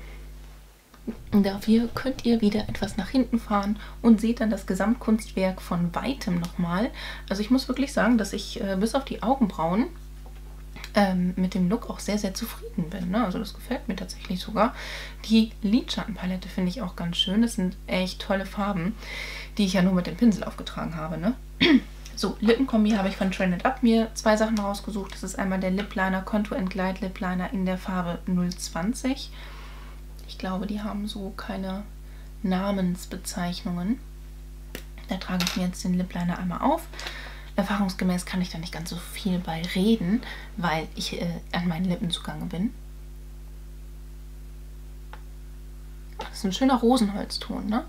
Dafür könnt ihr wieder etwas nach hinten fahren und seht dann das Gesamtkunstwerk von weitem nochmal. Also ich muss wirklich sagen, dass ich äh, bis auf die Augenbrauen ähm, mit dem Look auch sehr, sehr zufrieden bin. Ne? Also das gefällt mir tatsächlich sogar. Die Lidschattenpalette finde ich auch ganz schön. Das sind echt tolle Farben, die ich ja nur mit dem Pinsel aufgetragen habe. Ne? So, Lippenkombi habe ich von Trended Up mir zwei Sachen rausgesucht. Das ist einmal der Lip Liner, Contour and Glide Lip Liner in der Farbe null zwanzig. Ich glaube, die haben so keine Namensbezeichnungen. Da trage ich mir jetzt den Lip Liner einmal auf. Erfahrungsgemäß kann ich da nicht ganz so viel bei reden, weil ich äh, an meinen Lippen zugange bin. Das ist ein schöner Rosenholzton, ne?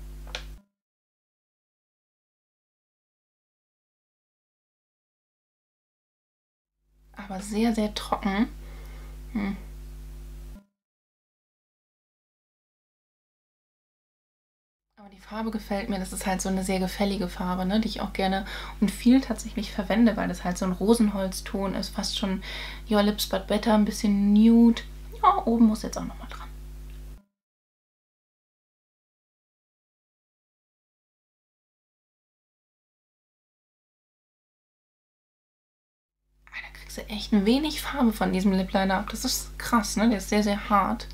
Aber sehr, sehr trocken. Hm. Aber die Farbe gefällt mir. Das ist halt so eine sehr gefällige Farbe, ne, die ich auch gerne und viel tatsächlich verwende, weil das halt so ein Rosenholzton ist. Fast schon Your Lips But Better, ein bisschen nude. Ja, oben muss jetzt auch nochmal dran. Ah, da kriegst du echt ein wenig Farbe von diesem Lip Liner ab. Das ist krass, ne? Der ist sehr, sehr hart.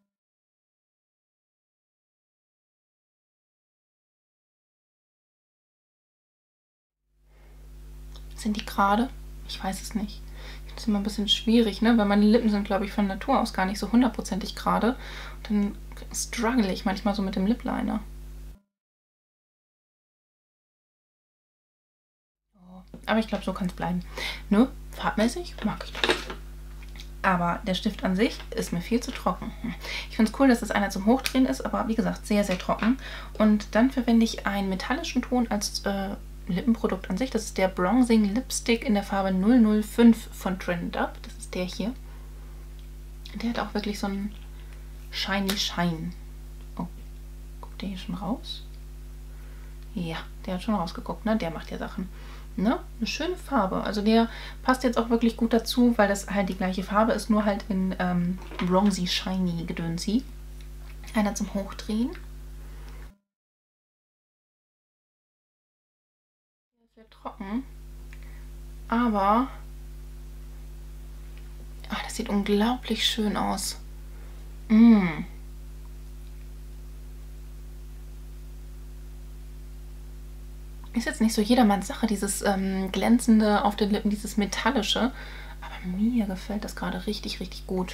Sind die gerade? Ich weiß es nicht. Das ist immer ein bisschen schwierig, ne? Weil meine Lippen sind, glaube ich, von Natur aus gar nicht so hundertprozentig gerade. Und dann struggle ich manchmal so mit dem Lip Liner. Aber ich glaube, so kann es bleiben. Ne? Farbmäßig mag ich das. Aber der Stift an sich ist mir viel zu trocken. Ich finde es cool, dass es einer zum Hochdrehen ist, aber wie gesagt, sehr, sehr trocken. Und dann verwende ich einen metallischen Ton als äh, Lippenprodukt an sich. Das ist der Bronzing Lipstick in der Farbe null null fünf von Trended Up. Das ist der hier. Der hat auch wirklich so einen shiny Shine. Oh, guckt der hier schon raus? Ja, der hat schon rausgeguckt, ne? Der macht ja Sachen. Ne? Eine schöne Farbe. Also der passt jetzt auch wirklich gut dazu, weil das halt die gleiche Farbe ist, nur halt in ähm, Bronzy Shiny Gedönsi. Einer zum Hochdrehen. Sehr trocken. Aber ah, das sieht unglaublich schön aus. Mm. Ist jetzt nicht so jedermanns Sache, dieses ähm, glänzende auf den Lippen, dieses metallische. Aber mir gefällt das gerade richtig, richtig gut.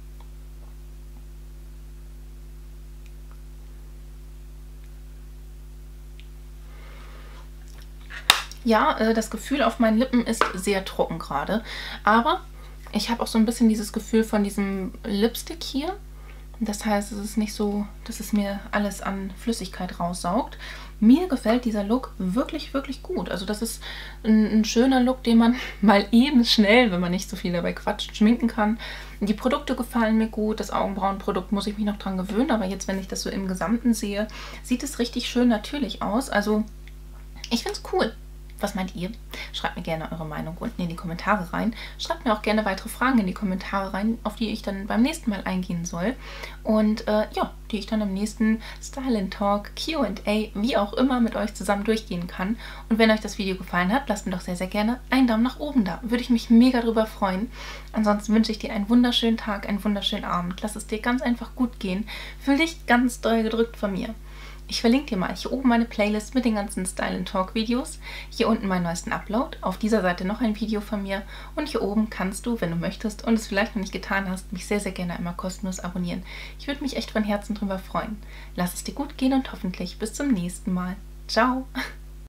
Ja, äh, das Gefühl auf meinen Lippen ist sehr trocken gerade. Aber ich habe auch so ein bisschen dieses Gefühl von diesem Lipstick hier. Das heißt, es ist nicht so, dass es mir alles an Flüssigkeit raussaugt. Mir gefällt dieser Look wirklich, wirklich gut. Also das ist ein, ein schöner Look, den man mal eben schnell, wenn man nicht so viel dabei quatscht, schminken kann. Die Produkte gefallen mir gut. Das Augenbrauenprodukt muss ich mich noch dran gewöhnen. Aber jetzt, wenn ich das so im Gesamten sehe, sieht es richtig schön natürlich aus. Also ich finde es cool. Was meint ihr? Schreibt mir gerne eure Meinung unten in die Kommentare rein. Schreibt mir auch gerne weitere Fragen in die Kommentare rein, auf die ich dann beim nächsten Mal eingehen soll. Und äh, ja, die ich dann im nächsten Style and Talk, Q and A, wie auch immer, mit euch zusammen durchgehen kann. Und wenn euch das Video gefallen hat, lasst mir doch sehr, sehr gerne einen Daumen nach oben da. Würde ich mich mega drüber freuen. Ansonsten wünsche ich dir einen wunderschönen Tag, einen wunderschönen Abend. Lass es dir ganz einfach gut gehen. Fühl dich ganz doll gedrückt von mir. Ich verlinke dir mal hier oben meine Playlist mit den ganzen Style and Talk Videos, hier unten meinen neuesten Upload, auf dieser Seite noch ein Video von mir und hier oben kannst du, wenn du möchtest und es vielleicht noch nicht getan hast, mich sehr, sehr gerne einmal kostenlos abonnieren. Ich würde mich echt von Herzen drüber freuen. Lass es dir gut gehen und hoffentlich bis zum nächsten Mal. Ciao!